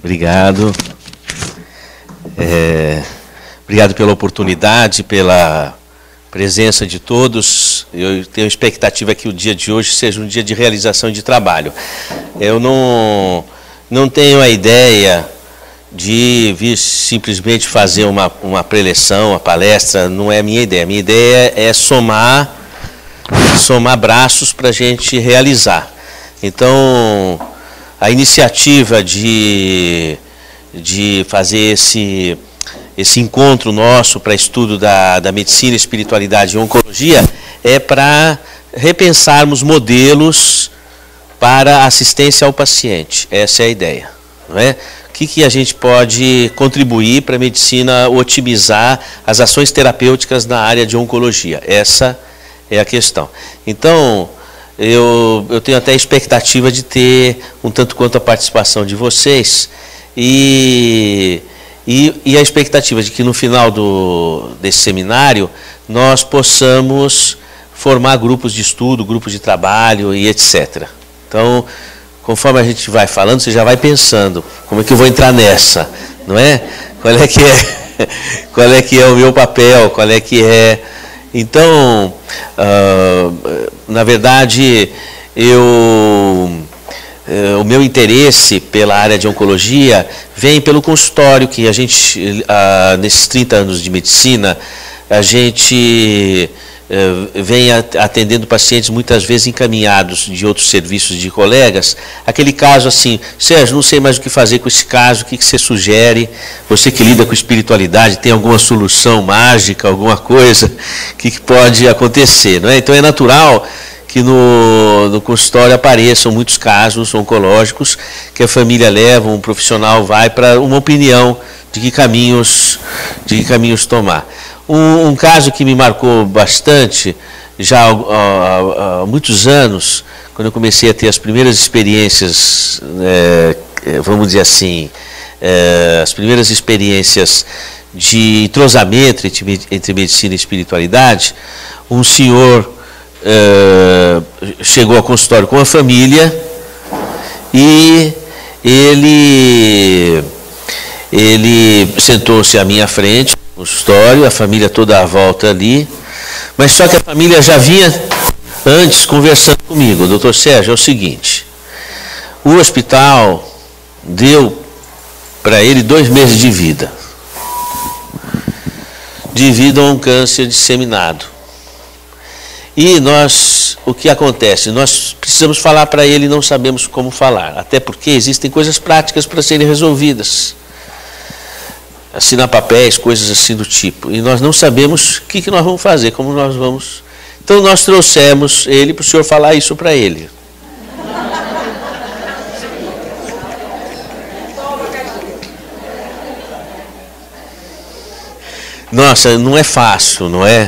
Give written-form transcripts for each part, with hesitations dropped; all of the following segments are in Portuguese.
Obrigado. Obrigado pela oportunidade, pela presença de todos. Eu tenho expectativa que o dia de hoje seja um dia de realização de trabalho. Eu não tenho a ideia de vir simplesmente fazer uma preleção, uma palestra, não é a minha ideia. A minha ideia é somar braços para a gente realizar. Então, a iniciativa de fazer esse encontro nosso para estudo da medicina, espiritualidade e oncologia é para repensarmos modelos para assistência ao paciente. Essa é a ideia, não é? O que a gente pode contribuir para a medicina otimizar as ações terapêuticas na área de oncologia? Essa é a questão. Então, eu tenho até a expectativa de ter um tanto quanto a participação de vocês e a expectativa de que no final desse seminário nós possamos formar grupos de estudo, grupos de trabalho e etc. Então, conforme a gente vai falando, você já vai pensando, como é que eu vou entrar nessa, não é? Qual é que é o meu papel, qual é que é... Então, na verdade, o meu interesse pela área de oncologia vem pelo consultório, que a gente, nesses 30 anos de medicina, a gente vem atendendo pacientes muitas vezes encaminhados de outros serviços de colegas. Aquele caso assim, Sérgio, não sei mais o que fazer com esse caso, o que você sugere? Você que lida com espiritualidade, tem alguma solução mágica, alguma coisa que pode acontecer, não é? Então é natural que no consultório apareçam muitos casos oncológicos que a família leva, um profissional vai para uma opinião de que caminhos tomar. Um caso que me marcou bastante, já há muitos anos, quando eu comecei a ter as primeiras experiências, vamos dizer assim, as primeiras experiências de entrosamento entre medicina e espiritualidade, um senhor chegou ao consultório com a família e ele sentou-se à minha frente, no consultório, a família toda à volta ali, mas só que a família já vinha antes conversando comigo. Doutor Sérgio, é o seguinte, o hospital deu para ele 2 meses de vida, devido a um câncer disseminado. E o que acontece? Nós precisamos falar para ele e não sabemos como falar, até porque existem coisas práticas para serem resolvidas. Assinar papéis, coisas assim do tipo. E nós não sabemos o que nós vamos fazer, como nós vamos... Então nós trouxemos ele para o senhor falar isso para ele. Nossa, não é fácil, não é?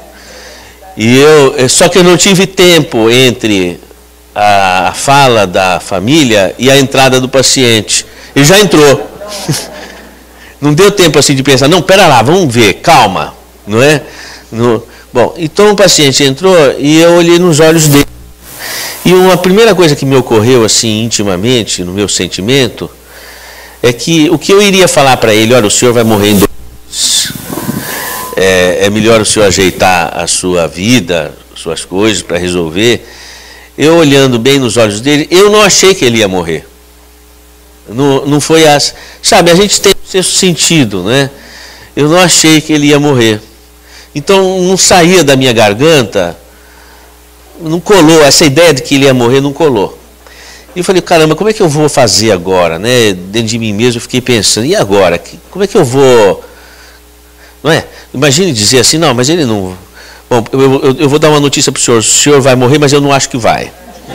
Só que eu não tive tempo entre a fala da família e a entrada do paciente. Ele já entrou. Não deu tempo assim de pensar, não, pera lá, vamos ver, calma, não é? Bom, então o paciente entrou e eu olhei nos olhos dele. E uma primeira coisa que me ocorreu assim intimamente, no meu sentimento, é que o que eu iria falar para ele, olha, o senhor vai morrer em 2 meses. É melhor o senhor ajeitar a sua vida, suas coisas para resolver. Eu olhando bem nos olhos dele, eu não achei que ele ia morrer. Não foi sabe, a gente tem o sexto sentido, né? Eu não achei que ele ia morrer. Então não saía da minha garganta, não colou, essa ideia de que ele ia morrer não colou. E eu falei, caramba, como é que eu vou fazer agora, né? Dentro de mim mesmo eu fiquei pensando, e agora? Como é que eu vou... Não é? Imagine dizer assim, não, mas ele não... Bom, eu vou dar uma notícia para o senhor vai morrer, mas eu não acho que vai.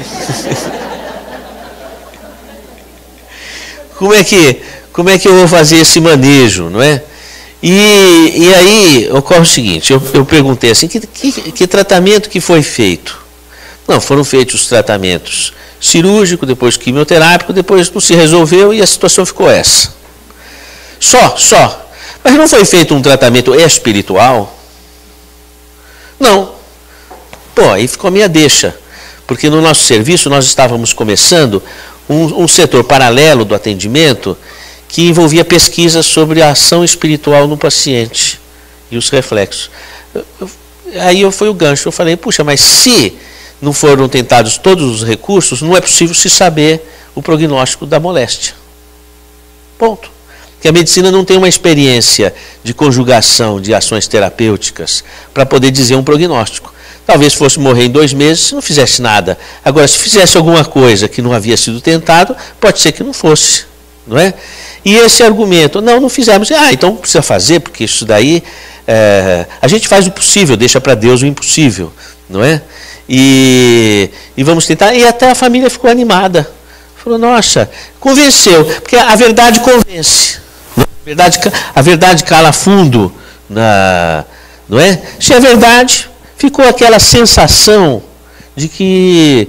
Como é que eu vou fazer esse manejo, não é? E aí ocorre o seguinte, eu perguntei assim, que tratamento que foi feito? Não, foram feitos os tratamentos cirúrgico, depois quimioterápico, depois não se resolveu e a situação ficou essa. Só. Mas não foi feito um tratamento espiritual? Não. Pô, aí ficou a minha deixa. Porque no nosso serviço nós estávamos começando um setor paralelo do atendimento que envolvia pesquisas sobre a ação espiritual no paciente e os reflexos. Aí foi o gancho, eu falei, puxa, mas se não foram tentados todos os recursos, não é possível se saber o prognóstico da moléstia. Ponto. Porque a medicina não tem uma experiência de conjugação de ações terapêuticas para poder dizer um prognóstico. Talvez fosse morrer em 2 meses se não fizesse nada. Agora, se fizesse alguma coisa que não havia sido tentado, pode ser que não fosse, não é? E esse argumento, não fizemos. Então precisa fazer, porque isso daí, a gente faz o possível, deixa para Deus o impossível, não é? E vamos tentar. E até a família ficou animada. Falou, nossa, convenceu, porque a verdade convence. A verdade cala fundo, não é? Se é verdade, ficou aquela sensação de que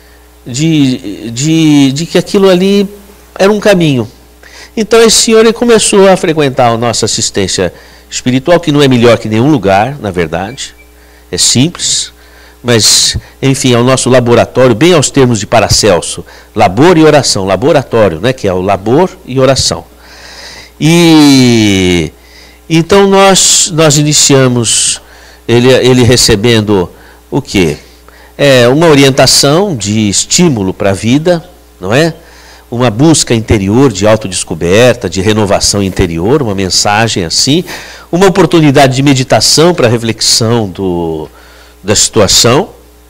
aquilo ali era um caminho. Então esse senhor ele começou a frequentar a nossa assistência espiritual, que não é melhor que nenhum lugar, na verdade, é simples, mas, enfim, é o nosso laboratório, bem aos termos de Paracelso, labor e oração, laboratório, né, que é o labor e oração. E então nós iniciamos ele recebendo o quê? Uma orientação de estímulo para a vida, não é? Uma busca interior de autodescoberta, de renovação interior, uma mensagem assim, uma oportunidade de meditação para reflexão da situação,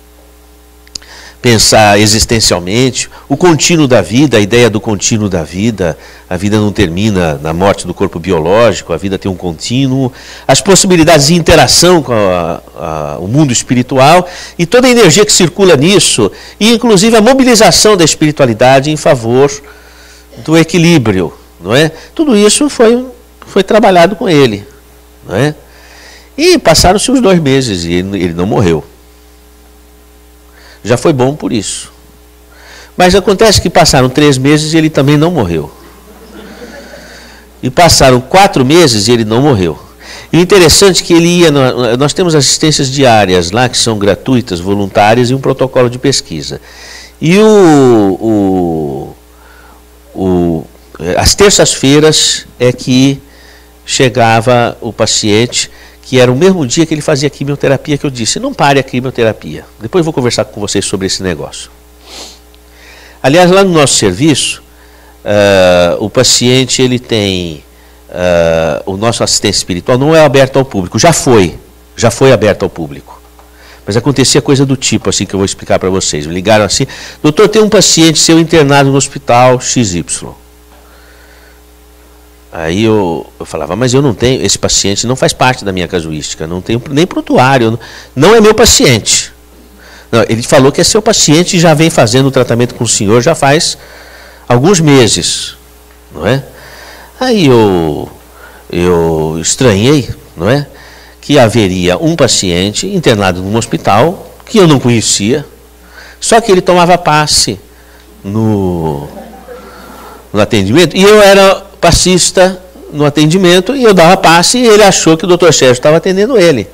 pensar existencialmente, o contínuo da vida, a ideia do contínuo da vida, a vida não termina na morte do corpo biológico, a vida tem um contínuo, as possibilidades de interação com o mundo espiritual e toda a energia que circula nisso, e inclusive a mobilização da espiritualidade em favor do equilíbrio, não é? Tudo isso foi trabalhado com ele, não é? E passaram-se os 2 meses e ele não morreu. Já foi bom por isso. Mas acontece que passaram 3 meses e ele também não morreu. E passaram 4 meses e ele não morreu. E o interessante é que ele ia... Nós temos assistências diárias lá, que são gratuitas, voluntárias, e um protocolo de pesquisa. E as terças-feiras é que chegava o paciente, que era o mesmo dia que ele fazia a quimioterapia, que eu disse, não pare a quimioterapia. Depois eu vou conversar com vocês sobre esse negócio. Aliás, lá no nosso serviço, o paciente, ele tem, o nosso assistente espiritual não é aberto ao público, já foi aberto ao público. Mas acontecia coisa do tipo, assim, que eu vou explicar para vocês. Me ligaram assim, doutor, tem um paciente seu internado no hospital XY. Aí eu falava, mas eu não tenho, esse paciente não faz parte da minha casuística, não tenho nem prontuário, não é meu paciente. Não, ele falou que é seu paciente e já vem fazendo o tratamento com o senhor já faz alguns meses, não é? Aí eu estranhei, não é? Que haveria um paciente internado num hospital que eu não conhecia, só que ele tomava passe no atendimento e eu era passista no atendimento e eu dava passe e ele achou que o Dr. Sérgio estava atendendo ele.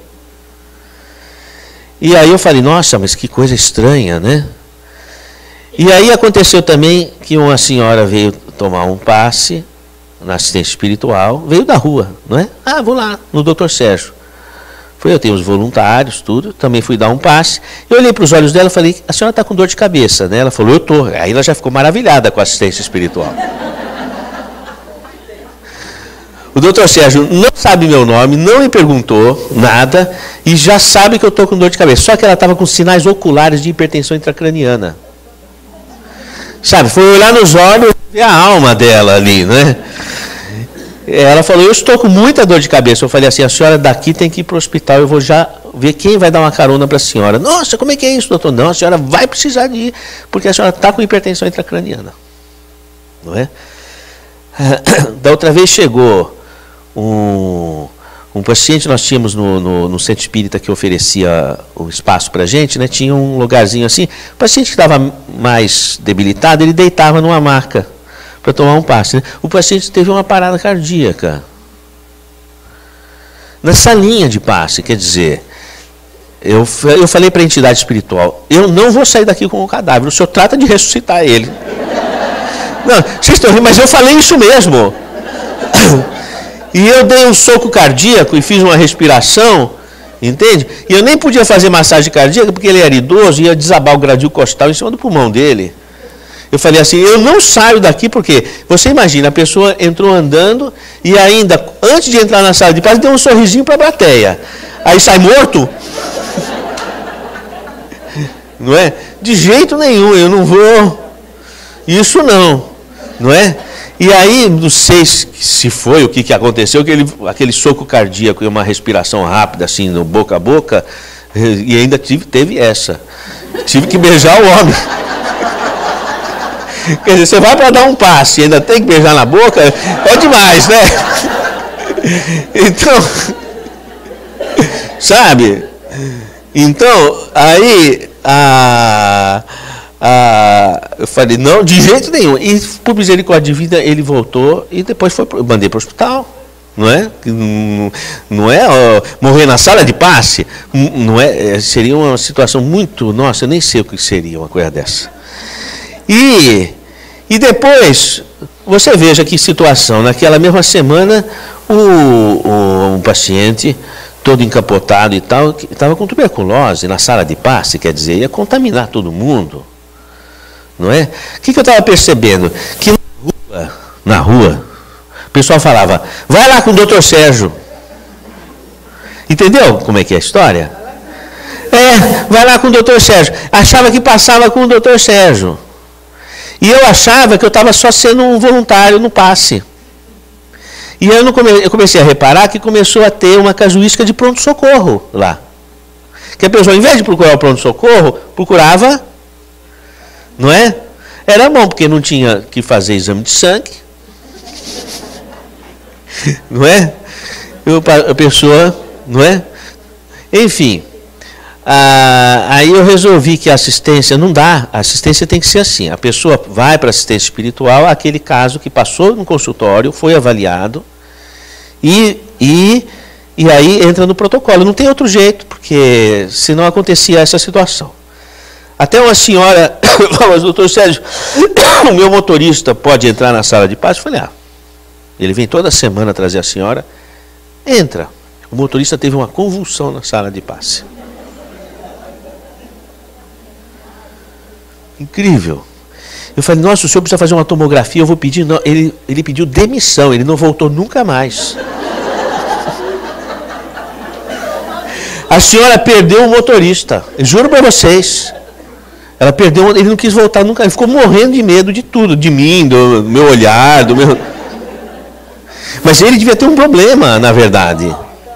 E aí eu falei, nossa, mas que coisa estranha, né? E aí aconteceu também que uma senhora veio tomar um passe na assistência espiritual, veio da rua, não é? Vou lá no Dr. Sérgio. Eu tenho os voluntários, tudo, também fui dar um passe. Eu olhei para os olhos dela e falei, a senhora está com dor de cabeça, né? Ela falou, eu estou. Aí ela já ficou maravilhada com a assistência espiritual. O doutor Sérgio não sabe meu nome, não me perguntou nada e já sabe que eu estou com dor de cabeça. Só que ela estava com sinais oculares de hipertensão intracraniana. Sabe, foi olhar nos olhos e ver a alma dela ali, né? Ela falou, eu estou com muita dor de cabeça. Eu falei assim, a senhora daqui tem que ir para o hospital, eu vou já ver quem vai dar uma carona para a senhora. Nossa, como é que é isso, doutor? Não, a senhora vai precisar de ir, porque a senhora está com hipertensão intracraniana. Não é? Da outra vez chegou um paciente, nós tínhamos no centro espírita que oferecia o espaço para a gente, né? Tinha um lugarzinho assim, o paciente que estava mais debilitado, ele deitava numa maca para tomar um passe, né? O paciente teve uma parada cardíaca na salinha de passe, quer dizer, eu falei para a entidade espiritual, eu não vou sair daqui com o cadáver, o senhor trata de ressuscitar ele. Não, vocês estão rindo, mas eu falei isso mesmo. E eu dei um soco cardíaco e fiz uma respiração, entende? E eu nem podia fazer massagem cardíaca porque ele era idoso e ia desabar o gradil costal em cima do pulmão dele. Eu falei assim, eu não saio daqui porque, você imagina, a pessoa entrou andando e ainda, antes de entrar na sala de paz, deu um sorrisinho para a plateia. Aí sai morto? Não é? De jeito nenhum, eu não vou. Isso não é? E aí, não sei se foi o que aconteceu, aquele soco cardíaco e uma respiração rápida, assim, no boca a boca, e ainda teve essa. Tive que beijar o homem. Quer dizer, você vai para dar um passe e ainda tem que beijar na boca, é demais, né? Então, sabe? Então, aí, eu falei, não, de jeito nenhum. E por misericórdia divina, ele voltou e depois mandei para o hospital. Não é? Não é morrer na sala de passe. Não é, seria uma situação muito... Nossa, eu nem sei o que seria uma coisa dessa. E depois, você veja que situação. Naquela mesma semana, um paciente, todo encapotado e tal, estava com tuberculose na sala de passe, quer dizer, ia contaminar todo mundo. Não é? O que eu estava percebendo? Que na rua, o pessoal falava, vai lá com o doutor Sérgio. Entendeu como é que é a história? Vai lá com o doutor Sérgio. Achava que passava com o doutor Sérgio. E eu achava que eu estava só sendo um voluntário no passe. E eu comecei a reparar que começou a ter uma casuística de pronto-socorro lá. Que a pessoa, ao invés de procurar o pronto-socorro, procurava, não é? Era bom, porque não tinha que fazer exame de sangue. Não é? A pessoa, não é? Enfim. Aí eu resolvi que a assistência não dá, a assistência tem que ser assim, a pessoa vai para a assistência espiritual, aquele caso que passou no consultório, foi avaliado, e aí entra no protocolo, não tem outro jeito, porque senão acontecia essa situação. Até uma senhora falou, doutor Sérgio, o meu motorista pode entrar na sala de paz? Eu falei, ele vem toda semana trazer a senhora, entra. O motorista teve uma convulsão na sala de passe. Incrível. Eu falei, nossa, o senhor precisa fazer uma tomografia, eu vou pedir. Não, ele pediu demissão, ele não voltou nunca mais. A senhora perdeu o motorista, eu juro para vocês. Ela perdeu, ele não quis voltar nunca, ele ficou morrendo de medo de tudo, de mim, do meu olhar, do meu... Mas ele devia ter um problema, na verdade.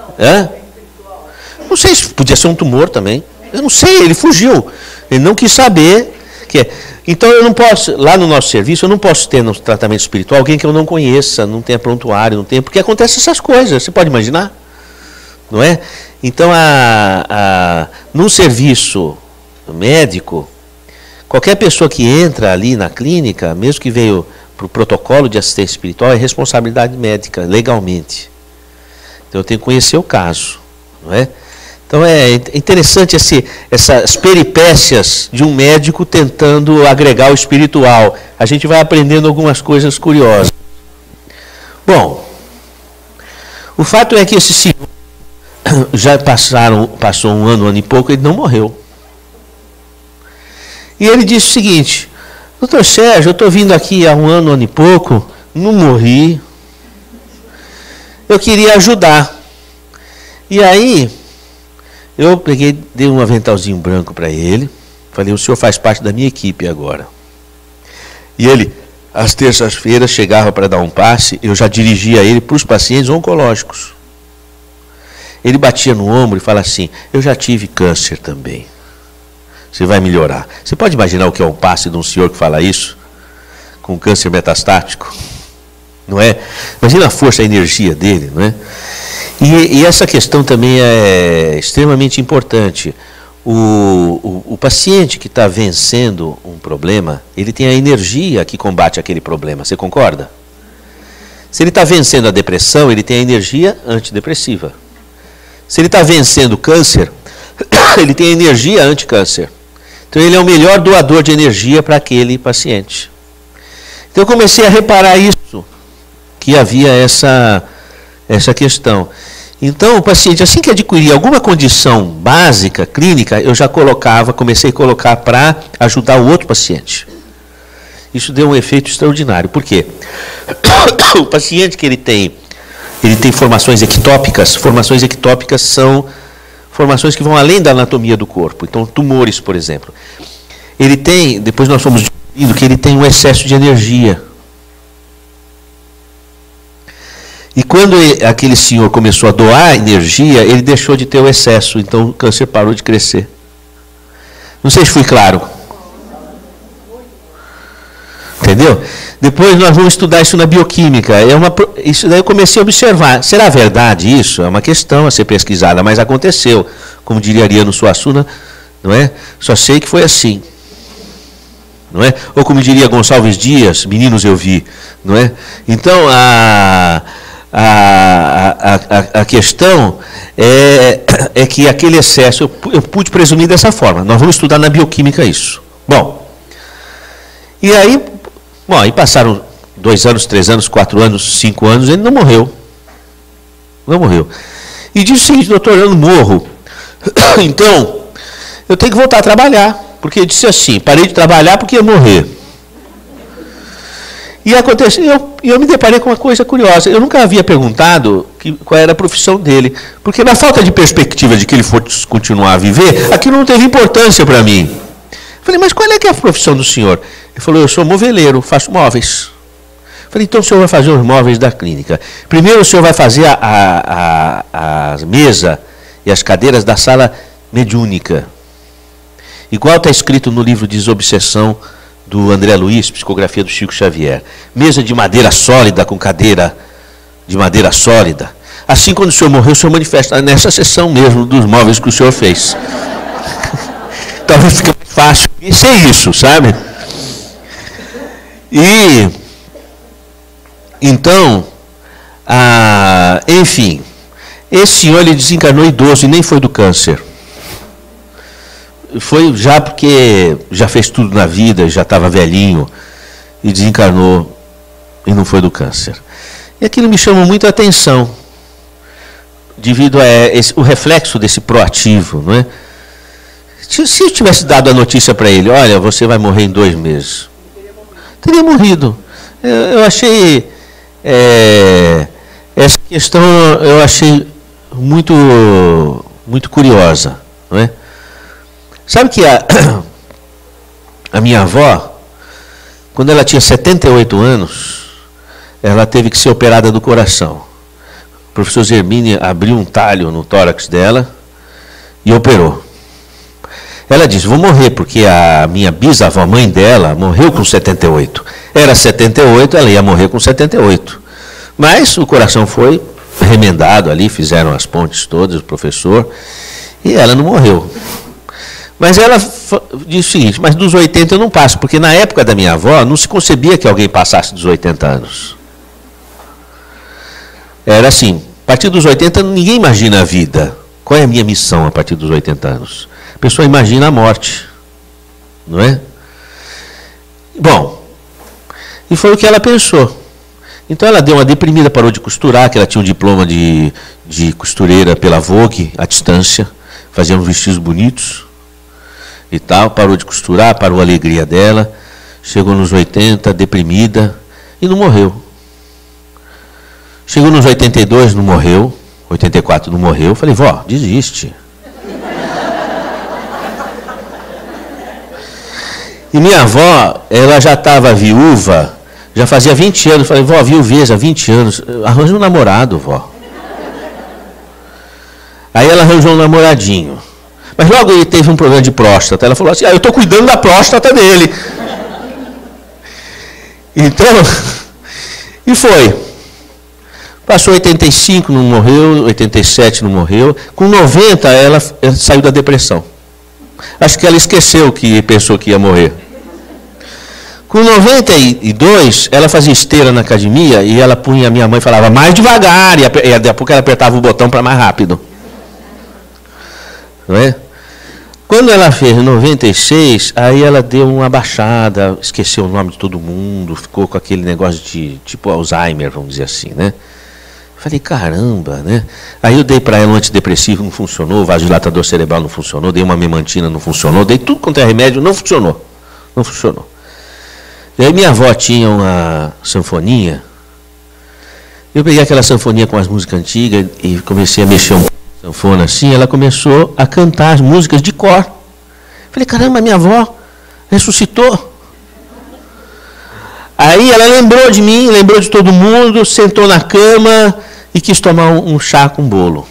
Não sei se podia ser um tumor também. Eu não sei, ele fugiu. Ele não quis saber. Então eu não posso, lá no nosso serviço, eu não posso ter no tratamento espiritual alguém que eu não conheça, não tenha prontuário, não tenha, porque acontecem essas coisas, você pode imaginar? Não é? Então, num serviço médico, qualquer pessoa que entra ali na clínica, mesmo que veio para o protocolo de assistência espiritual, é responsabilidade médica, legalmente. Então eu tenho que conhecer o caso, não é? Então é interessante essas peripécias de um médico tentando agregar o espiritual. A gente vai aprendendo algumas coisas curiosas. Bom, o fato é que esse senhor já passou um ano e pouco, ele não morreu. E ele disse o seguinte, doutor Sérgio, eu estou vindo aqui há um ano e pouco, não morri, eu queria ajudar. E aí... eu peguei, dei um aventalzinho branco para ele, falei, o senhor faz parte da minha equipe agora. E ele, às terças-feiras, chegava para dar um passe, eu já dirigia ele para os pacientes oncológicos. Ele batia no ombro e falava assim, eu já tive câncer também, você vai melhorar. Você pode imaginar o que é um passe de um senhor que fala isso? Com câncer metastático? Não é? Imagina a força, a energia dele, não é? E essa questão também é extremamente importante. O paciente que está vencendo um problema, ele tem a energia que combate aquele problema. Você concorda? Se ele está vencendo a depressão, ele tem a energia antidepressiva. Se ele está vencendo o câncer, ele tem a energia anticâncer. Então ele é o melhor doador de energia para aquele paciente. Então eu comecei a reparar isso, que havia essa questão. Então o paciente, assim que adquiria alguma condição básica, clínica, eu já comecei a colocar para ajudar o outro paciente. Isso deu um efeito extraordinário. Por quê? O paciente que ele tem formações ectópicas são formações que vão além da anatomia do corpo. Então, tumores, por exemplo. Ele tem, depois nós fomos descobrindo que ele tem um excesso de energia. E quando aquele senhor começou a doar energia, ele deixou de ter o excesso, então o câncer parou de crescer. Não sei se fui claro. Entendeu? Depois nós vamos estudar isso na bioquímica. Isso daí eu comecei a observar. Será verdade isso? É uma questão a ser pesquisada, mas aconteceu. Como diria Ariano Suassuna, não é? Só sei que foi assim. Não é? Ou como diria Gonçalves Dias, meninos eu vi. Não é? Então, a questão é que aquele excesso, eu pude presumir dessa forma. Nós vamos estudar na bioquímica isso. Bom, e aí passaram 2 anos, 3 anos, 4 anos, 5 anos, ele não morreu. Não morreu. E disse o seguinte: doutor, eu não morro. Então, eu tenho que voltar a trabalhar. Porque ele disse assim, parei de trabalhar porque ia morrer. E aconteceu, eu me deparei com uma coisa curiosa. Eu nunca havia perguntado qual era a profissão dele. Porque na falta de perspectiva de que ele fosse continuar a viver, aquilo não teve importância para mim. Falei, mas qual é que é a profissão do senhor? Ele falou, eu sou moveleiro, faço móveis. Falei, então o senhor vai fazer os móveis da clínica. Primeiro o senhor vai fazer a mesa e as cadeiras da sala mediúnica. Igual está escrito no livro Desobsessão do André Luiz, psicografia do Chico Xavier. Mesa de madeira sólida com cadeira de madeira sólida. Assim, quando o senhor morreu, o senhor manifesta nessa sessão mesmo dos móveis que o senhor fez. Talvez fique mais fácil ser isso, sabe? E, então, enfim, esse senhor ele desencarnou idoso e nem foi do câncer. Foi já porque já fez tudo na vida, já estava velhinho e desencarnou e não foi do câncer. E aquilo me chamou muito a atenção, devido a o reflexo desse proativo, não é? Se eu tivesse dado a notícia para ele, olha, você vai morrer em 2 meses, teria morrido. Eu achei essa questão eu achei muito curiosa, não é? Sabe que a minha avó, quando ela tinha 78 anos, ela teve que ser operada do coração. O professor Zermini abriu um talho no tórax dela e operou. Ela disse, vou morrer, porque a minha bisavó, mãe dela, morreu com 78. Era 78, ela ia morrer com 78. Mas o coração foi remendado ali, fizeram as pontes todas, o professor, e ela não morreu. Mas ela disse o seguinte, mas dos 80 eu não passo, porque na época da minha avó não se concebia que alguém passasse dos 80 anos. Era assim, a partir dos 80 ninguém imagina a vida. Qual é a minha missão a partir dos 80 anos? A pessoa imagina a morte, não é? Bom, e foi o que ela pensou. Então ela deu uma deprimida, parou de costurar, que ela tinha um diploma de costureira pela Vogue, à distância, fazia uns vestidos bonitos e tal, parou de costurar, parou a alegria dela, chegou nos 80, deprimida, e não morreu. Chegou nos 82, não morreu, 84 não morreu, falei, vó, desiste. E minha avó, ela já estava viúva, já fazia 20 anos, falei, vó, viuveza, 20 anos, arranja um namorado, vó. Aí ela arranjou um namoradinho. Mas logo ele teve um problema de próstata. Ela falou assim, eu estou cuidando da próstata dele. Então, e foi. Passou 85, não morreu, 87 não morreu. Com 90 ela saiu da depressão. Acho que ela esqueceu que pensou que ia morrer. Com 92, ela fazia esteira na academia e ela punha, a minha mãe falava, mais devagar, e daqui a pouco ela apertava o botão para mais rápido. Não é? Quando ela fez 96, aí ela deu uma baixada, esqueceu o nome de todo mundo, ficou com aquele negócio de tipo Alzheimer, vamos dizer assim, né? Falei, caramba, né? Aí eu dei para ela um antidepressivo, não funcionou, o vasodilatador cerebral não funcionou, dei uma memantina, não funcionou, dei tudo quanto é remédio, não funcionou. Não funcionou. E aí minha avó tinha uma sanfoninha, eu peguei aquela sanfoninha com as músicas antigas e comecei a mexer um pouco na sanfona assim, ela começou a cantar as músicas de cor. Falei, caramba, minha avó ressuscitou. Aí ela lembrou de mim, lembrou de todo mundo, sentou na cama e quis tomar um chá com bolo.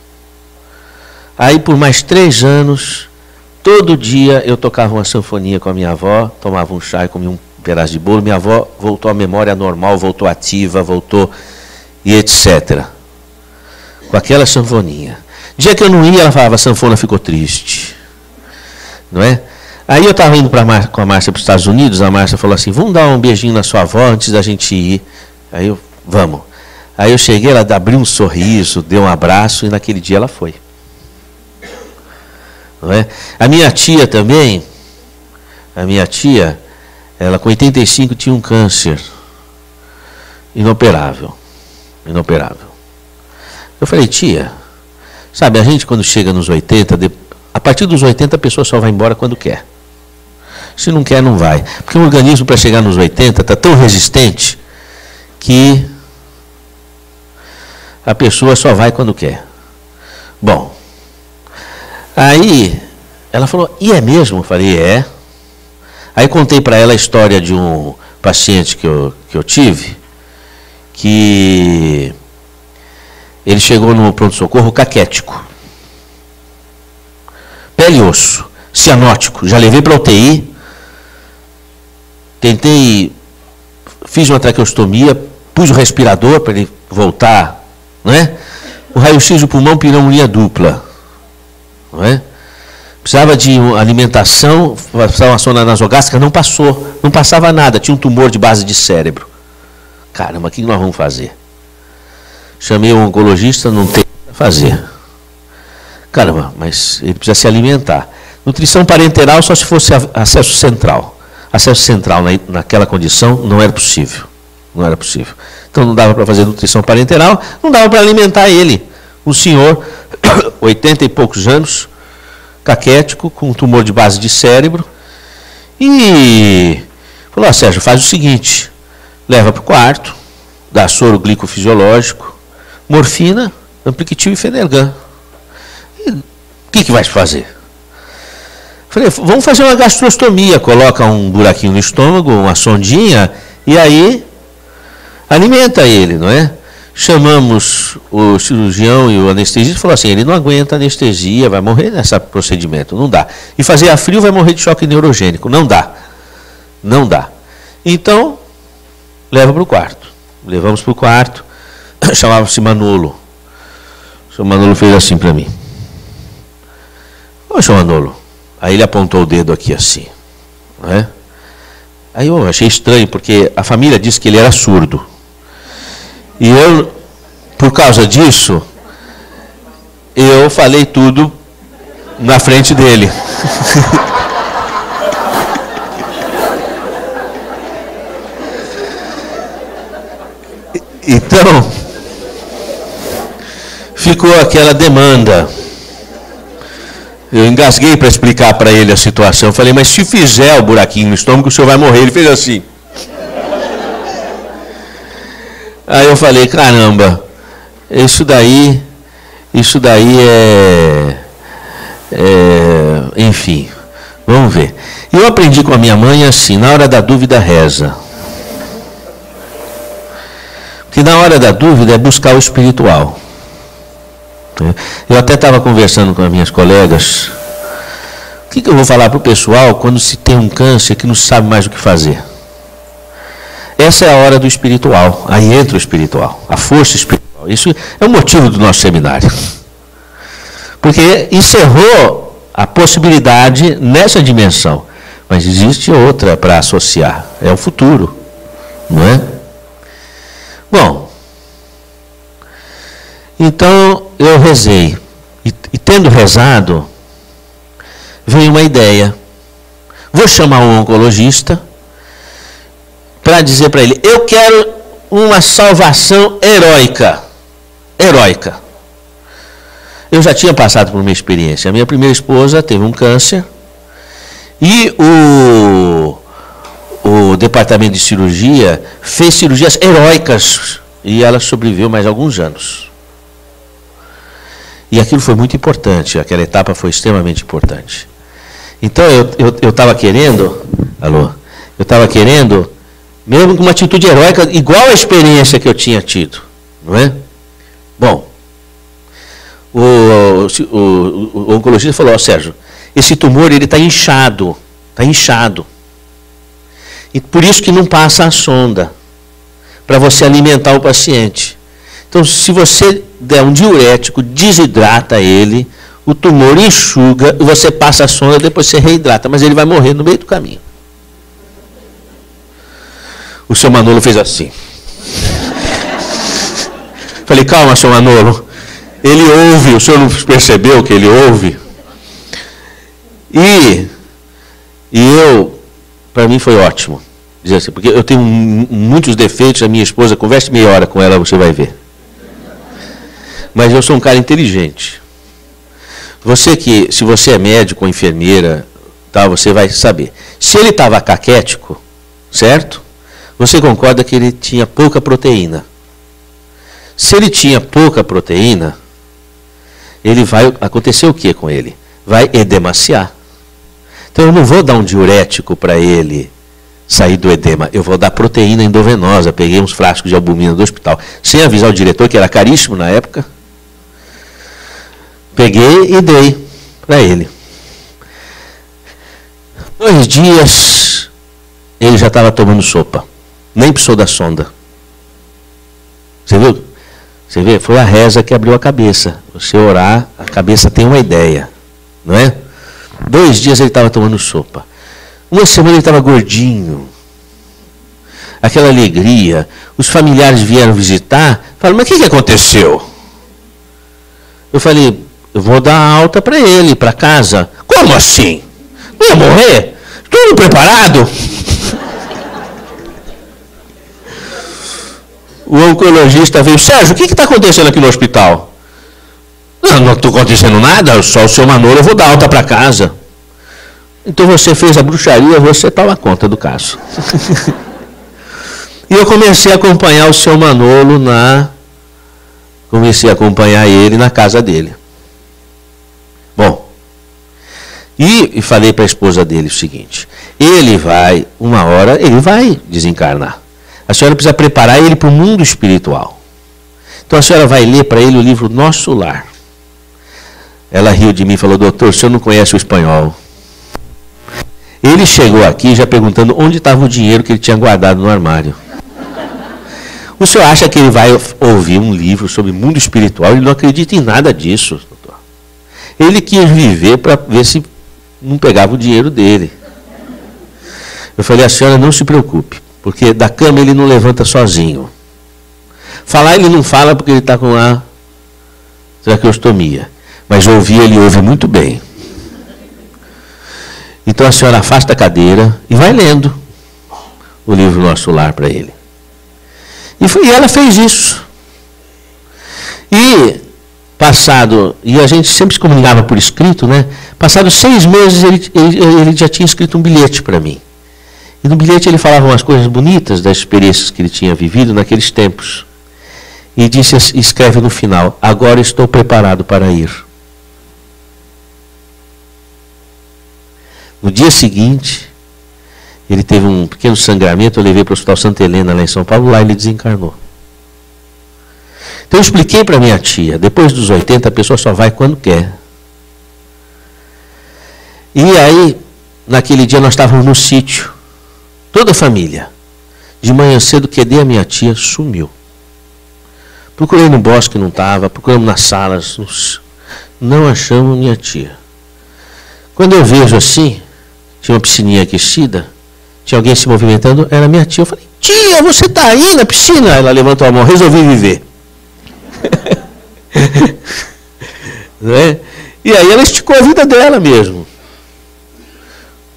Aí por mais 3 anos, todo dia eu tocava uma sanfonia com a minha avó, tomava um chá e comia um pedaço de bolo. Minha avó voltou à memória normal, voltou ativa, voltou e etc. Com aquela sanfoninha. Dia que eu não ia, ela falava, a sanfona ficou triste. Não é? Aí eu estava indo com a Márcia para os Estados Unidos, a Márcia falou assim, vamos dar um beijinho na sua avó antes da gente ir. Aí eu, vamos. Aí eu cheguei, ela abriu um sorriso, deu um abraço e naquele dia ela foi. Não é? A minha tia também, ela com 85 tinha um câncer inoperável. Eu falei, tia, sabe, a gente quando chega nos 80, a partir dos 80 a pessoa só vai embora quando quer. Se não quer, não vai. Porque o organismo para chegar nos 80 está tão resistente que a pessoa só vai quando quer. Bom, aí ela falou, e é mesmo? Eu falei, é. Aí contei para ela a história de um paciente que eu tive, que ele chegou no pronto-socorro caquético. Pele e osso, cianótico. Já levei para UTI, fiz uma traqueostomia, pus o respirador para ele voltar, não é? O raio-x do pulmão, pneumonia dupla, não é? Precisava de alimentação, precisava uma sonda nasogástrica, não passou, não passava nada, tinha um tumor de base de cérebro. Caramba, o que nós vamos fazer? Chamei o oncologista, não tem o que fazer. Caramba, mas ele precisa se alimentar. Nutrição parenteral só se fosse acesso central. Acesso central naquela condição não era possível. Não era possível. Então não dava para fazer nutrição parenteral, não dava para alimentar ele. Um senhor, 80 e poucos anos, caquético, com um tumor de base de cérebro, e falou, Sérgio, faz o seguinte, leva para o quarto, dá soro glicofisiológico, morfina, ampliquitil e fenergan. O que vai fazer? Falei, vamos fazer uma gastrostomia, coloca um buraquinho no estômago, uma sondinha, e aí alimenta ele, não é? Chamamos o cirurgião e o anestesista e falou assim, ele não aguenta anestesia, vai morrer nesse procedimento, não dá. E fazer a frio vai morrer de choque neurogênico, não dá. Não dá. Então, leva para o quarto. Levamos para o quarto, chamava-se Manolo. O senhor Manolo fez assim para mim. Ô, senhor Manolo. Aí ele apontou o dedo aqui assim. Não é? Aí eu achei estranho, porque a família disse que ele era surdo. E eu, por causa disso, eu falei tudo na frente dele. Então, ficou aquela demanda. Eu engasguei para explicar para ele a situação. Eu falei, mas se fizer o buraquinho no estômago, o senhor vai morrer. Ele fez assim. Aí eu falei, caramba, isso daí enfim, vamos ver. E eu aprendi com a minha mãe assim, na hora da dúvida reza. Porque na hora da dúvida é buscar o espiritual. Eu até estava conversando com as minhas colegas, o que eu vou falar para o pessoal quando se tem um câncer que não sabe mais o que fazer? Essa é a hora do espiritual, aí entra o espiritual, a força espiritual. Isso é o motivo do nosso seminário. Porque encerrou a possibilidade nessa dimensão, mas existe outra para associar, é o futuro, não é? Bom, então eu rezei, e tendo rezado, veio uma ideia. Vou chamar um oncologista para dizer para ele, eu quero uma salvação heróica. Heróica. Eu já tinha passado por uma experiência. A minha primeira esposa teve um câncer e o departamento de cirurgia fez cirurgias heróicas e ela sobreviveu mais alguns anos. E aquilo foi muito importante, aquela etapa foi extremamente importante. Então eu estava querendo, eu estava querendo, mesmo com uma atitude heróica, igual a experiência que eu tinha tido, não é? Bom, o oncologista falou, Sérgio, esse tumor ele está inchado, e por isso que não passa a sonda, para você alimentar o paciente. Então, se você der um diurético, desidrata ele, o tumor enxuga, e você passa a sonda, depois você reidrata, mas ele vai morrer no meio do caminho. O seu Manolo fez assim. Falei, calma, seu Manolo. Ele ouve, o senhor não percebeu que ele ouve? E eu, para mim foi ótimo. Dizer assim, porque eu tenho muitos defeitos, a minha esposa, converse meia hora com ela, você vai ver. Mas eu sou um cara inteligente. Se você é médico ou enfermeira, tá, você vai saber. Se ele estava caquético, certo? Você concorda que ele tinha pouca proteína. Se ele tinha pouca proteína, ele vai acontecer o que com ele? Vai edemaciar. Então eu não vou dar um diurético para ele sair do edema. Eu vou dar proteína endovenosa. Peguei uns frascos de albumina do hospital, sem avisar o diretor, que era caríssimo na época. Peguei e dei para ele. 2 dias, ele já estava tomando sopa. Nem precisou da sonda. Você viu? Você vê? Foi a reza que abriu a cabeça. Você orar, a cabeça tem uma ideia. Não é? 2 dias ele estava tomando sopa. 1 semana ele estava gordinho. Aquela alegria. Os familiares vieram visitar. Falaram, mas o que aconteceu? Eu falei, eu vou dar alta para ele, para casa. Como assim? Não ia morrer? Tudo preparado? O oncologista veio, Sérgio, o que está acontecendo aqui no hospital? Não está acontecendo nada, só o seu Manolo, eu vou dar alta para casa. Então você fez a bruxaria, você toma conta do caso. E eu comecei a acompanhar o seu Manolo comecei a acompanhar ele na casa dele. Bom, e falei para a esposa dele o seguinte, uma hora ele vai desencarnar. A senhora precisa preparar ele para o mundo espiritual. Então a senhora vai ler para ele o livro Nosso Lar. Ela riu de mim e falou, doutor, o senhor não conhece o espanhol. Ele chegou aqui já perguntando onde estava o dinheiro que ele tinha guardado no armário. O senhor acha que ele vai ouvir um livro sobre mundo espiritual? Ele não acredita em nada disso, doutor. Ele quis viver para ver se não pegava o dinheiro dele. Eu falei, a senhora não se preocupe, porque da cama ele não levanta sozinho. Falar ele não fala porque ele está com a traqueostomia. Mas ouvir ele ouve muito bem. Então a senhora afasta a cadeira e vai lendo o livro Nosso Lar para ele. E ela fez isso. E a gente sempre se comunicava por escrito, né? Passados 6 meses ele já tinha escrito um bilhete para mim. E no bilhete ele falava umas coisas bonitas das experiências que ele tinha vivido naqueles tempos. E escreve no final, agora estou preparado para ir. No dia seguinte, ele teve um pequeno sangramento, eu levei para o Hospital Santa Helena, lá em São Paulo, lá ele desencarnou. Então eu expliquei para minha tia, depois dos 80 a pessoa só vai quando quer. E aí, naquele dia nós estávamos no sítio, toda a família. De manhã cedo, QD, a minha tia sumiu. Procurei no bosque, não estava. Procuramos nas salas, não achamos minha tia. Quando eu vejo assim, tinha uma piscininha aquecida, tinha alguém se movimentando, era minha tia. Eu falei, tia, você está aí na piscina? Ela levantou a mão, resolvi viver. Não é? E aí ela esticou a vida dela mesmo.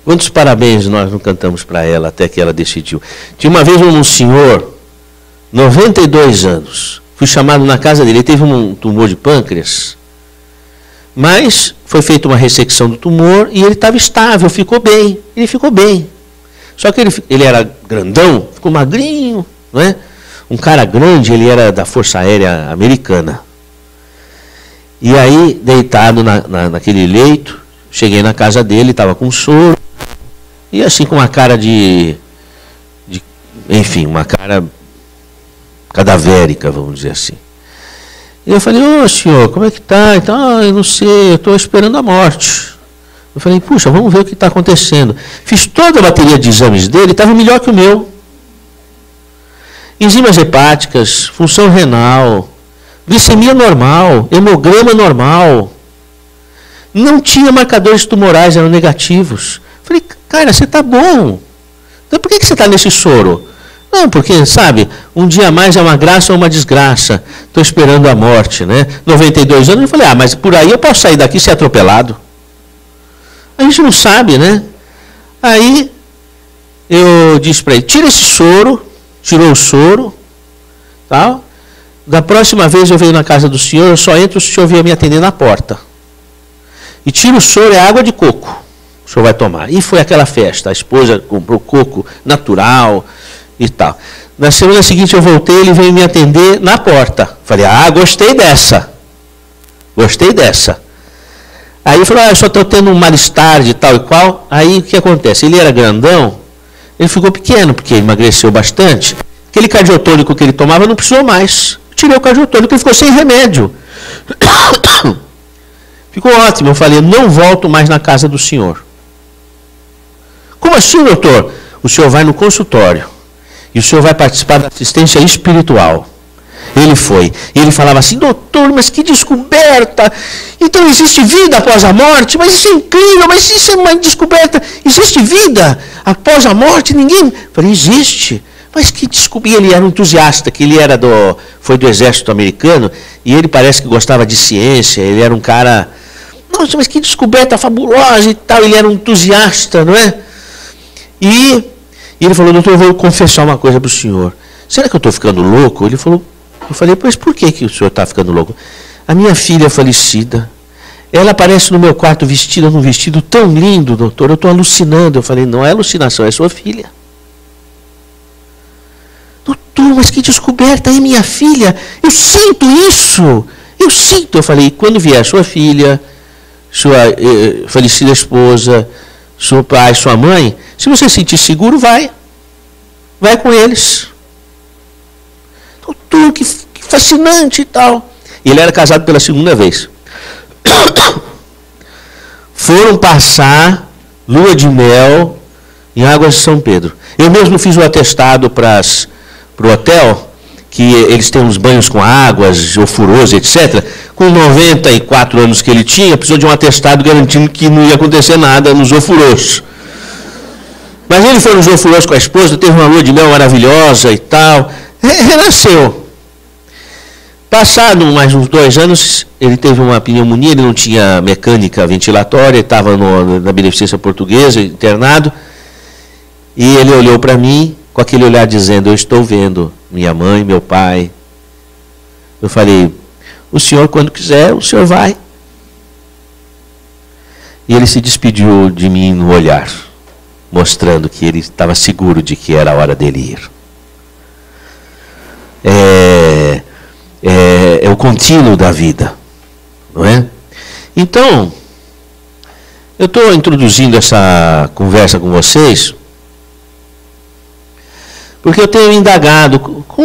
Quantos parabéns nós não cantamos para ela até que ela decidiu. Tinha uma vez um senhor, 92 anos, fui chamado na casa dele, ele teve um tumor de pâncreas, mas foi feita uma ressecção do tumor e ele estava estável, ficou bem, ele ficou bem. Só que ele era grandão, ficou magrinho, não é? Um cara grande, ele era da Força Aérea Americana. E aí, deitado naquele leito, cheguei na casa dele, estava com soro, e assim com uma cara enfim, uma cara cadavérica, vamos dizer assim. E eu falei, ô senhor, como é que está? Então, eu não sei, eu estou esperando a morte. Eu falei, puxa, vamos ver o que está acontecendo. Fiz toda a bateria de exames dele, estava melhor que o meu. Enzimas hepáticas, função renal, glicemia normal, hemograma normal. Não tinha marcadores tumorais, eram negativos. Falei, cara, você está bom. Então por que você está nesse soro? Não, porque, sabe, um dia a mais é uma graça ou uma desgraça. Estou esperando a morte, né? 92 anos, eu falei, mas por aí eu posso sair daqui e ser atropelado. A gente não sabe, né? Aí eu disse para ele, tira esse soro, tirou o soro, tal. Da próxima vez eu venho na casa do senhor, eu só entro se o senhor vier me atender na porta. E tira o soro, é água de coco. O senhor vai tomar. E foi aquela festa. A esposa comprou coco natural e tal. Na semana seguinte eu voltei, ele veio me atender na porta. Falei, gostei dessa. Gostei dessa. Aí ele falou, eu só estou tendo um mal-estar de tal e qual. Aí o que acontece? Ele era grandão, ele ficou pequeno, porque emagreceu bastante. Aquele cardiotônico que ele tomava não precisou mais. Tirei o cardiotônico, ele ficou sem remédio. Ficou ótimo. Eu falei, não volto mais na casa do senhor. Como assim, doutor? O senhor vai no consultório e o senhor vai participar da assistência espiritual. Ele foi. E ele falava assim, doutor, mas que descoberta! Então existe vida após a morte? Mas isso é incrível, mas isso é uma descoberta. Existe vida após a morte? Ninguém... Eu falei, existe. Mas que descoberta. Ele era um entusiasta, que ele foi do exército americano, e ele parece que gostava de ciência, ele era um cara... Nossa, mas que descoberta fabulosa e tal. Ele era um entusiasta, não é? E ele falou, doutor, eu vou confessar uma coisa para o senhor. Será que eu estou ficando louco? Ele falou, eu falei, mas por que o senhor está ficando louco? A minha filha falecida, ela aparece no meu quarto vestida num vestido tão lindo, doutor, eu estou alucinando. Eu falei, não é alucinação, é sua filha. Doutor, mas que descoberta, é minha filha? Eu sinto isso, eu sinto. Eu falei, quando vier sua filha, sua falecida esposa, seu pai, sua mãe, se você sentir seguro, vai com eles. Doutor, que fascinante e tal. E ele era casado pela segunda vez. Foram passar lua de mel em Águas de São Pedro. Eu mesmo fiz o atestado para o hotel, que eles têm uns banhos com águas, ofurôs, etc. Com 94 anos que ele tinha, precisou de um atestado garantindo que não ia acontecer nada nos ofurôs. Mas ele foi nos ofurôs com a esposa, teve uma lua de mel maravilhosa e tal. Renasceu. Passado mais uns 2 anos, ele teve uma pneumonia, ele não tinha mecânica ventilatória, estava na Beneficência Portuguesa, internado, e ele olhou para mim com aquele olhar dizendo, eu estou vendo minha mãe, meu pai. Eu falei, o senhor quando quiser, o senhor vai. E ele se despediu de mim no olhar, mostrando que ele estava seguro de que era a hora dele ir. É o contínuo da vida, não é? Então, eu estou introduzindo essa conversa com vocês porque eu tenho indagado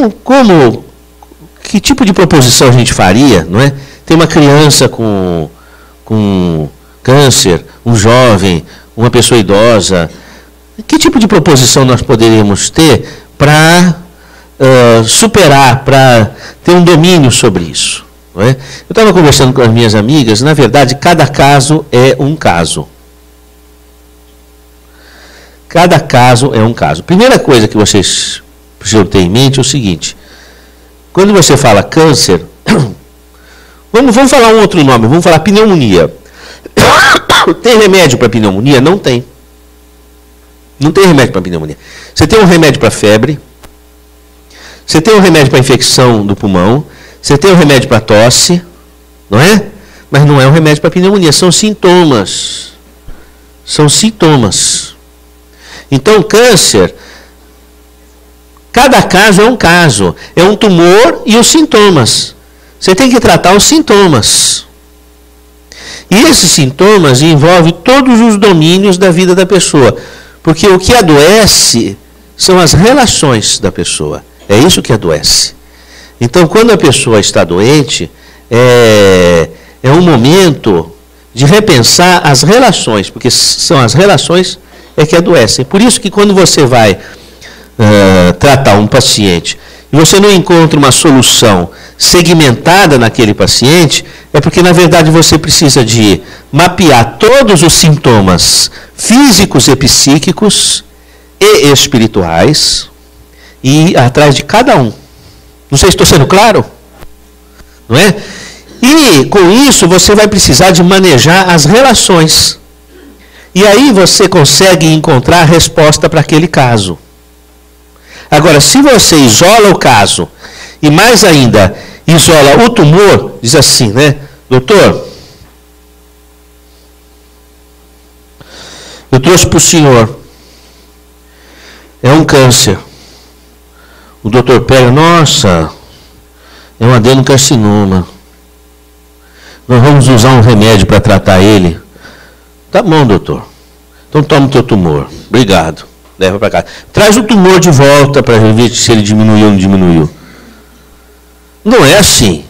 que tipo de proposição a gente faria, não é? Tem uma criança com câncer, um jovem, uma pessoa idosa. Que tipo de proposição nós poderíamos ter para superar, para ter um domínio sobre isso? Não é? Eu estava conversando com as minhas amigas, na verdade, cada caso é um caso. Cada caso é um caso. Primeira coisa que vocês precisam ter em mente é o seguinte, quando você fala câncer, vamos falar um outro nome, vamos falar pneumonia. Tem remédio para pneumonia? Não tem. Não tem remédio para pneumonia. Você tem um remédio para febre, você tem um remédio para infecção do pulmão, você tem um remédio para tosse, não é? Mas não é um remédio para pneumonia, são sintomas. São sintomas. Então, câncer, cada caso é um caso. É um tumor e os sintomas. Você tem que tratar os sintomas. E esses sintomas envolvem todos os domínios da vida da pessoa. Porque o que adoece são as relações da pessoa. É isso que adoece. Então, quando a pessoa está doente, é um momento de repensar as relações, porque são as relações que adoecem. Por isso que quando você vai tratar um paciente e você não encontra uma solução segmentada naquele paciente, é porque, na verdade, você precisa de mapear todos os sintomas físicos e psíquicos e espirituais e ir atrás de cada um. Não sei se estou sendo claro? Não é? E, com isso, você vai precisar de manejar as relações. E aí você consegue encontrar a resposta para aquele caso. Agora, se você isola o caso, e mais ainda, isola o tumor, diz assim, né? Doutor, eu trouxe para o senhor, é um câncer. O doutor pega, nossa, é um adenocarcinoma. Nós vamos usar um remédio para tratar ele. Tá bom, doutor. Então toma o teu tumor. Obrigado. Leva para casa. Traz o tumor de volta para ver se ele diminuiu ou não diminuiu. Não é assim.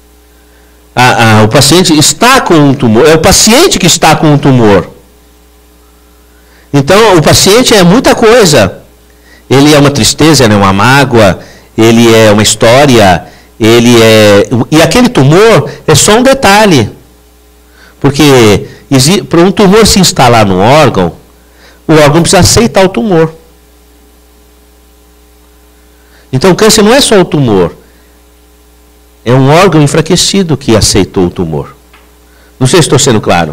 O paciente está com um tumor. É o paciente que está com um tumor. Então, o paciente é muita coisa. Ele é uma tristeza, ele é uma mágoa, ele é uma história, e aquele tumor é só um detalhe. Porque para um tumor se instalar no órgão, o órgão precisa aceitar o tumor. Então o câncer não é só o tumor. É um órgão enfraquecido que aceitou o tumor. Não sei se estou sendo claro.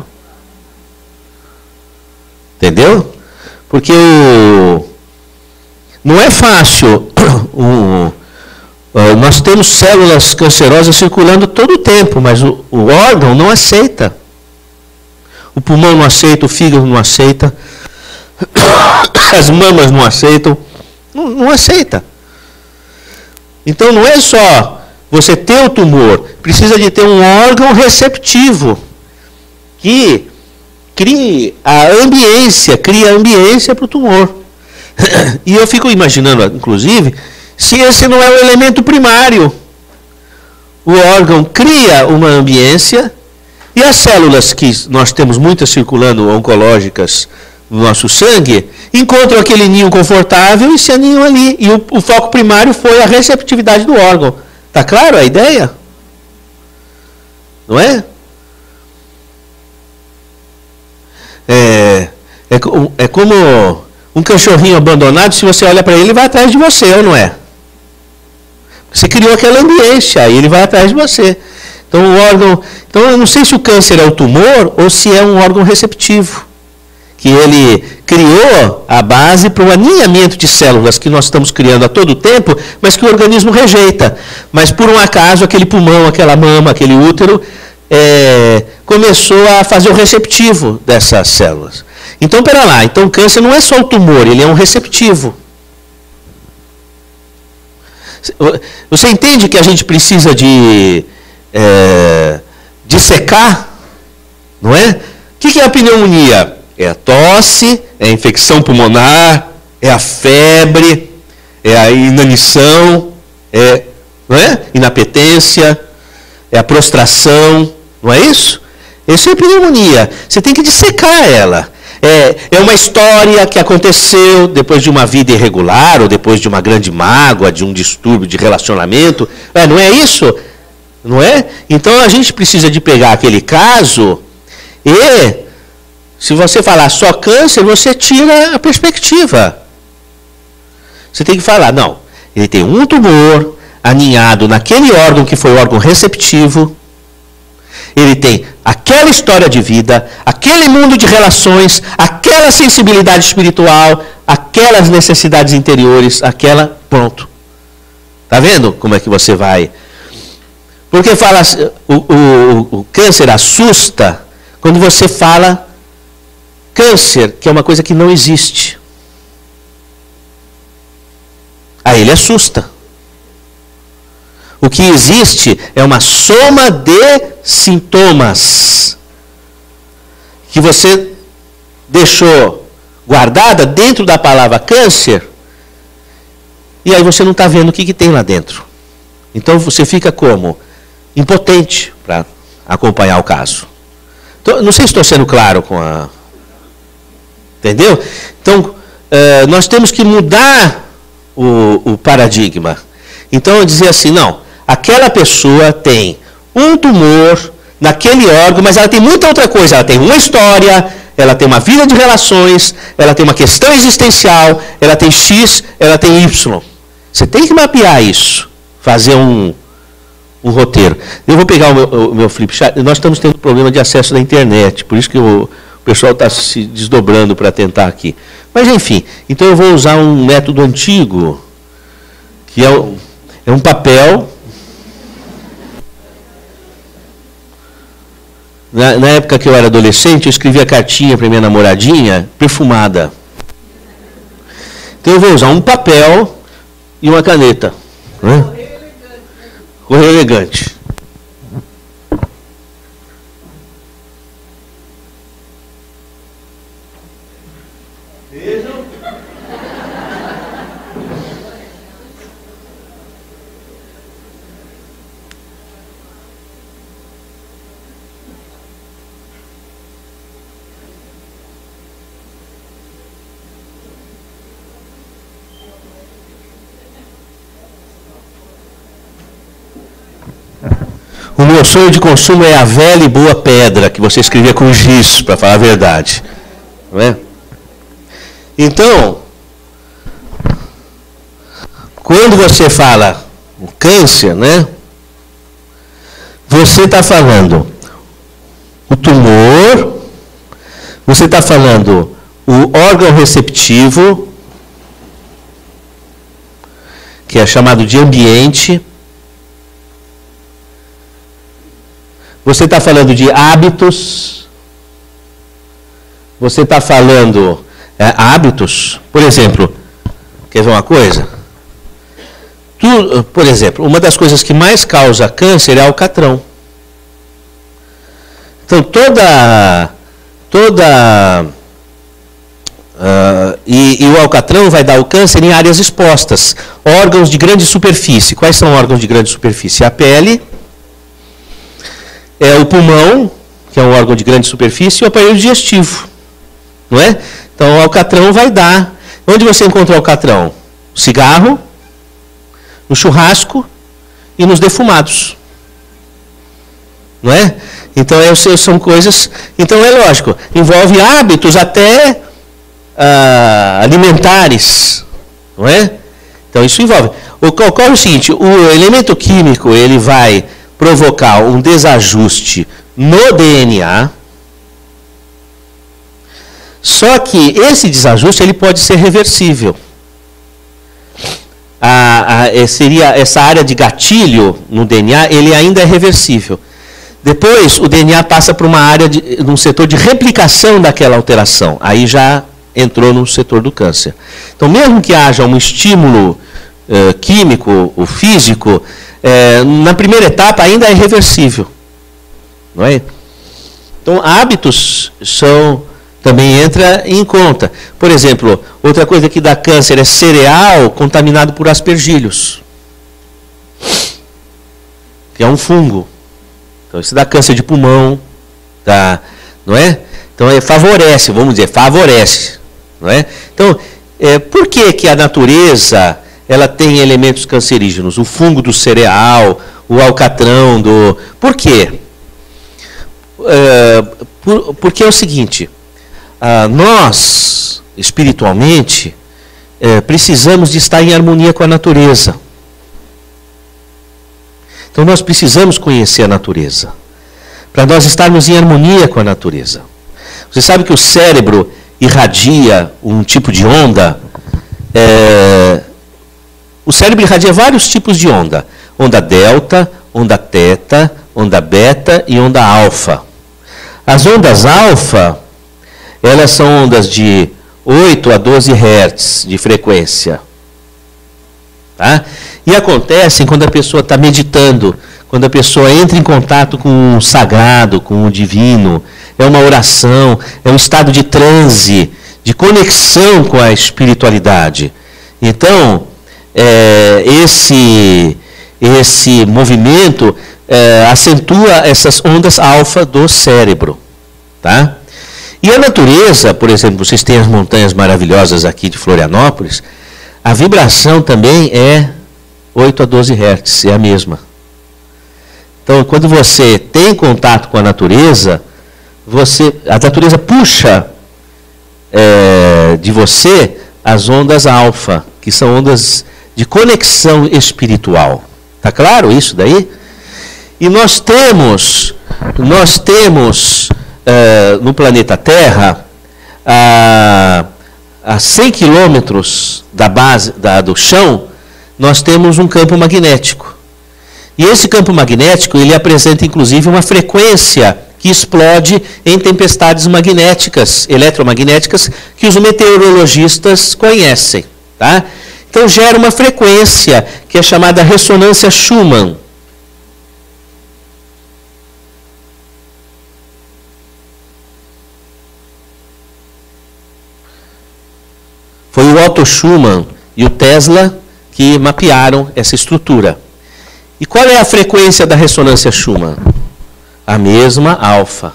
Entendeu? Porque não é fácil. Nós temos células cancerosas circulando todo o tempo, mas o órgão não aceita. O pulmão não aceita, o fígado não aceita, as mamas não aceitam, não aceita. Então não é só você ter o tumor, precisa de ter um órgão receptivo que cria a ambiência para o tumor. E eu fico imaginando, inclusive, se esse não é o elemento primário. O órgão cria uma ambiência e as células que nós temos muitas circulando oncológicas no nosso sangue encontram aquele ninho confortável e se aninham ali. E o foco primário foi a receptividade do órgão. Está claro a ideia? Não é? É como um cachorrinho abandonado, se você olha para ele, ele vai atrás de você, ou não é? Você criou aquela ambiência, e ele vai atrás de você. Então, então, eu não sei se o câncer é o tumor ou se é um órgão receptivo, que ele criou a base para o aninhamento de células que nós estamos criando a todo tempo, mas que o organismo rejeita. Mas, por um acaso, aquele pulmão, aquela mama, aquele útero, começou a fazer o receptivo dessas células. Então, pera lá, então o câncer não é só o tumor, ele é um receptivo. Você entende que a gente precisa de dissecar, não é? O que é a pneumonia? É a tosse, é a infecção pulmonar, é a febre, é a inanição, não é? Inapetência, é a prostração, não é isso? Isso é pneumonia. Você tem que dissecar ela. É uma história que aconteceu depois de uma vida irregular, ou depois de uma grande mágoa, de um distúrbio de relacionamento. Não é isso? Não é? Então a gente precisa de pegar aquele caso e, se você falar só câncer, você tira a perspectiva. Você tem que falar, não, ele tem um tumor aninhado naquele órgão que foi o órgão receptivo. ele tem aquela história de vida, aquele mundo de relações, aquela sensibilidade espiritual, aquelas necessidades interiores, pronto. Está vendo como é que você vai? Porque fala, o câncer assusta quando você fala câncer, que é uma coisa que não existe. Aí ele assusta. O que existe é uma soma de sintomas que você deixou guardada dentro da palavra câncer, e aí você não está vendo o que tem lá dentro. Então você fica como? Impotente para acompanhar o caso. Então, não sei se estou sendo claro com a... Entendeu? Então, nós temos que mudar o paradigma. Então, dizer assim, não, aquela pessoa tem um tumor naquele órgão, mas ela tem muita outra coisa. Ela tem uma história, ela tem uma vida de relações, ela tem uma questão existencial, ela tem X, ela tem Y. Você tem que mapear isso, fazer um roteiro. Eu vou pegar o meu flip chart. Nós estamos tendo problema de acesso da internet, por isso que o pessoal está se desdobrando para tentar aqui. Mas, enfim, então eu vou usar um método antigo, que é um papel. Na época que eu era adolescente, eu escrevia cartinha para minha namoradinha, perfumada. Então eu vou usar um papel e uma caneta. Correio elegante. Vejam. O meu sonho de consumo é a velha e boa pedra, que você escrevia com giz, para falar a verdade. Não é? Então, quando você fala o câncer, né, você está falando o tumor, você está falando o órgão receptivo, que é chamado de ambiente. Você está falando de hábitos. Você está falando hábitos. Por exemplo, quer ver uma coisa? Por exemplo, uma das coisas que mais causa câncer é alcatrão. Então, e o alcatrão vai dar o câncer em áreas expostas. Órgãos de grande superfície. Quais são órgãos de grande superfície? A pele, o pulmão, que é um órgão de grande superfície, e o aparelho digestivo. Não é? Então, o alcatrão vai dar. Onde você encontra o alcatrão? No cigarro, no churrasco e nos defumados. Não é? Então, são coisas... Então, é lógico, envolve hábitos até alimentares. Não é? Então, isso envolve. Ocorre o seguinte, o elemento químico, ele vai provocar um desajuste no DNA, só que esse desajuste ele pode ser reversível. Seria essa área de gatilho no DNA, ele ainda é reversível. Depois, o DNA passa para uma área, num setor de replicação daquela alteração. Aí já entrou no setor do câncer. Então, mesmo que haja um estímulo químico ou físico, na primeira etapa ainda é reversível. Não é? Então, hábitos também entra em conta. Por exemplo, outra coisa que dá câncer é cereal contaminado por aspergilhos, que é um fungo. Então, isso dá câncer de pulmão, não é? Então, favorece, vamos dizer, favorece. Não é? Então, por que a natureza ela tem elementos cancerígenos? O fungo do cereal, o alcatrão do... Por quê? Porque é o seguinte, nós, espiritualmente, precisamos de estar em harmonia com a natureza. Então nós precisamos conhecer a natureza. para nós estarmos em harmonia com a natureza. Você sabe que o cérebro irradia um tipo de onda? O cérebro irradia vários tipos de onda. Onda delta, onda teta, onda beta e onda alfa. As ondas alfa, elas são ondas de 8 a 12 Hz de frequência. Tá? E acontecem quando a pessoa está meditando, quando a pessoa entra em contato com o sagrado, com o divino. É uma oração, é um estado de transe, de conexão com a espiritualidade. Então, esse movimento acentua essas ondas alfa do cérebro. Tá? E a natureza, por exemplo, vocês têm as montanhas maravilhosas aqui de Florianópolis, a vibração também é 8 a 12 Hz, é a mesma. Então, quando você tem contato com a natureza natureza puxa de você as ondas alfa, que são ondas de conexão espiritual. Tá claro isso daí? E nós temos no planeta Terra, a 100 quilômetros da base do chão, nós temos um campo magnético. E esse campo magnético, ele apresenta inclusive uma frequência que explode em tempestades magnéticas, eletromagnéticas, que os meteorologistas conhecem. Tá? Então gera uma frequência que é chamada ressonância Schumann. Foi o Otto Schumann e o Tesla que mapearam essa estrutura. E qual é a frequência da ressonância Schumann? A mesma alfa.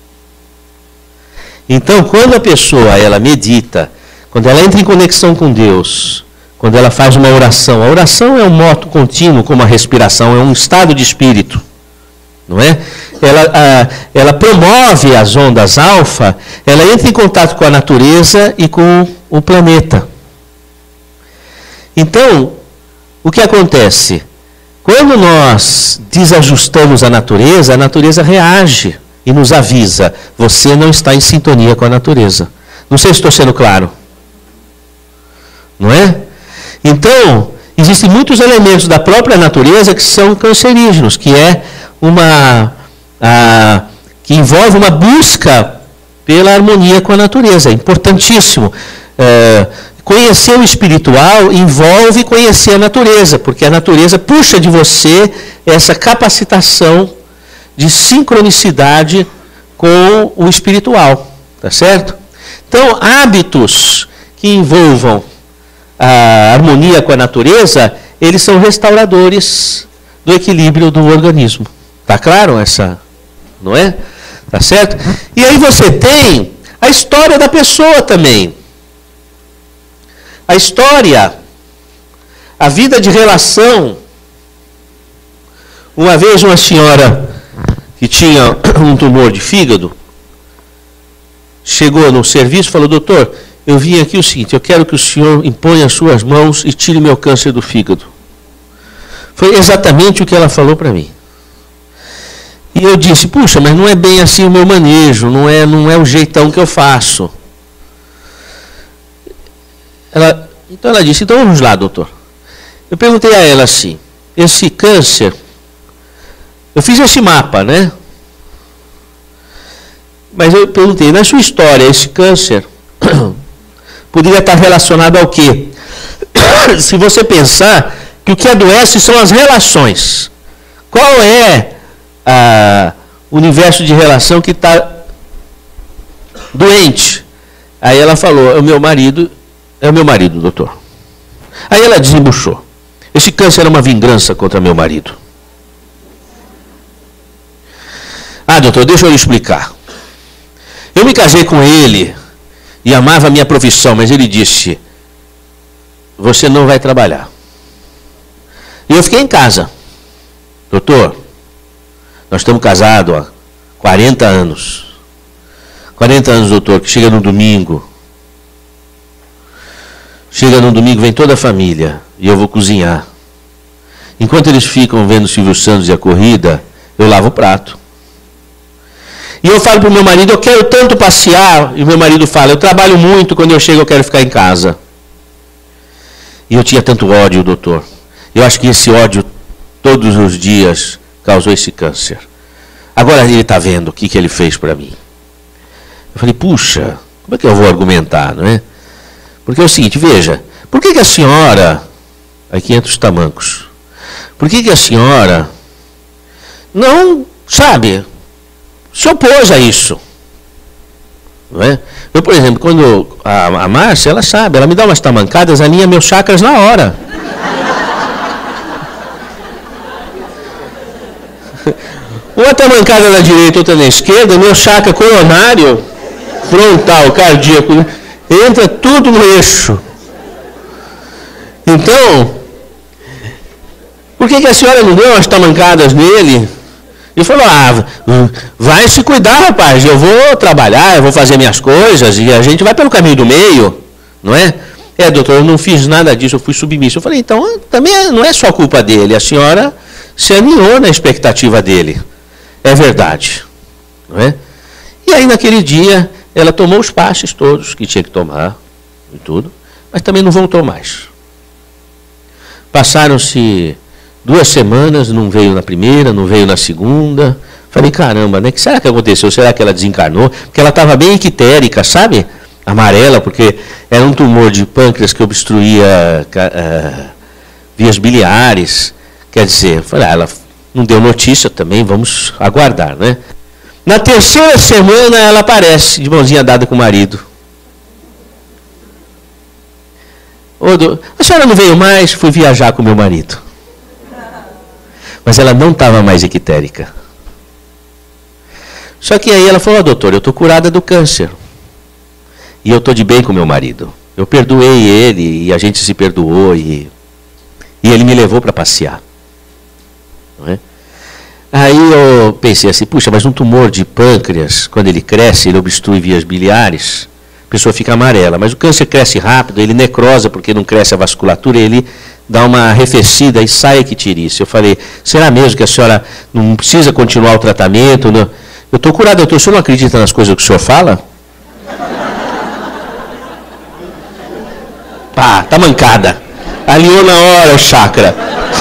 Então, quando a pessoa ela medita, quando ela entra em conexão com Deus, quando ela faz uma oração, a oração é um moto contínuo, como a respiração, é um estado de espírito, não é? Ela promove as ondas alfa, ela entra em contato com a natureza e com o planeta. Então, o que acontece? Quando nós desajustamos a natureza reage e nos avisa: você não está em sintonia com a natureza. Não sei se estou sendo claro. Não é? Então, existem muitos elementos da própria natureza que são cancerígenos, que é que envolve uma busca pela harmonia com a natureza. É importantíssimo. Conhecer o espiritual envolve conhecer a natureza, porque a natureza puxa de você essa capacitação de sincronicidade com o espiritual. Tá certo? Então, hábitos que envolvam a harmonia com a natureza, eles são restauradores do equilíbrio do organismo. Tá claro essa? Não é? Tá certo? E aí você tem a história da pessoa também. A história, a vida de relação. Uma vez uma senhora que tinha um tumor de fígado, chegou no serviço e falou: doutor, eu vim aqui o seguinte, eu quero que o senhor imponha as suas mãos e tire meu câncer do fígado. Foi exatamente o que ela falou para mim. E eu disse: puxa, mas não é bem assim o meu manejo, não é o jeitão que eu faço. Então ela disse: então vamos lá, doutor. Eu perguntei a ela assim: esse câncer, eu fiz esse mapa, né? Mas eu perguntei: na sua história, esse câncer poderia estar relacionado ao quê? Se você pensar que o que adoece são as relações. Qual é o universo de relação que está doente? Aí ela falou: é o meu marido, doutor. Aí ela desembuchou: esse câncer era uma vingança contra meu marido. Ah, doutor, deixa eu lhe explicar. Eu me casei com ele e amava a minha profissão, mas ele disse: você não vai trabalhar. E eu fiquei em casa. Doutor, nós estamos casados há 40 anos. 40 anos, doutor, que chega no domingo. Chega no domingo, vem toda a família e eu vou cozinhar. Enquanto eles ficam vendo o Silvio Santos e a corrida, eu lavo o prato. E eu falo para o meu marido, eu quero tanto passear, e o meu marido fala, eu trabalho muito, quando eu chego eu quero ficar em casa. E eu tinha tanto ódio, doutor. Eu acho que esse ódio, todos os dias, causou esse câncer. Agora ele está vendo o que ele fez para mim. Eu falei, puxa, como é que eu vou argumentar, não é? Porque é o seguinte, veja, por que a senhora, aqui entre os tamancos, por que a senhora não, sabe, se opôs a isso? Não é? Eu, por exemplo, quando a Márcia, ela sabe, ela me dá umas tamancadas, alinha meus chakras na hora. Uma tamancada na direita, outra na esquerda, meu chakra coronário, frontal, cardíaco, entra tudo no eixo. Então, por que a senhora não deu umas tamancadas nele? Ele falou, vai se cuidar, rapaz, eu vou trabalhar, eu vou fazer minhas coisas, e a gente vai pelo caminho do meio, não é? Doutor, eu não fiz nada disso, eu fui submisso. Eu falei, então, também não é só culpa dele, a senhora se alinhou na expectativa dele. É verdade, não é? E aí, naquele dia, ela tomou os passes todos que tinha que tomar, e tudo, mas também não voltou mais. Passaram-se 2 semanas, não veio na primeira, não veio na segunda. Falei, caramba, né? O que será que aconteceu? Será que ela desencarnou? Porque ela estava bem equitérica, sabe? Amarela, porque era um tumor de pâncreas que obstruía vias biliares. Quer dizer, falei, ela não deu notícia também, vamos aguardar, né? Na 3ª semana ela aparece, de mãozinha dada com o marido. A senhora não veio mais, fui viajar com meu marido. Mas ela não estava mais equitérica. Só que aí ela falou, doutor, eu estou curada do câncer. E eu estou de bem com meu marido. Eu perdoei ele, e a gente se perdoou, e ele me levou para passear. Não é? Aí eu pensei assim, puxa, mas um tumor de pâncreas, quando ele cresce, ele obstrui vias biliares, a pessoa fica amarela. Mas o câncer cresce rápido, ele necrosa porque não cresce a vasculatura, ele dá uma arrefecida e sai a icterícia. Eu falei, será mesmo que a senhora não precisa continuar o tratamento? Não? Eu estou curado, doutor, o senhor não acredita nas coisas que o senhor fala? Pá, tá mancada. Alinhou na hora o chakra.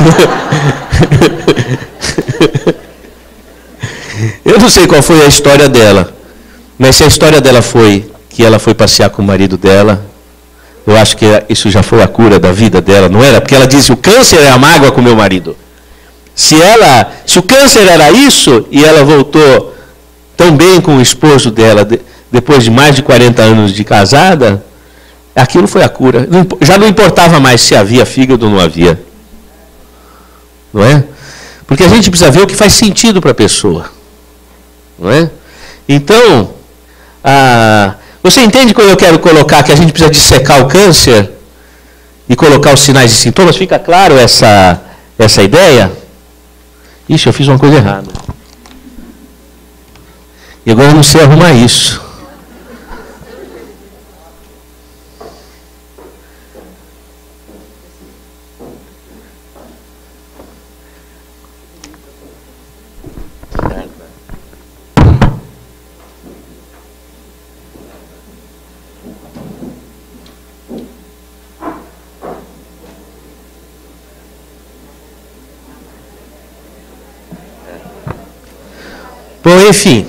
Eu não sei qual foi a história dela, mas se a história dela foi que ela foi passear com o marido dela, eu acho que isso já foi a cura da vida dela, não era? Porque ela disse, o câncer é a mágoa com o meu marido. Se o câncer era isso, e ela voltou tão bem com o esposo dela, depois de mais de 40 anos de casada, aquilo foi a cura. Já não importava mais se havia fígado ou não havia. Não é? Porque a gente precisa ver o que faz sentido para a pessoa. Não é? Então, você entende quando eu quero colocar que a gente precisa dissecar o câncer e colocar os sinais e sintomas? Fica claro essa ideia? Ixi, eu fiz uma coisa errada. E agora eu não sei arrumar isso. Bom, enfim,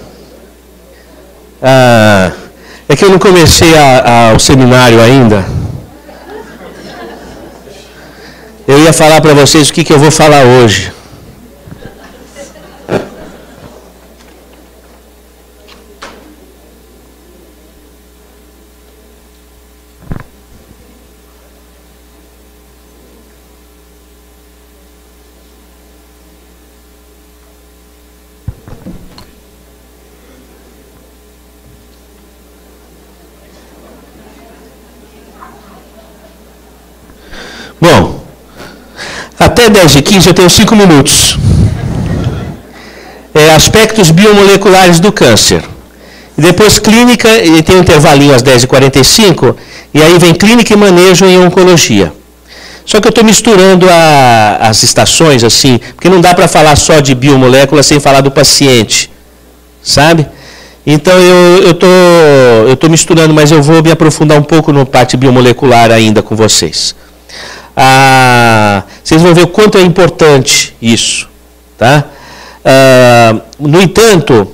é que eu não comecei o seminário ainda. Eu ia falar para vocês o que eu vou falar hoje. Bom, até 10h15 eu tenho 5 minutos. Aspectos biomoleculares do câncer. E depois clínica, e tem um intervalinho às 10h45, e aí vem clínica e manejo em oncologia. Só que eu estou misturando as estações, assim, porque não dá para falar só de biomolécula sem falar do paciente, sabe? Então eu tô misturando, mas eu vou me aprofundar um pouco na parte biomolecular ainda com vocês. Vocês vão ver o quanto é importante isso, tá? No entanto,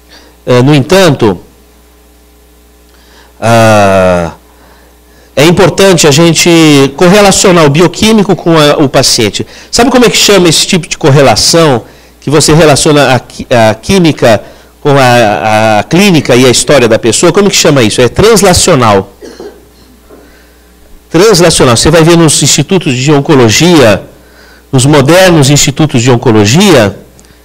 é importante a gente correlacionar o bioquímico com o paciente. Sabe como é que chama esse tipo de correlação? Que você relaciona a química com a clínica e a história da pessoa? Como é que chama isso? É translacional. Translacional. Você vai ver nos institutos de oncologia, nos modernos institutos de oncologia,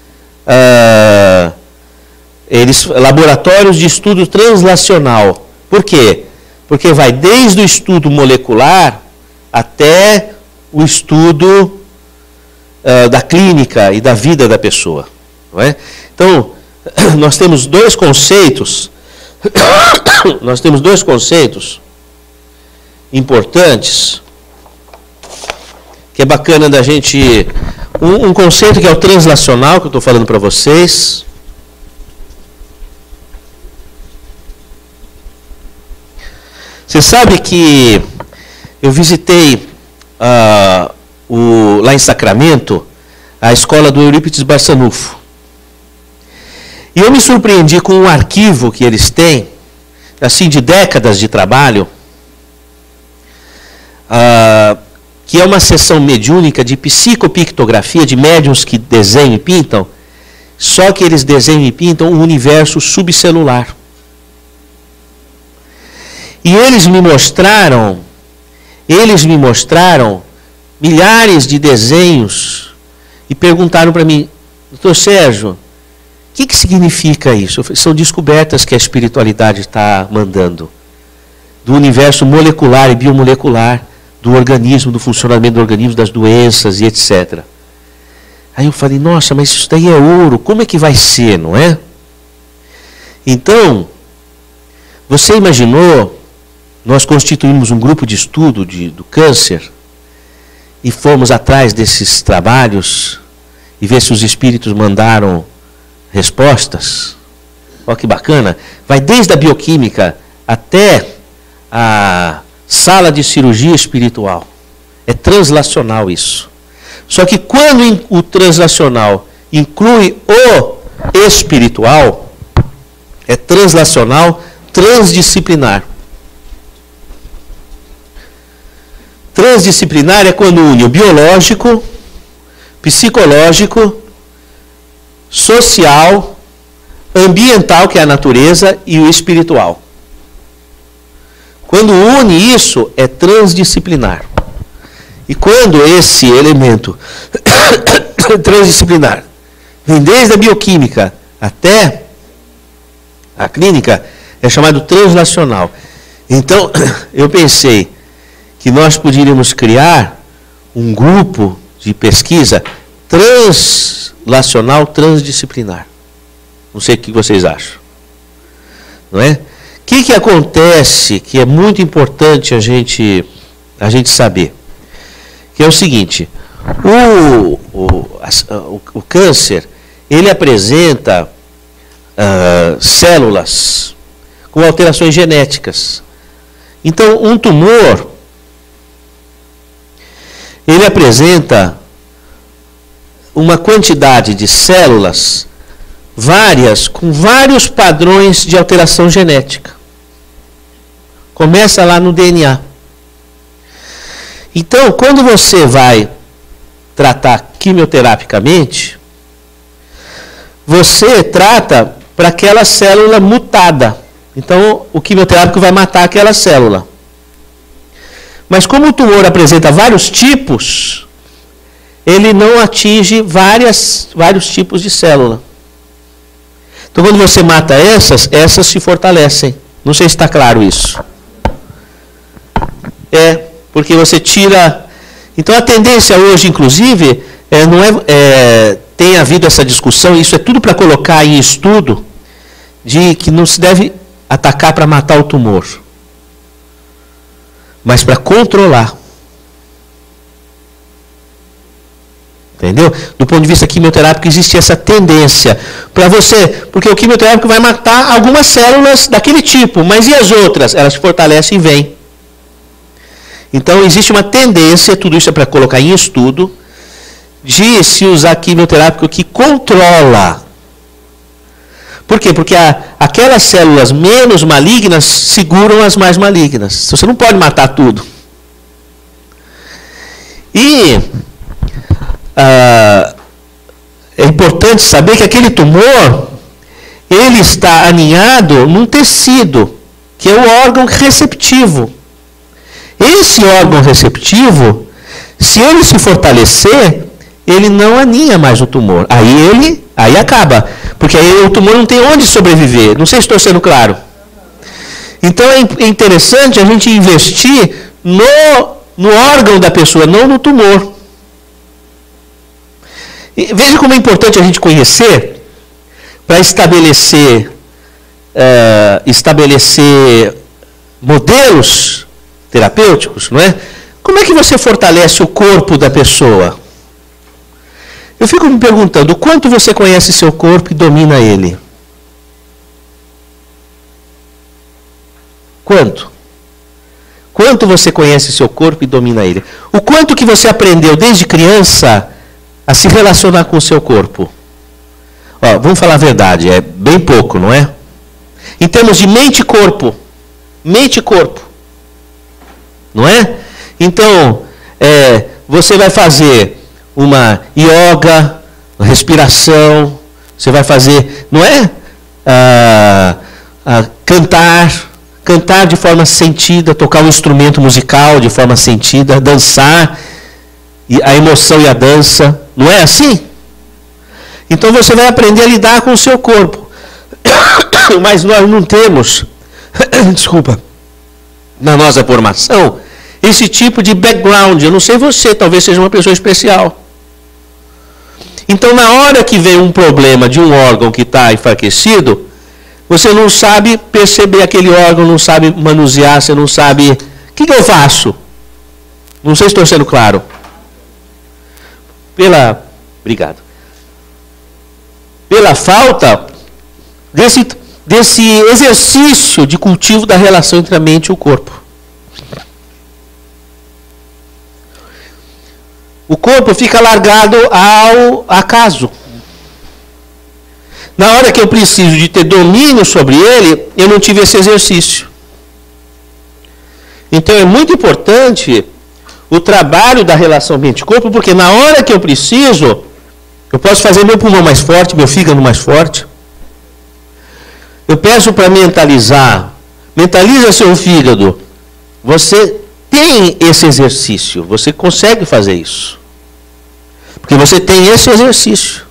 laboratórios de estudo translacional. Por quê? Porque vai desde o estudo molecular até o estudo da clínica e da vida da pessoa. Não é? Então, nós temos dois conceitos importantes, que é bacana da gente... Um conceito que é o translacional, que eu estou falando para vocês. Você sabe que eu visitei lá em Sacramento a escola do Eurípides Barçanufo. E eu me surpreendi com um arquivo que eles têm, assim, de décadas de trabalho, que é uma sessão mediúnica de psicopictografia, de médiuns que desenham e pintam, só que eles desenham e pintam um universo subcelular. E eles me mostraram milhares de desenhos e perguntaram para mim: doutor Sérgio, o que significa isso? São descobertas que a espiritualidade está mandando, do universo molecular e biomolecular, do organismo, do funcionamento do organismo, das doenças e etc. Aí eu falei: nossa, mas isso daí é ouro, como é que vai ser, não é? Então, você imaginou, nós constituímos um grupo de estudo do câncer e fomos atrás desses trabalhos e ver se os espíritos mandaram respostas. Olha que bacana. Vai desde a bioquímica até a sala de cirurgia espiritual. É translacional isso. Só que quando o translacional inclui o espiritual, é translacional transdisciplinar. Transdisciplinar é quando une o biológico, psicológico, social, ambiental, que é a natureza, e o espiritual. Quando une isso, é transdisciplinar. E quando esse elemento transdisciplinar vem desde a bioquímica até a clínica, é chamado translacional. Então, eu pensei que nós poderíamos criar um grupo de pesquisa translacional, transdisciplinar. Não sei o que vocês acham. Não é? O que acontece que é muito importante a gente saber? Que é o seguinte: o câncer, ele apresenta células com alterações genéticas. Então, um tumor, ele apresenta uma quantidade de células várias, com vários padrões de alteração genética. Começa lá no DNA. Então, quando você vai tratar quimioterapicamente, você trata para aquela célula mutada. Então, o quimioterápico vai matar aquela célula. Mas como o tumor apresenta vários tipos, ele não atinge vários tipos de célula. Então, quando você mata essas se fortalecem. Não sei se está claro isso. Porque você tira... Então, a tendência hoje, inclusive, tem havido essa discussão, isso é tudo para colocar em estudo, de que não se deve atacar para matar o tumor, mas para controlar. Entendeu? Do ponto de vista quimioterápico, existe essa tendência para você, porque o quimioterápico vai matar algumas células daquele tipo, mas e as outras? Elas se fortalecem e vêm. Então, existe uma tendência, tudo isso é para colocar em estudo, de se usar quimioterápico que controla. Por quê? Porque aquelas células menos malignas seguram as mais malignas. Você não pode matar tudo. E é importante saber que aquele tumor, ele está aninhado num tecido, que é o órgão receptivo. Esse órgão receptivo, se ele se fortalecer, ele não aninha mais o tumor. Aí acaba. Porque aí o tumor não tem onde sobreviver. Não sei se estou sendo claro. Então é interessante a gente investir no órgão da pessoa, não no tumor. E veja como é importante a gente conhecer para estabelecer modelos terapêuticos, não é? Como é que você fortalece o corpo da pessoa? Eu fico me perguntando, o quanto você conhece seu corpo e domina ele? Quanto? Quanto você conhece seu corpo e domina ele? O quanto que você aprendeu desde criança a se relacionar com o seu corpo? Ó, vamos falar a verdade, é bem pouco, não é? Em termos de mente e corpo. Mente e corpo. Não é? Então, você vai fazer uma yoga, respiração, você vai fazer, não é? Cantar de forma sentida, tocar um instrumento musical de forma sentida, dançar, a emoção e a dança, não é assim? Então você vai aprender a lidar com o seu corpo. Mas nós não temos, desculpa, na nossa formação, esse tipo de background. Eu não sei você, talvez seja uma pessoa especial. Então, na hora que vem um problema de um órgão que está enfraquecido, você não sabe perceber aquele órgão, não sabe manusear, você não sabe... O que eu faço? Não sei se estou sendo claro. Obrigado. Pela falta desse exercício de cultivo da relação entre a mente e o corpo. O corpo fica largado ao acaso. Na hora que eu preciso de ter domínio sobre ele, eu não tive esse exercício. Então é muito importante o trabalho da relação mente-corpo, porque na hora que eu preciso, eu posso fazer meu pulmão mais forte, meu fígado mais forte. Eu peço para mentalizar. Mentaliza seu fígado. Você tem esse exercício, você consegue fazer isso. Porque você tem esse exercício.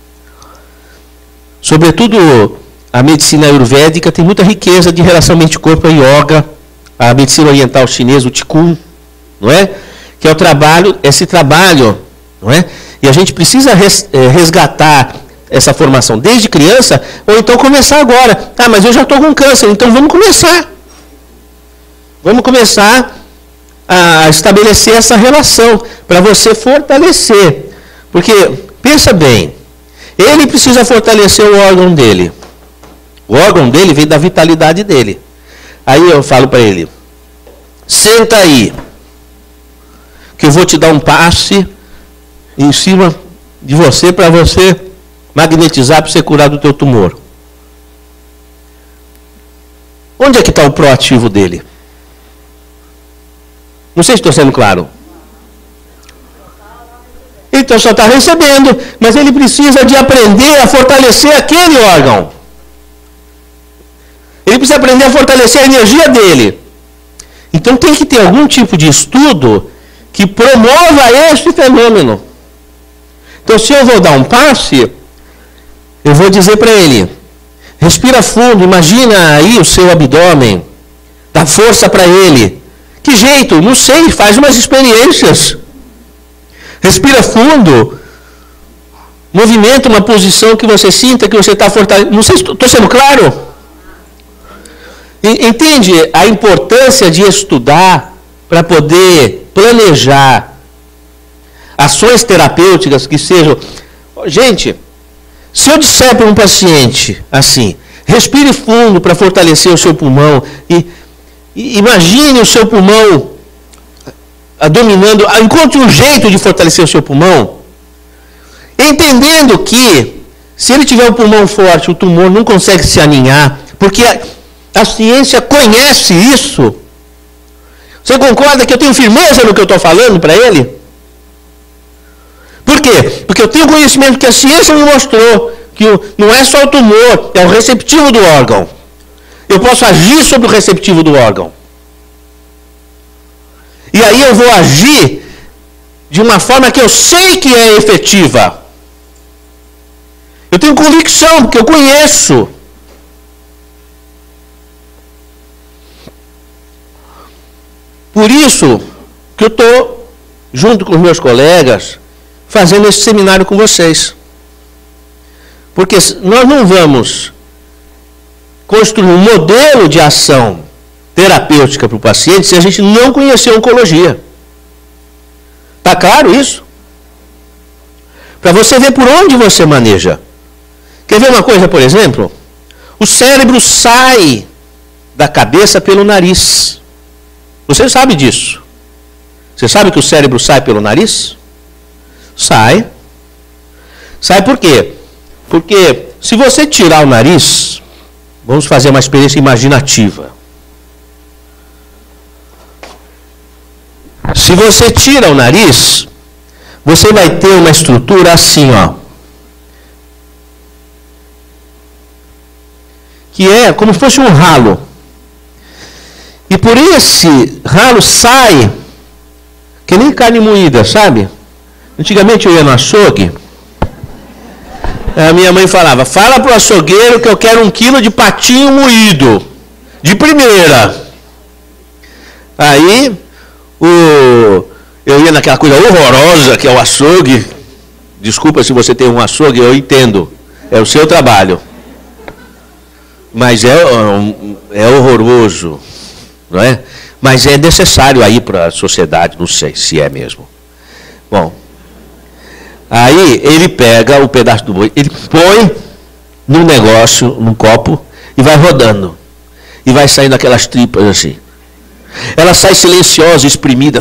Sobretudo, a medicina ayurvédica tem muita riqueza de relação mente-corpo, a yoga, a medicina oriental chinesa, o Qigong, não é? Que é o trabalho, esse trabalho, não é? E a gente precisa resgatar essa formação desde criança, ou então começar agora. Ah, mas eu já estou com câncer, então vamos começar. Vamos começar a estabelecer essa relação para você fortalecer. Porque, pensa bem, ele precisa fortalecer o órgão dele. O órgão dele vem da vitalidade dele. Aí eu falo para ele, senta aí, que eu vou te dar um passe em cima de você para você magnetizar para você curar do teu tumor. Onde é que está o proativo dele? Não sei se estou sendo claro. Então só está recebendo, mas ele precisa de aprender a fortalecer aquele órgão. Ele precisa aprender a fortalecer a energia dele. Então tem que ter algum tipo de estudo que promova este fenômeno. Então se eu vou dar um passe, eu vou dizer para ele, respira fundo, imagina aí o seu abdômen, dá força para ele. Que jeito? Não sei, faz umas experiências. Respira fundo, movimenta uma posição que você sinta que você está fortalecendo. Não sei se estou sendo claro. Entende a importância de estudar para poder planejar ações terapêuticas que sejam... Gente, se eu disser para um paciente assim, respire fundo para fortalecer o seu pulmão e imagine o seu pulmão dominando, encontre um jeito de fortalecer o seu pulmão, entendendo que se ele tiver o pulmão forte, o tumor não consegue se aninhar, porque a ciência conhece isso. Você concorda que eu tenho firmeza no que eu estou falando para ele? Por quê? Porque eu tenho conhecimento que a ciência me mostrou que não é só o tumor, é o receptivo do órgão. Eu posso agir sobre o receptivo do órgão. E aí eu vou agir de uma forma que eu sei que é efetiva. Eu tenho convicção, porque eu conheço. Por isso que eu estou, junto com os meus colegas, fazendo esse seminário com vocês. Porque nós não vamos construir um modelo de ação terapêutica para o paciente se a gente não conhecer a oncologia. Está claro isso? Para você ver por onde você maneja. Quer ver uma coisa, por exemplo? O cérebro sai da cabeça pelo nariz. Você sabe disso. Você sabe que o cérebro sai pelo nariz? Sai. Sai por quê? Porque se você tirar o nariz, vamos fazer uma experiência imaginativa. Se você tira o nariz, você vai ter uma estrutura assim, ó. Que é como se fosse um ralo. E por esse ralo sai, que nem carne moída, sabe? Antigamente eu ia no açougue, a minha mãe falava, fala pro açougueiro que eu quero 1 quilo de patinho moído, de primeira. Aí, eu ia naquela coisa horrorosa que é o açougue. Desculpa se você tem um açougue, eu entendo, é o seu trabalho. Mas é horroroso, não é? Mas é necessário aí para a sociedade, não sei se é mesmo. Bom, aí ele pega o pedaço do boi, ele põe num negócio, num copo, e vai rodando. E vai saindo aquelas tripas assim. Ela sai silenciosa, exprimida.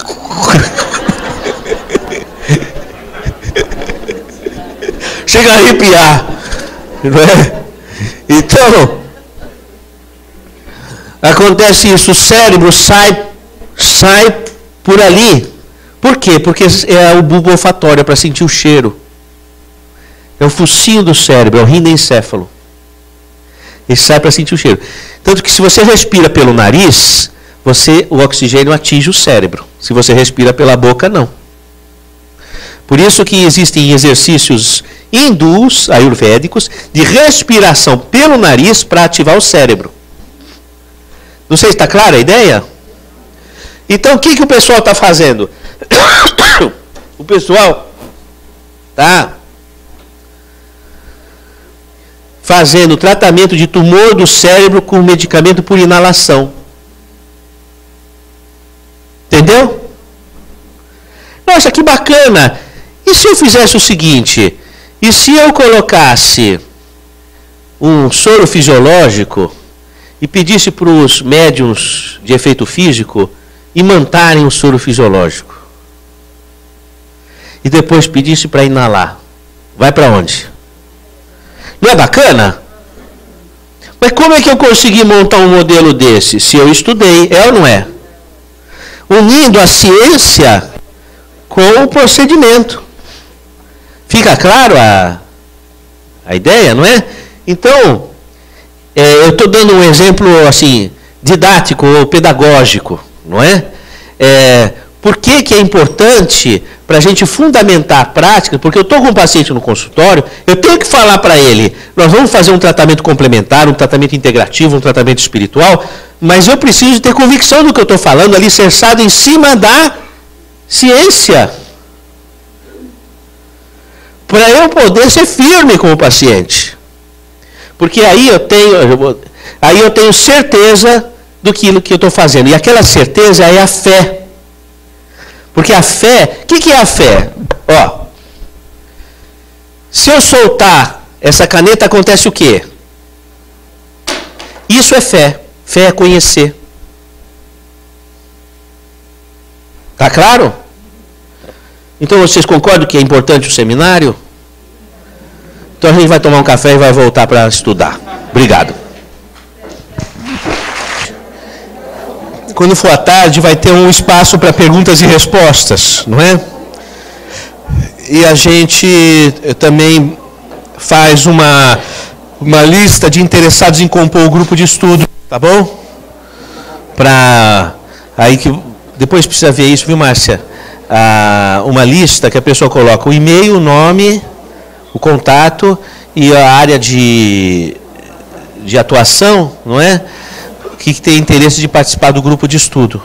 Chega a arrepiar, não é? Então, acontece isso, o cérebro sai por ali. Por quê? Porque é o bulbo olfatório, é para sentir o cheiro. É o focinho do cérebro, é o rinencéfalo. Ele sai para sentir o cheiro. Tanto que se você respira pelo nariz, o oxigênio atinge o cérebro. Se você respira pela boca, não. Por isso que existem exercícios hindus, ayurvédicos, de respiração pelo nariz para ativar o cérebro. Não sei se está clara a ideia? Então, o que o pessoal está fazendo? O pessoal está fazendo tratamento de tumor do cérebro com medicamento por inalação. Entendeu? Nossa, que bacana! E se eu fizesse o seguinte? E se eu colocasse um soro fisiológico e pedisse para os médiums de efeito físico imantarem o soro fisiológico? E depois pedisse para inalar. Vai para onde? Não é bacana? Mas como é que eu consegui montar um modelo desse? Se eu estudei, é ou não é? Unindo a ciência com o procedimento. Fica claro a ideia, não é? Então, eu estou dando um exemplo assim, didático ou pedagógico, não é? Por que é importante para a gente fundamentar a prática? Porque eu estou com um paciente no consultório, eu tenho que falar para ele, nós vamos fazer um tratamento complementar, um tratamento integrativo, um tratamento espiritual, mas eu preciso ter convicção do que eu estou falando, alicerçado em cima da ciência. Para eu poder ser firme com o paciente. Porque aí eu tenho certeza do que eu estou fazendo. E aquela certeza é a fé. Porque a fé, o que é a fé? Ó, se eu soltar essa caneta, acontece o quê? Isso é fé. Fé é conhecer. Tá claro? Então vocês concordam que é importante o seminário? Então a gente vai tomar um café e vai voltar para estudar. Obrigado. Quando for à tarde, vai ter um espaço para perguntas e respostas, não é? E a gente também faz uma lista de interessados em compor o grupo de estudo, tá bom? Aí que depois precisa ver isso, viu, Márcia? Uma lista que a pessoa coloca o e-mail, o nome, o contato e a área de atuação, não é? Que tem interesse de participar do grupo de estudo.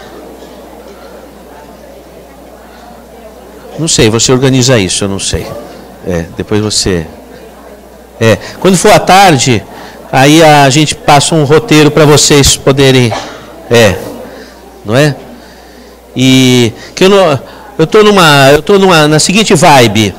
Não sei, você organiza isso, eu não sei. Depois você... quando for à tarde, aí a gente passa um roteiro para vocês poderem... não é? E que eu tô na seguinte vibe.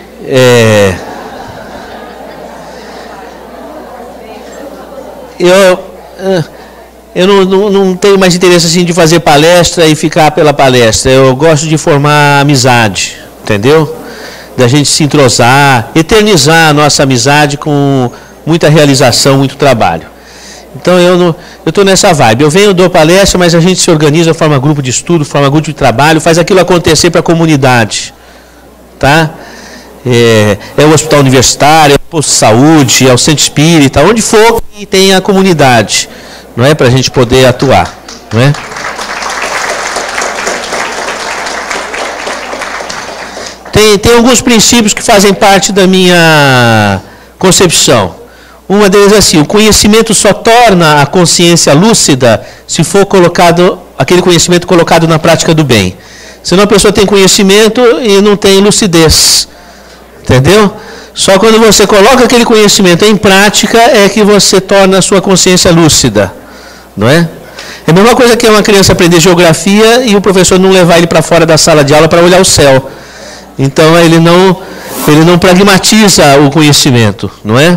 Eu não tenho mais interesse assim de fazer palestra e ficar pela palestra. Eu gosto de formar amizade, entendeu? Da gente se entrosar, eternizar a nossa amizade com muita realização, muito trabalho. Então eu estou nessa vibe. Eu venho, dou palestra, mas a gente se organiza, forma grupo de estudo, forma grupo de trabalho, faz aquilo acontecer para a comunidade. Tá? É o hospital universitário, é o posto de saúde, é o centro espírita, onde for que tem a comunidade, não é? Para a gente poder atuar, não é? Tem alguns princípios que fazem parte da minha concepção. Uma delas é assim: o conhecimento só torna a consciência lúcida se for aquele conhecimento colocado na prática do bem. Senão a pessoa tem conhecimento e não tem lucidez. Entendeu? Só quando você coloca aquele conhecimento em prática é que você torna a sua consciência lúcida. Não é? É a mesma coisa que uma criança aprender geografia e o professor não levar ele para fora da sala de aula para olhar o céu. Então ele não pragmatiza o conhecimento, não é?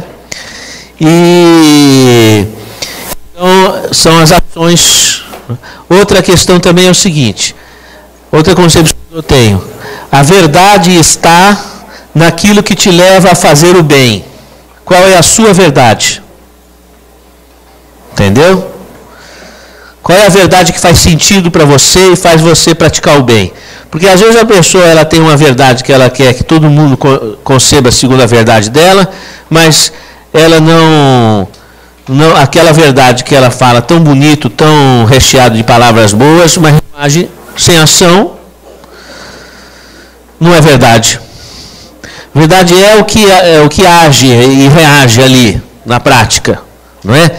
Então, são as ações. Outra questão também é o seguinte, outra concepção que eu tenho: a verdade está naquilo que te leva a fazer o bem. Qual é a sua verdade? Entendeu? Qual é a verdade que faz sentido para você e faz você praticar o bem? Porque às vezes a pessoa ela tem uma verdade que ela quer que todo mundo conceba segundo a verdade dela, mas ela não aquela verdade que ela fala tão bonito, tão recheado de palavras boas, mas age sem ação, não é verdade. Verdade é o que age e reage ali na prática, não é?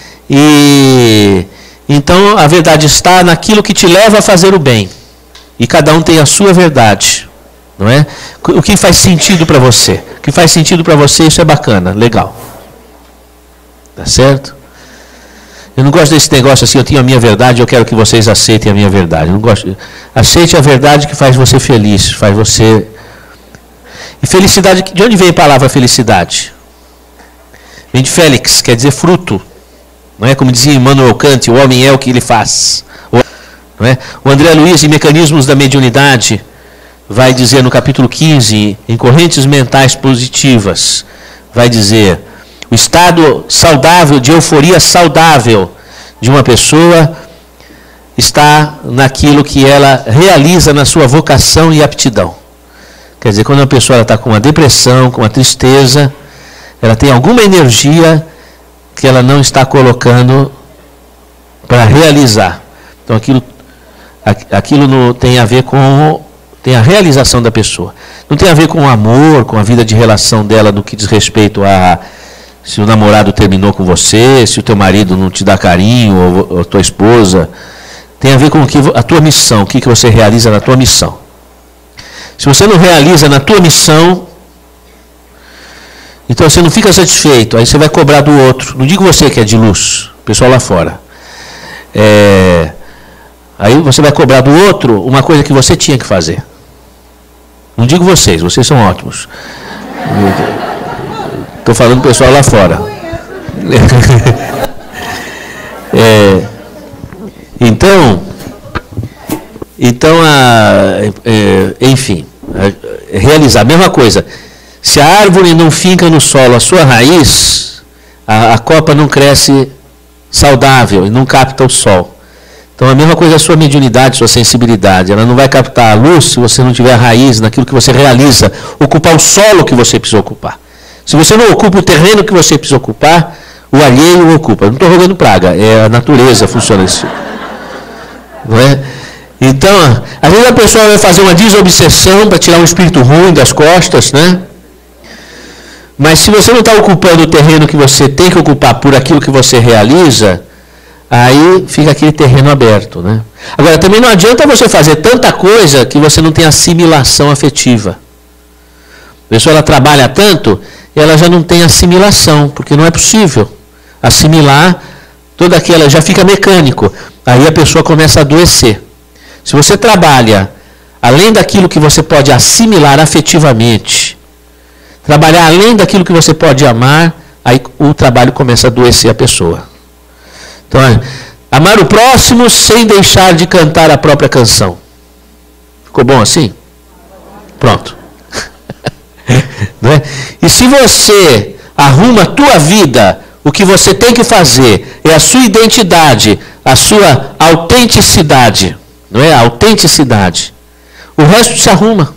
Então a verdade está naquilo que te leva a fazer o bem. E cada um tem a sua verdade, não é? O que faz sentido para você? O que faz sentido para você, isso é bacana, legal. Tá certo? Eu não gosto desse negócio assim, eu tenho a minha verdade, eu quero que vocês aceitem a minha verdade. Eu não gosto. Aceite a verdade que faz você feliz, faz você... E felicidade, de onde vem a palavra felicidade? Vem de Félix, quer dizer fruto. Não é? Como dizia Immanuel Kant, o homem é o que ele faz. Não é? O André Luiz, em Mecanismos da Mediunidade, vai dizer no capítulo 15, em Correntes Mentais Positivas, vai dizer: o estado saudável, de euforia saudável de uma pessoa está naquilo que ela realiza na sua vocação e aptidão. Quer dizer, quando uma pessoa está com uma depressão, com uma tristeza, ela tem alguma energia que ela não está colocando para realizar. Então aquilo não tem a ver com... tem a realização da pessoa. Não tem a ver com o amor, com a vida de relação dela no que diz respeito a se o namorado terminou com você, se o teu marido não te dá carinho, ou a tua esposa. Tem a ver com a tua missão, o que você realiza na tua missão. Se você não realiza na tua missão, então você não fica satisfeito, aí você vai cobrar do outro. Não digo você que é de luz, pessoal lá fora. Aí você vai cobrar do outro uma coisa que você tinha que fazer. Não digo vocês são ótimos. Estou falando do pessoal lá fora. Enfim, realizar a mesma coisa. Se a árvore não finca no solo a sua raiz, a copa não cresce saudável e não capta o sol. Então, a mesma coisa é a sua mediunidade, sua sensibilidade. Ela não vai captar a luz se você não tiver raiz naquilo que você realiza, ocupar o solo que você precisa ocupar. Se você não ocupa o terreno que você precisa ocupar, o alheio o ocupa. Não estou rogando praga, é a natureza funciona assim. Não é? Então, às vezes a pessoa vai fazer uma desobsessão para tirar um espírito ruim das costas, né? Mas se você não está ocupando o terreno que você tem que ocupar por aquilo que você realiza, aí fica aquele terreno aberto, né? Agora, também não adianta você fazer tanta coisa que você não tem assimilação afetiva. A pessoa ela trabalha tanto, ela já não tem assimilação, porque não é possível assimilar toda aquela, já fica mecânico. Aí a pessoa começa a adoecer. Se você trabalha além daquilo que você pode assimilar afetivamente, trabalhar além daquilo que você pode amar, aí o trabalho começa a adoecer a pessoa. Então, amar o próximo sem deixar de cantar a própria canção. Ficou bom assim? Pronto. Não é? E se você arruma a tua vida, o que você tem que fazer é a sua identidade, a sua autenticidade. Não é? A autenticidade. O resto se arruma.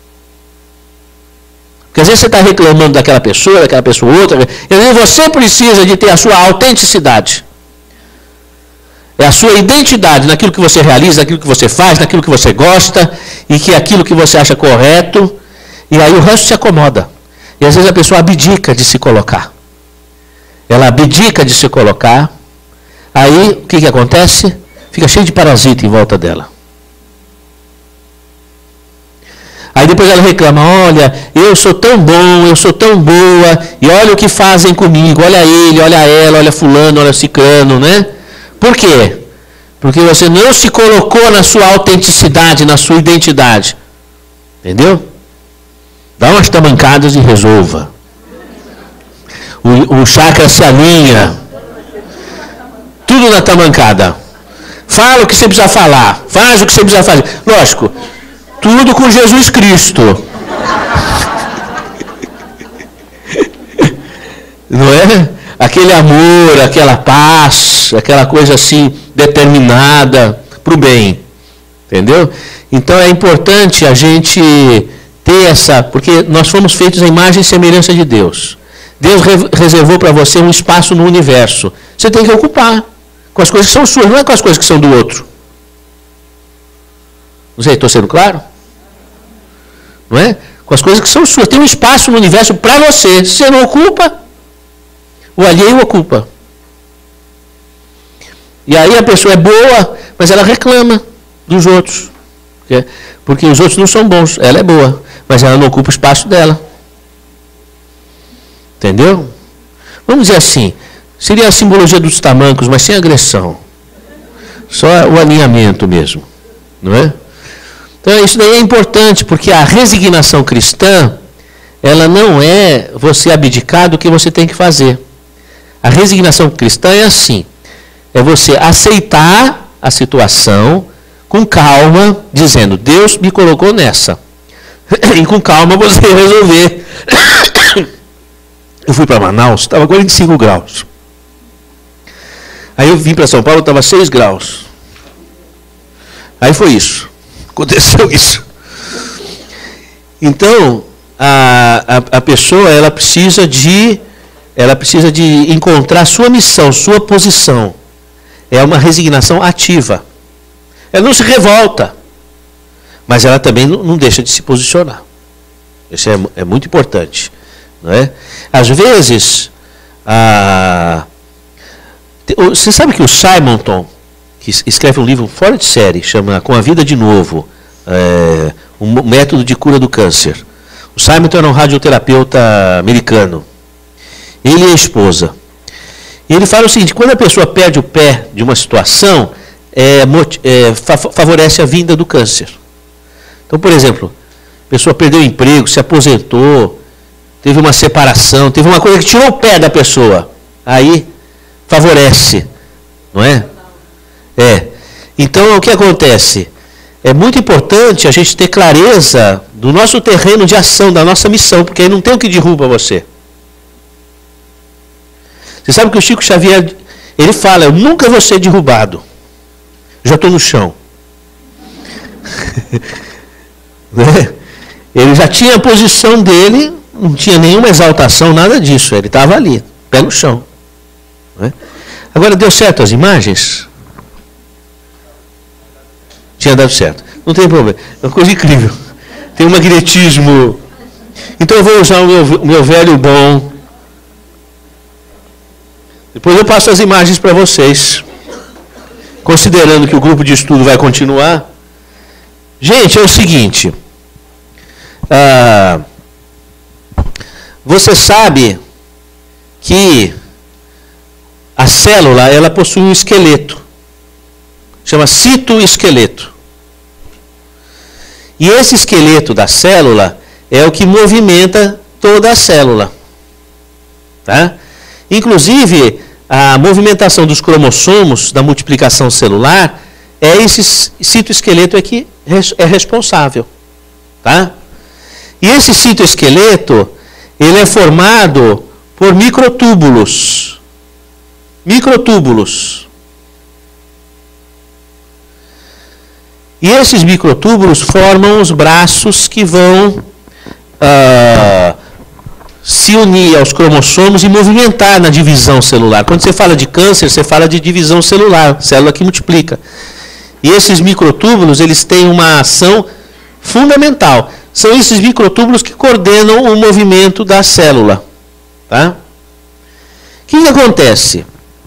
Porque às vezes você está reclamando daquela pessoa outra, e às vezes você precisa de ter a sua autenticidade. É a sua identidade naquilo que você realiza, naquilo que você faz, naquilo que você gosta, e que é aquilo que você acha correto, e aí o resto se acomoda. E às vezes a pessoa abdica de se colocar. Ela abdica de se colocar, aí o que acontece? Fica cheio de parasita em volta dela. Aí depois ela reclama, olha, eu sou tão bom, eu sou tão boa, e olha o que fazem comigo, olha ele, olha ela, olha fulano, olha ciclano, né? Por quê? Porque você não se colocou na sua autenticidade, na sua identidade. Entendeu? Dá umas tamancadas e resolva. O chakra se alinha. Tudo na tamancada. Fala o que você precisa falar. Faz o que você precisa fazer. Lógico, tudo com Jesus Cristo. Não é? Aquele amor, aquela paz, aquela coisa assim determinada para o bem. Entendeu? Então é importante a gente ter essa, porque nós fomos feitos à imagem e semelhança de Deus. Deus reservou para você um espaço no universo. Você tem que ocupar com as coisas que são suas, não é com as coisas que são do outro. Não sei, estou sendo claro? Não é? Com as coisas que são suas. Tem um espaço no universo para você. Se você não ocupa, o alheio ocupa. E aí a pessoa é boa, mas ela reclama dos outros. Porque os outros não são bons. Ela é boa, mas ela não ocupa o espaço dela. Entendeu? Vamos dizer assim, seria a simbologia dos tamancos, mas sem agressão. Só o alinhamento mesmo. Não é? Então isso daí é importante, porque a resignação cristã, ela não é você abdicar do que você tem que fazer. A resignação cristã é assim, é você aceitar a situação com calma, dizendo, Deus me colocou nessa. E com calma você resolver. Eu fui para Manaus, estava 45 graus. Aí eu vim para São Paulo, estava 6 graus. Aí foi isso. Aconteceu isso. Então, a pessoa, ela precisa de encontrar sua missão, sua posição. É uma resignação ativa. Ela não se revolta, mas ela também não deixa de se posicionar. Isso é muito importante. Não é? Às vezes, você sabe que o Simonton, que escreve um livro fora de série, chama Com a Vida de Novo, um método de cura do câncer. O Simonton era um radioterapeuta americano. Ele e a esposa. E ele fala o seguinte, quando a pessoa perde o pé de uma situação, favorece a vinda do câncer. Então, por exemplo, a pessoa perdeu o emprego, se aposentou, teve uma separação, teve uma coisa que tirou o pé da pessoa. Aí favorece, não é? Então, o que acontece? É muito importante a gente ter clareza do nosso terreno de ação, da nossa missão, porque aí não tem o que derruba você. Você sabe que o Chico Xavier, ele fala, eu nunca vou ser derrubado. Já estou no chão. Ele já tinha a posição dele, não tinha nenhuma exaltação, nada disso. Ele estava ali, pé no chão. Agora, deu certo as imagens? Tinha dado certo. Não tem problema. É uma coisa incrível. Tem um magnetismo. Então eu vou usar o meu velho bom. Depois eu passo as imagens para vocês. Considerando que o grupo de estudo vai continuar. Gente, é o seguinte. Você sabe que a célula, ela possui um esqueleto. Chama citoesqueleto. E esse esqueleto da célula é o que movimenta toda a célula. Tá? Inclusive, a movimentação dos cromossomos da multiplicação celular, esse citoesqueleto que é responsável. Tá? E esse citoesqueleto, ele é formado por microtúbulos. Microtúbulos. E esses microtúbulos formam os braços que vão se unir aos cromossomos e movimentar na divisão celular. Quando você fala de câncer, você fala de divisão celular, célula que multiplica. E esses microtúbulos, eles têm uma ação fundamental. São esses microtúbulos que coordenam o movimento da célula. Tá? O que acontece?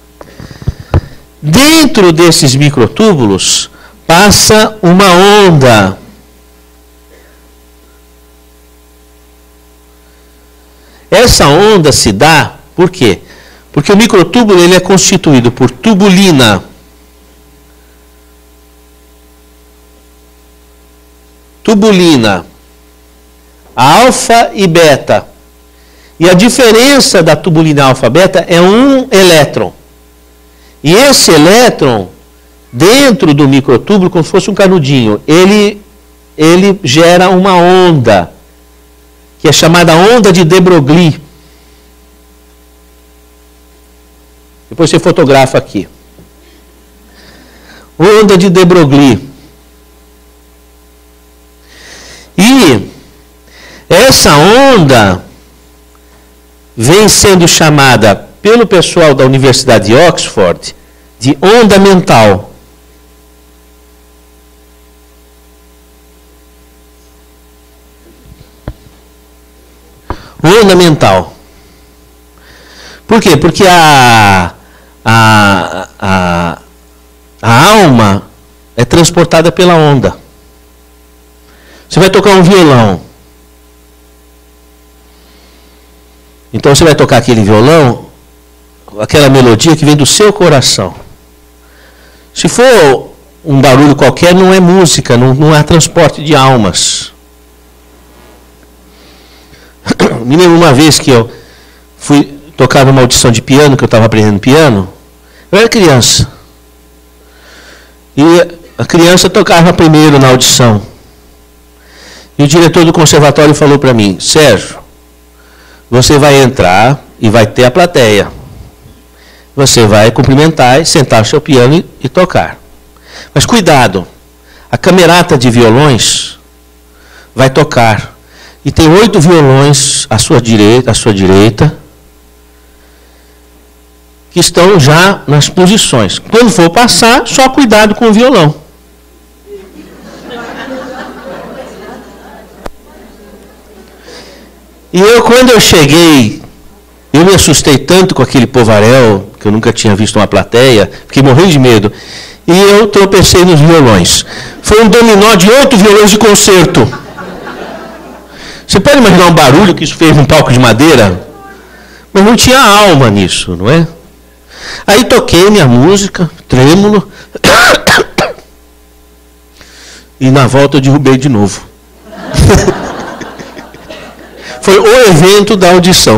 Dentro desses microtúbulos passa uma onda. Essa onda se dá, por quê? Porque o microtúbulo ele é constituído por tubulina, alfa e beta. E a diferença da tubulina alfa e beta é um elétron. E esse elétron, dentro do microtúbulo, como se fosse um canudinho, ele gera uma onda, que é chamada onda de de Broglie. Depois você fotografa aqui. Onda de de Broglie. E essa onda vem sendo chamada pelo pessoal da Universidade de Oxford de onda mental. Onda mental. Por quê? Porque a alma é transportada pela onda. Você vai tocar um violão. Então você vai tocar aquele violão, aquela melodia que vem do seu coração. Se for um barulho qualquer, não é música, não há transporte de almas. Me lembro uma vez que eu fui tocar numa audição de piano, que eu estava aprendendo piano. Eu era criança. E a criança tocava primeiro na audição. E o diretor do conservatório falou para mim: Sérgio, você vai entrar e vai ter a plateia. Você vai cumprimentar e sentar no seu piano e tocar. Mas cuidado, a camerata de violões vai tocar. E tem 8 violões à sua direita, que estão já nas posições. Quando for passar, só cuidado com o violão. E quando eu cheguei, eu me assustei tanto com aquele povaréu, que eu nunca tinha visto uma plateia, fiquei morrendo de medo. E eu tropecei nos violões. Foi um dominó de 8 violões de concerto. Você pode imaginar um barulho que isso fez num palco de madeira? Mas não tinha alma nisso, não é? Aí toquei minha música, trêmulo, E na volta eu derrubei de novo. Foi o evento da audição.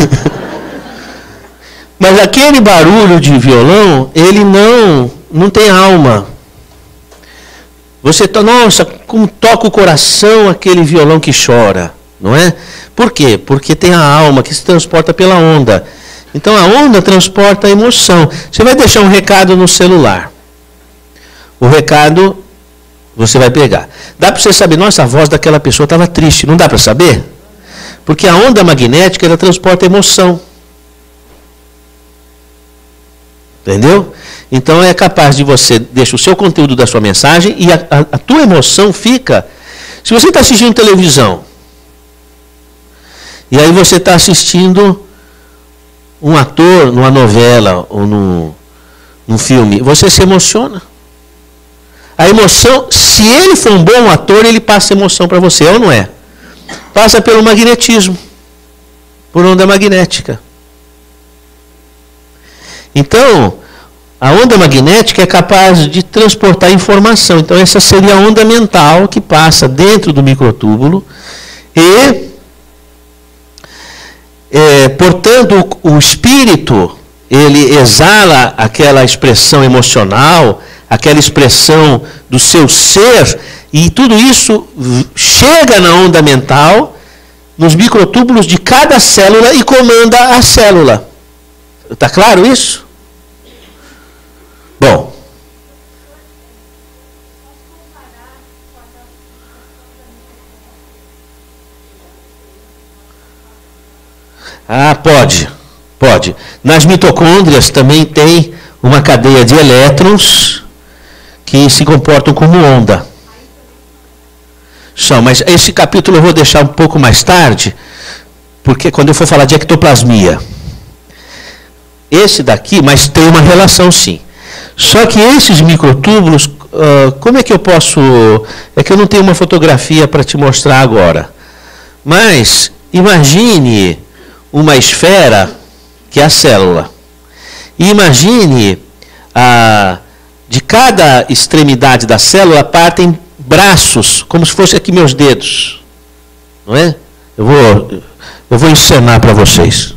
Mas aquele barulho de violão, ele não tem alma. Você está, nossa, como toca o coração aquele violão que chora, não é? Por quê? Porque tem a alma que se transporta pela onda. Então a onda transporta a emoção. Você vai deixar um recado no celular. O recado você vai pegar. Dá para você saber, nossa, a voz daquela pessoa estava triste. Não dá para saber? Porque a onda magnética, ela transporta emoção. Entendeu? Então é capaz de você deixar o seu conteúdo da sua mensagem e a tua emoção fica. Se você está assistindo televisão, e aí você está assistindo um ator numa novela ou num filme, você se emociona. A emoção, se ele for um bom ator, ele passa emoção para você, ou não é? Passa pelo magnetismo, por onda magnética. Então, a onda magnética é capaz de transportar informação. Então, essa seria a onda mental que passa dentro do microtúbulo e, portanto, o espírito, ele exala aquela expressão emocional, aquela expressão do seu ser, e tudo isso chega na onda mental, nos microtúbulos de cada célula e comanda a célula. Está claro isso? Bom. Pode. Nas mitocôndrias também tem uma cadeia de elétrons que se comportam como onda. Mas esse capítulo eu vou deixar um pouco mais tarde, porque quando eu for falar de ectoplasmia. Esse daqui, mas tem uma relação sim. Só que esses microtúbulos, como é que eu posso... É que eu não tenho uma fotografia para te mostrar agora. Mas imagine uma esfera, que é a célula. E imagine, de cada extremidade da célula partem braços, como se fossem aqui meus dedos. Não é? Eu vou encenar para vocês.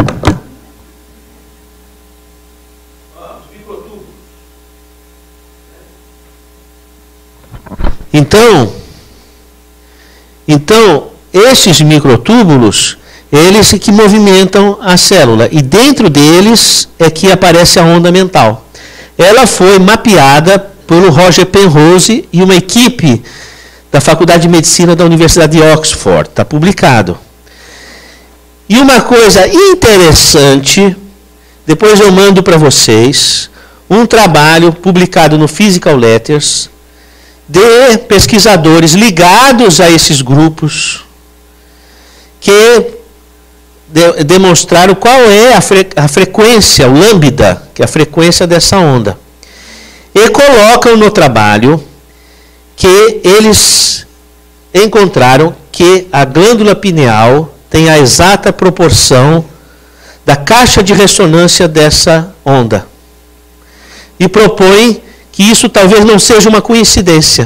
Então, esses microtúbulos, eles que movimentam a célula. E dentro deles é que aparece a onda mental. Ela foi mapeada pelo Roger Penrose e uma equipe da Faculdade de Medicina da Universidade de Oxford. Está publicado. E uma coisa interessante, depois eu mando para vocês, um trabalho publicado no Physical Letters, de pesquisadores ligados a esses grupos que demonstraram qual é a frequência, o lambda, que é a frequência dessa onda. E colocam no trabalho que eles encontraram que a glândula pineal tem a exata proporção da caixa de ressonância dessa onda. E propõem que isso talvez não seja uma coincidência.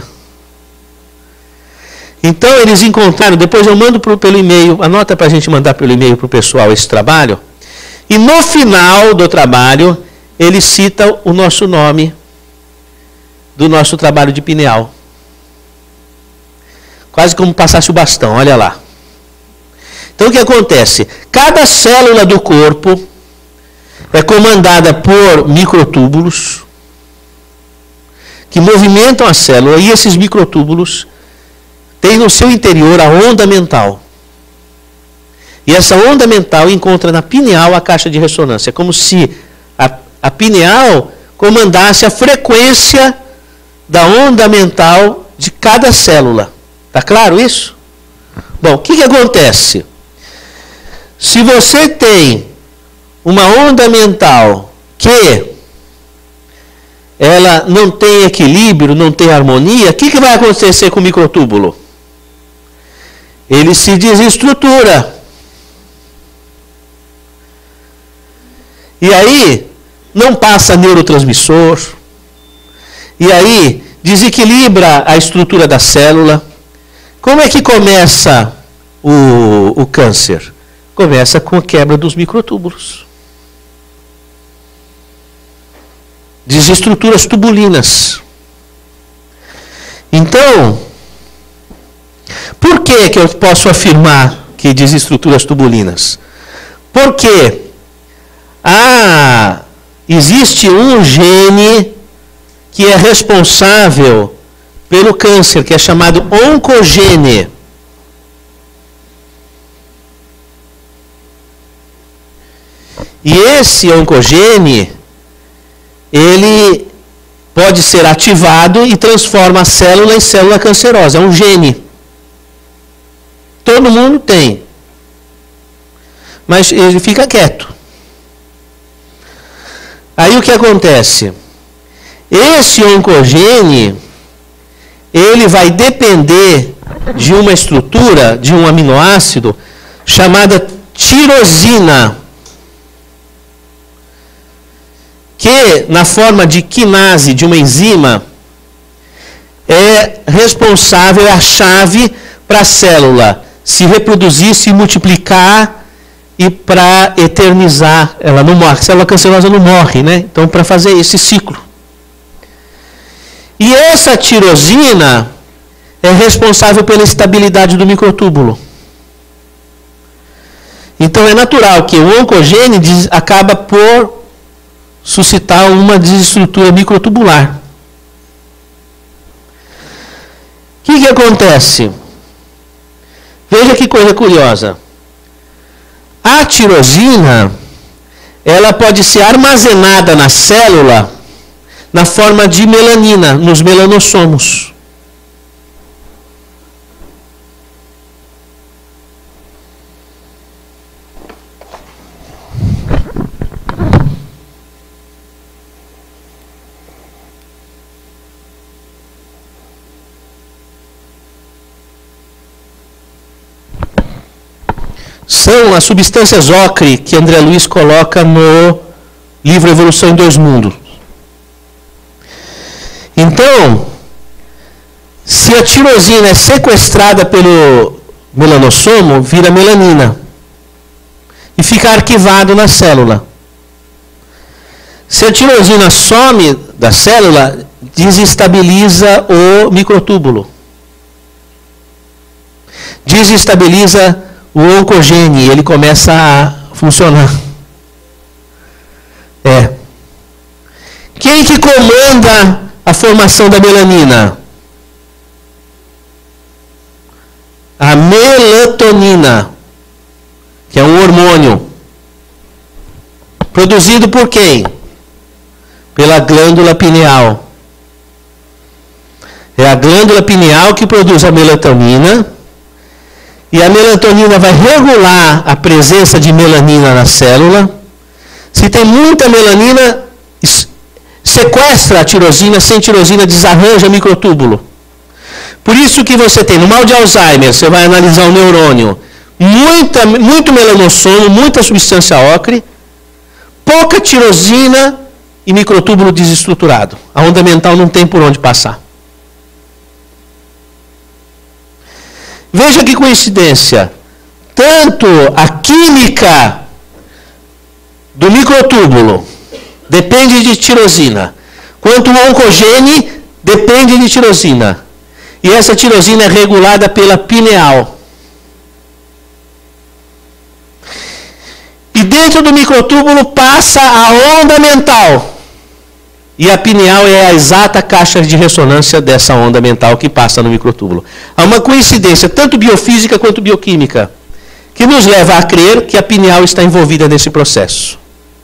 Então eles encontraram, depois eu mando pelo e-mail, anota para a gente mandar pelo e-mail para o pessoal esse trabalho, e no final do trabalho ele cita o nosso nome do nosso trabalho de pineal. Quase como passasse o bastão, olha lá. Então o que acontece? Cada célula do corpo é comandada por microtúbulos que movimentam a célula, e esses microtúbulos têm no seu interior a onda mental. E essa onda mental encontra na pineal a caixa de ressonância. É como se a pineal comandasse a frequência da onda mental de cada célula. Está claro isso? Bom, o que acontece? Se você tem uma onda mental que ela não tem equilíbrio, não tem harmonia, o que vai acontecer com o microtúbulo? Ele se desestrutura. E aí, não passa neurotransmissor. E aí, desequilibra a estrutura da célula. Como é que começa o câncer? Começa com a quebra dos microtúbulos. Desestruturas tubulinas. Então, por que eu posso afirmar que desestruturas tubulinas? Porque existe um gene que é responsável pelo câncer, que é chamado oncogene. E esse oncogene, ele pode ser ativado e transforma a célula em célula cancerosa. É um gene. Todo mundo tem. Mas ele fica quieto. Aí o que acontece? Esse oncogene, ele vai depender de uma estrutura, de um aminoácido, chamada tirosina, que, na forma de quinase de uma enzima, é responsável, é a chave para a célula se reproduzir, se multiplicar e para eternizar. Ela não morre, a célula cancerosa não morre, né? Então, para fazer esse ciclo. E essa tirosina é responsável pela estabilidade do microtúbulo. Então, é natural que o oncogene acaba por suscitar uma desestrutura microtubular. O que acontece? Veja que coisa curiosa. A tirosina, ela pode ser armazenada na célula na forma de melanina, nos melanossomos. São as substâncias ocre que André Luiz coloca no livro Evolução em Dois Mundos. Então, se a tirosina é sequestrada pelo melanossomo, vira melanina e fica arquivado na célula. Se a tirosina some da célula, desestabiliza o microtúbulo. Desestabiliza o oncogene, ele começa a funcionar. Quem que comanda a formação da melanina? A melatonina, que é um hormônio. Produzido por quem? Pela glândula pineal. É a glândula pineal que produz a melatonina. E a melatonina vai regular a presença de melanina na célula. Se tem muita melanina, sequestra a tirosina, sem tirosina desarranja o microtúbulo. Por isso que você tem, no mal de Alzheimer, você vai analisar o neurônio, muito melanossomo, muita substância ocre, pouca tirosina e microtúbulo desestruturado. A onda mental não tem por onde passar. Veja que coincidência. Tanto a química do microtúbulo depende de tirosina, quanto o oncogene depende de tirosina. E essa tirosina é regulada pela pineal. E dentro do microtúbulo passa a onda mental. E a pineal é a exata caixa de ressonância dessa onda mental que passa no microtúbulo. Há uma coincidência, tanto biofísica quanto bioquímica, que nos leva a crer que a pineal está envolvida nesse processo.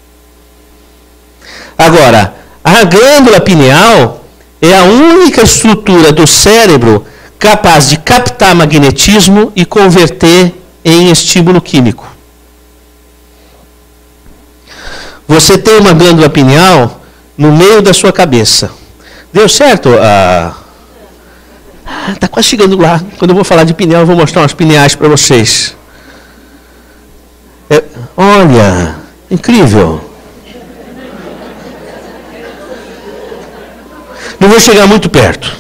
Agora, a glândula pineal é a única estrutura do cérebro capaz de captar magnetismo e converter em estímulo químico. Você tem uma glândula pineal no meio da sua cabeça. Deu certo? Está quase chegando lá. Quando eu vou falar de pineal, eu vou mostrar umas pineais para vocês. Olha, incrível. Não vou chegar muito perto.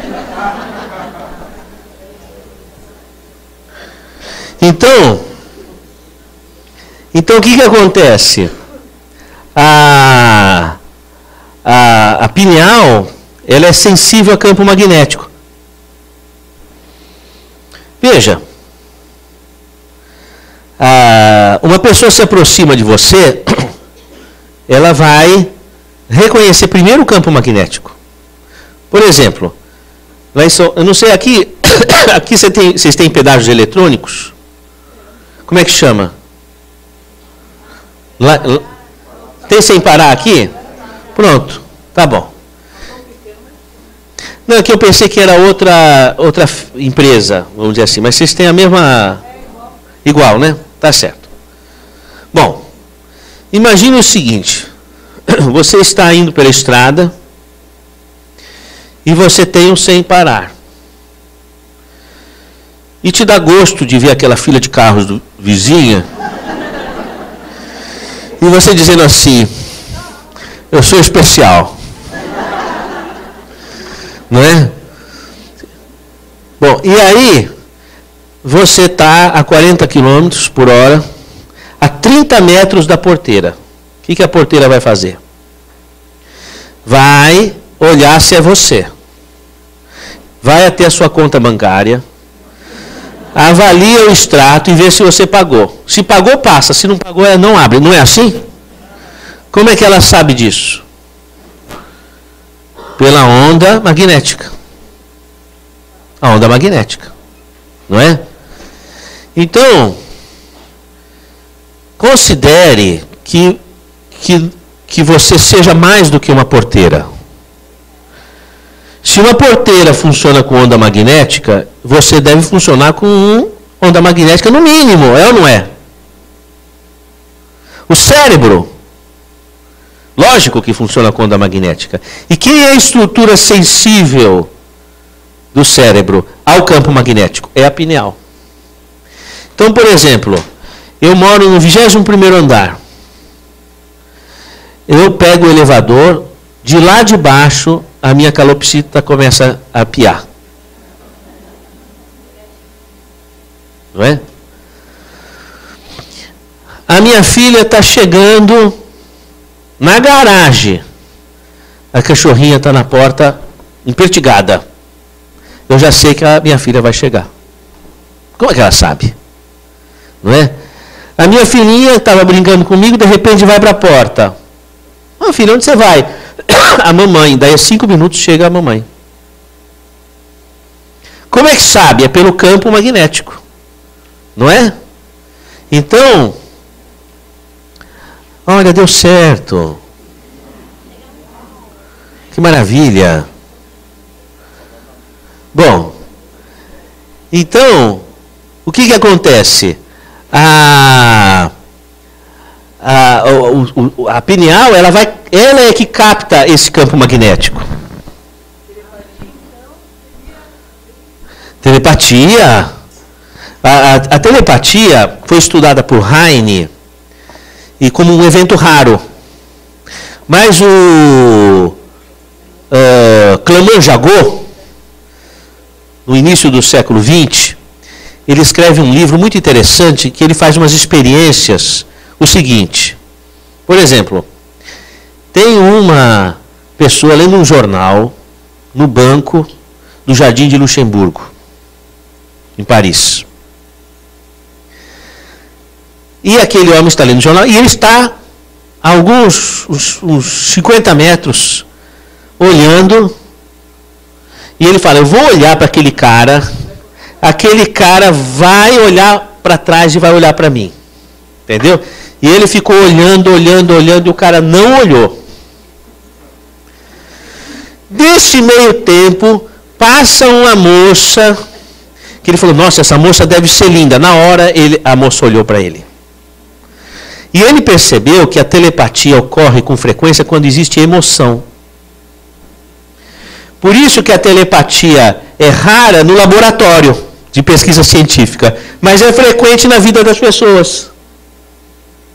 Então o que acontece? A pineal, ela é sensível a campo magnético. Veja, uma pessoa se aproxima de você, ela vai reconhecer primeiro o campo magnético. Por exemplo, eu não sei, aqui vocês têm pedágios eletrônicos? Como é que chama? Tem sem parar aqui? Pronto, tá bom. Não, aqui eu pensei que era outra empresa, vamos dizer assim, mas vocês têm a mesma... Igual, né? Tá certo. Bom, imagine o seguinte, você está indo pela estrada e você tem um sem parar. E te dá gosto de ver aquela fila de carros do vizinho. E você dizendo assim, eu sou especial. Não é? Bom, e aí, você está a 40 km por hora, a 30 metros da porteira. O que a porteira vai fazer? Vai olhar se é você. Vai até a sua conta bancária, avalia o extrato e vê se você pagou. Se pagou, passa. Se não pagou, ela não abre. Não é assim? Como é que ela sabe disso? Pela onda magnética. A onda magnética. Não é? Então, considere que você seja mais do que uma porteira. Se uma porteira funciona com onda magnética, você deve funcionar com onda magnética no mínimo, é ou não é? O cérebro, lógico que funciona com onda magnética. E quem é a estrutura sensível do cérebro ao campo magnético? É a pineal. Então, por exemplo, eu moro no 21º andar. Eu pego o elevador, de lá de baixo, a minha calopsita começa a piar. Não é? A minha filha está chegando na garagem. A cachorrinha está na porta, empertigada. Eu já sei que a minha filha vai chegar. Como é que ela sabe? Não é? A minha filhinha estava brincando comigo, de repente vai para a porta. Ah, filha, onde você vai? A mamãe. Daí a 5 minutos chega a mamãe. Como é que sabe? É pelo campo magnético. Não é? Então, olha, deu certo. Que maravilha. Bom, então, o que acontece? A pineal, ela é que capta esse campo magnético. Telepatia. A telepatia foi estudada por Heine e como um evento raro. Mas o Clermont-Jagot, no início do século XX, ele escreve um livro muito interessante que ele faz umas experiências. O seguinte, por exemplo, tem uma pessoa lendo um jornal no banco do Jardim de Luxemburgo, em Paris. E aquele homem está lendo o jornal e ele está a uns 50 metros olhando. E ele fala, eu vou olhar para aquele cara vai olhar para trás e vai olhar para mim. Entendeu? E ele ficou olhando e o cara não olhou. Desse meio tempo, passa uma moça, que ele falou, nossa, essa moça deve ser linda. Na hora, a moça olhou para ele. E ele percebeu que a telepatia ocorre com frequência quando existe emoção. Por isso que a telepatia é rara no laboratório de pesquisa científica, mas é frequente na vida das pessoas.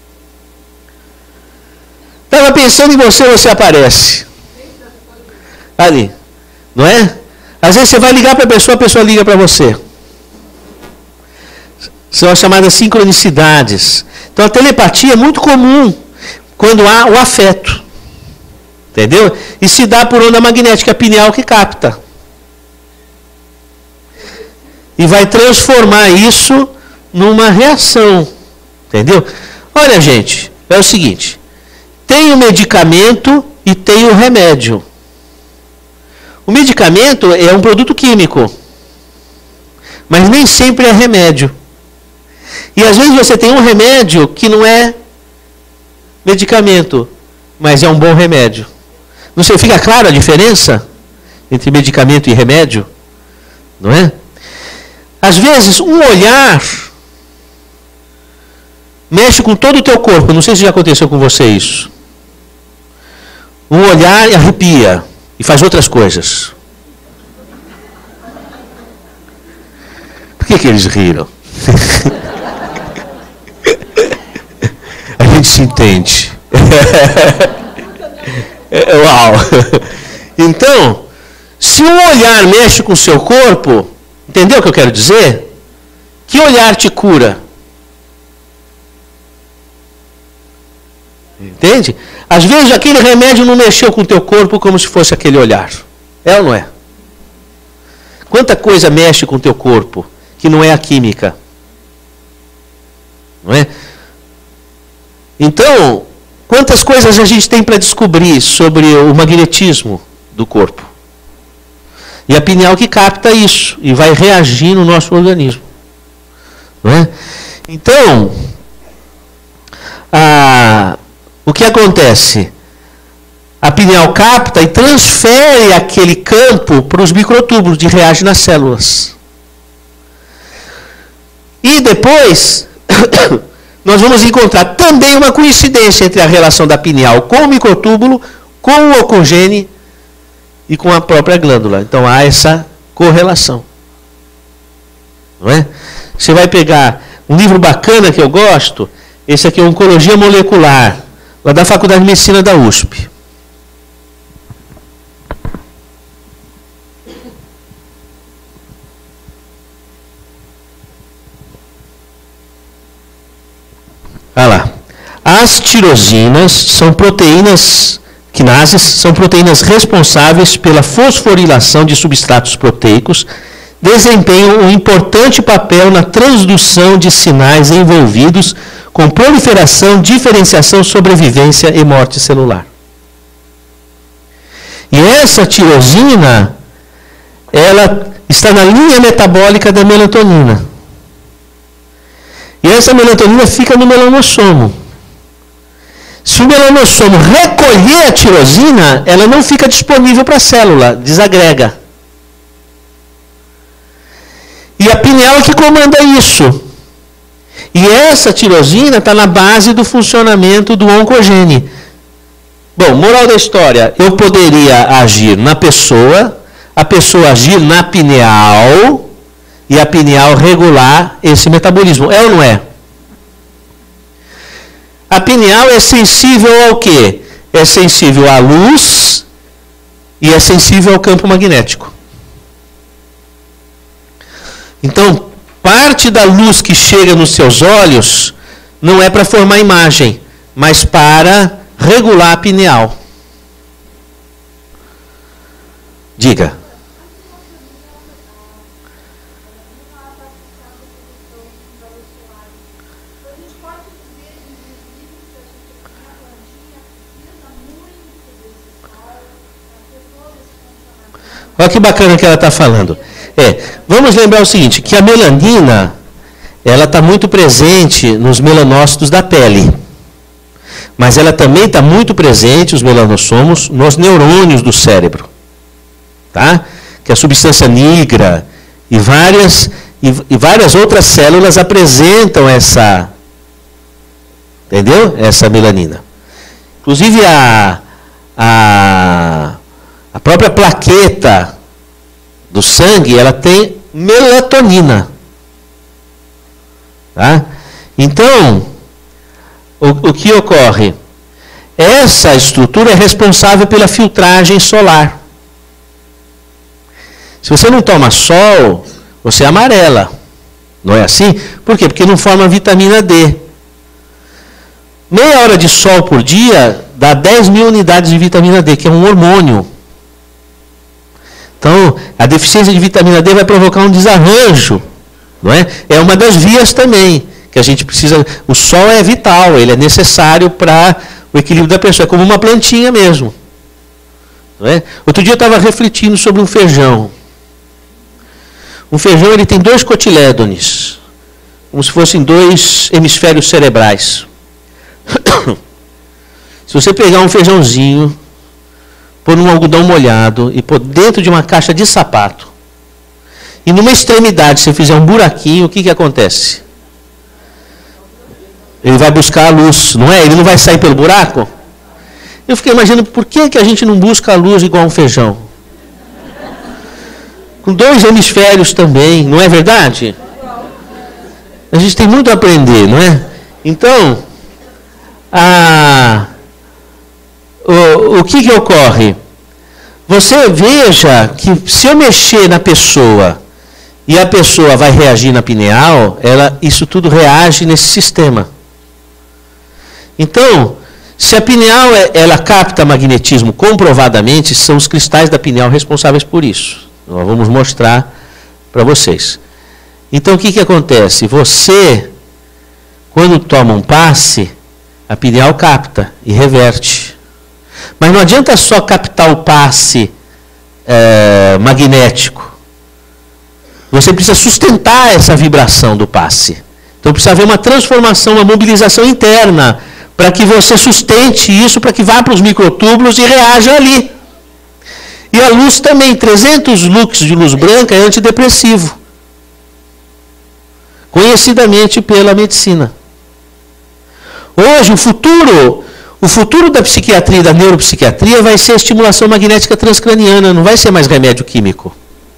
Estava pensando em você, você aparece. Ali. Não é? Às vezes você vai ligar para a pessoa liga para você. São as chamadas sincronicidades. Então a telepatia é muito comum quando há o afeto. Entendeu? E se dá por onda magnética pineal que capta. E vai transformar isso numa reação. Entendeu? Olha, gente, é o seguinte. Tem o medicamento e tem o remédio. O medicamento é um produto químico. Mas nem sempre é remédio. E às vezes você tem um remédio que não é medicamento, mas é um bom remédio. Não sei, fica clara a diferença entre medicamento e remédio? Não é? Às vezes, um olhar mexe com todo o teu corpo. Não sei se já aconteceu com você isso. Um olhar arrepia e faz outras coisas. Por que eles riram? A gente se entende. Uau! Então, se um olhar mexe com o seu corpo, entendeu o que eu quero dizer? Que olhar te cura? Entende? Às vezes aquele remédio não mexeu com o teu corpo como se fosse aquele olhar. É ou não é? Quanta coisa mexe com o teu corpo que não é a química? Não é? Então, quantas coisas a gente tem para descobrir sobre o magnetismo do corpo? E a pineal que capta isso e vai reagir no nosso organismo. Não é? Então, o que acontece? A pineal capta e transfere aquele campo para os microtúbulos e reage nas células. E depois, nós vamos encontrar também uma coincidência entre a relação da pineal com o microtúbulo, com o oncogene e com a própria glândula. Então há essa correlação. Não é? Você vai pegar um livro bacana que eu gosto, esse aqui é Oncologia Molecular, lá da Faculdade de Medicina da USP. Olha lá. As tirosinas são proteínas, quinases, são proteínas responsáveis pela fosforilação de substratos proteicos, desempenham um importante papel na transdução de sinais envolvidos com proliferação, diferenciação, sobrevivência e morte celular. E essa tirosina, ela está na linha metabólica da melatonina. E essa melatonina fica no melanossomo. Se o melanossomo recolher a tirosina, ela não fica disponível para a célula, desagrega. E a pineal é que comanda isso. E essa tirosina está na base do funcionamento do oncogene. Bom, moral da história, eu poderia agir na pessoa, a pessoa agir na pineal e a pineal regular esse metabolismo. É ou não é? A pineal é sensível ao quê? É sensível à luz e é sensível ao campo magnético. Então, parte da luz que chega nos seus olhos não é para formar imagem, mas para regular a pineal. Diga. Olha que bacana que ela está falando. Vamos lembrar o seguinte, que a melanina, ela está muito presente nos melanócitos da pele. Mas ela também está muito presente, os melanossomos, nos neurônios do cérebro. Tá? Que a substância nigra e várias outras células apresentam essa, entendeu? Essa melanina. Inclusive a própria plaqueta do sangue, ela tem melatonina. Tá? Então, o que ocorre? Essa estrutura é responsável pela filtragem solar. Se você não toma sol, você amarela. Não é assim? Por quê? Porque não forma vitamina D. Meia hora de sol por dia dá 10 mil unidades de vitamina D, que é um hormônio. Então, a deficiência de vitamina D vai provocar um desarranjo. Não é? É uma das vias também, que a gente precisa... O sol é vital, ele é necessário para o equilíbrio da pessoa. É como uma plantinha mesmo. Não é? Outro dia eu estava refletindo sobre um feijão. Um feijão ele tem 2 cotilédones, como se fossem 2 hemisférios cerebrais. Se você pegar um feijãozinho, pôr num algodão molhado e pôr dentro de uma caixa de sapato, e numa extremidade você fizer um buraquinho, o que acontece? Ele vai buscar a luz, não é? Ele não vai sair pelo buraco? Eu fiquei imaginando por que a gente não busca a luz igual um feijão? Com 2 hemisférios também, não é verdade? A gente tem muito a aprender, não é? Então, o que ocorre? Você veja que se eu mexer na pessoa e a pessoa vai reagir na pineal, isso tudo reage nesse sistema. Então, se a pineal ela capta magnetismo comprovadamente, são os cristais da pineal responsáveis por isso. Nós vamos mostrar para vocês. Então, o que acontece? Você, quando toma um passe, a pineal capta e reverte. Mas não adianta só captar o passe magnético. Você precisa sustentar essa vibração do passe. Então, precisa haver uma transformação, uma mobilização interna, para que você sustente isso, para que vá para os microtúbulos e reaja ali. E a luz também, 300 lux de luz branca é antidepressivo. Conhecidamente pela medicina. Hoje, o futuro da psiquiatria e da neuropsiquiatria vai ser a estimulação magnética transcraniana, não vai ser mais remédio químico.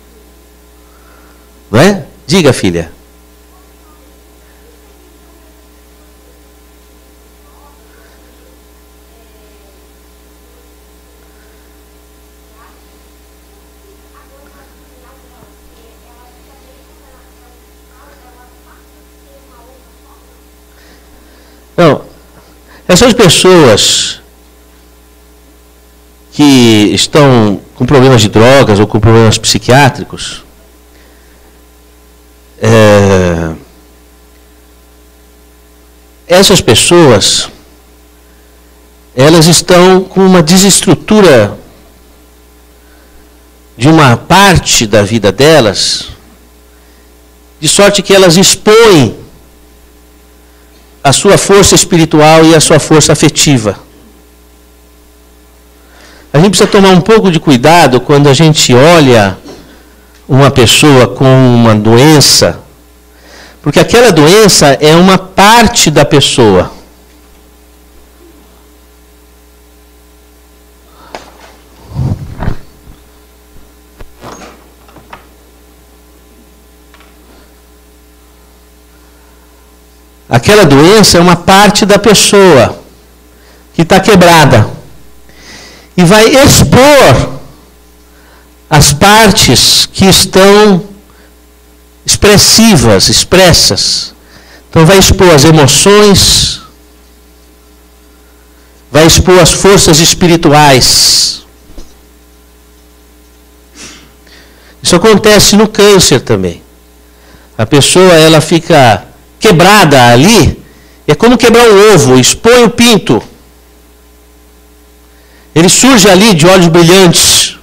Não é? Diga, filha. Então, essas pessoas que estão com problemas de drogas ou com problemas psiquiátricos, essas pessoas, elas estão com uma desestrutura de uma parte da vida delas, de sorte que elas expõem a sua força espiritual e a sua força afetiva. A gente precisa tomar um pouco de cuidado quando a gente olha uma pessoa com uma doença, porque aquela doença é uma parte da pessoa. Aquela doença é uma parte da pessoa que está quebrada. E vai expor as partes que estão expressas. Então vai expor as emoções, vai expor as forças espirituais. Isso acontece no câncer também. A pessoa ela fica quebrada ali, é como quebrar um ovo, expõe o pinto. Ele surge ali de olhos brilhantes.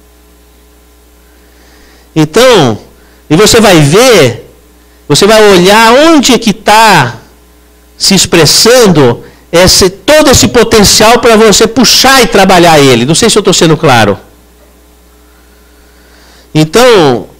Então, e você vai ver, você vai olhar onde é que está se expressando todo esse potencial para você puxar e trabalhar ele. Não sei se eu estou sendo claro. Então,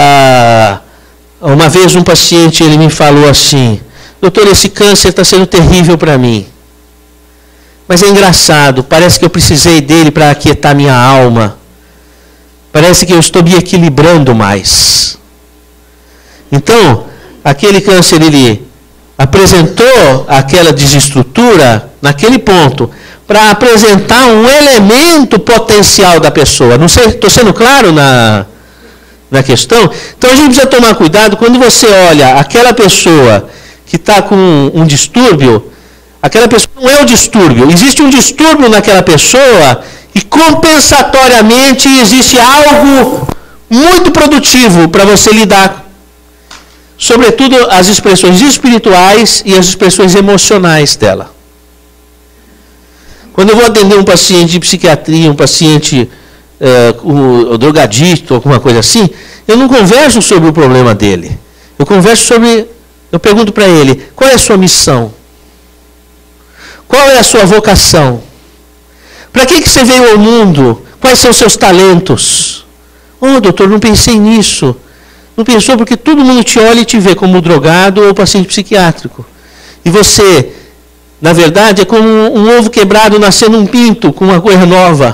uma vez um paciente ele me falou assim: doutor, esse câncer está sendo terrível para mim. Mas é engraçado, parece que eu precisei dele para aquietar minha alma. Parece que eu estou me equilibrando mais. Então, aquele câncer, ele apresentou aquela desestrutura naquele ponto, para apresentar um elemento potencial da pessoa. Não sei, estou sendo claro na questão? Então a gente precisa tomar cuidado quando você olha aquela pessoa que está com um distúrbio, aquela pessoa não é o distúrbio, existe um distúrbio naquela pessoa e compensatoriamente existe algo muito produtivo para você lidar, sobretudo as expressões espirituais e as expressões emocionais dela. Quando eu vou atender um paciente de psiquiatria, um paciente um drogadicto, alguma coisa assim, eu não converso sobre o problema dele. Eu pergunto para ele, qual é a sua missão? Qual é a sua vocação? Para que você veio ao mundo? Quais são os seus talentos? Oh, doutor, não pensei nisso. Não pensou porque todo mundo te olha e te vê como drogado ou paciente psiquiátrico. E você, na verdade, é como um ovo quebrado nascendo um pinto com uma coisa nova.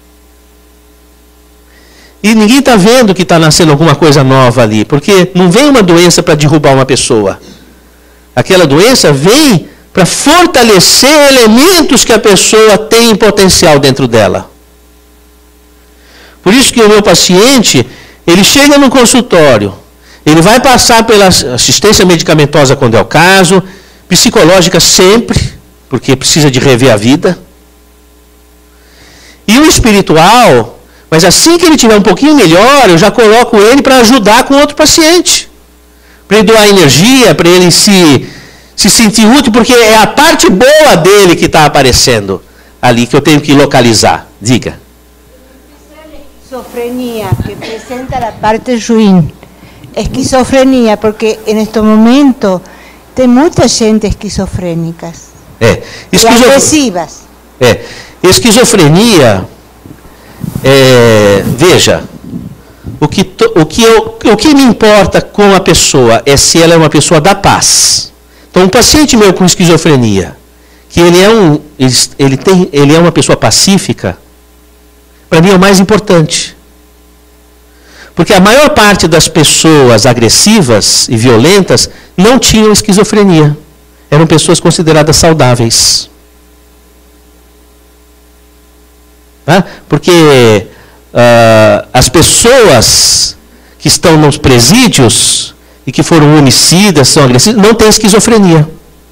E ninguém está vendo que está nascendo alguma coisa nova ali, porque não vem uma doença para derrubar uma pessoa. Aquela doença vem para fortalecer elementos que a pessoa tem em potencial dentro dela. Por isso que o meu paciente, ele chega no consultório, ele vai passar pela assistência medicamentosa quando é o caso, psicológica sempre, porque precisa de rever a vida. E o espiritual, mas assim que ele estiver um pouquinho melhor, eu já coloco ele para ajudar com outro paciente. Para ele doar energia, para ele se sentir útil, porque é a parte boa dele que está aparecendo ali, que eu tenho que localizar. Diga. Esquizofrenia, que apresenta a parte ruim. Esquizofrenia, porque neste momento tem muita gente esquizofrênica. E agressivas. Esquizofrenia, veja, o que me importa com a pessoa é se ela é uma pessoa da paz. Então, um paciente meu com esquizofrenia, que ele é uma pessoa pacífica, para mim é o mais importante. Porque a maior parte das pessoas agressivas e violentas não tinham esquizofrenia. Eram pessoas consideradas saudáveis. Tá? Porque as pessoas que estão nos presídios e que foram homicidas, são agressivas, não têm esquizofrenia.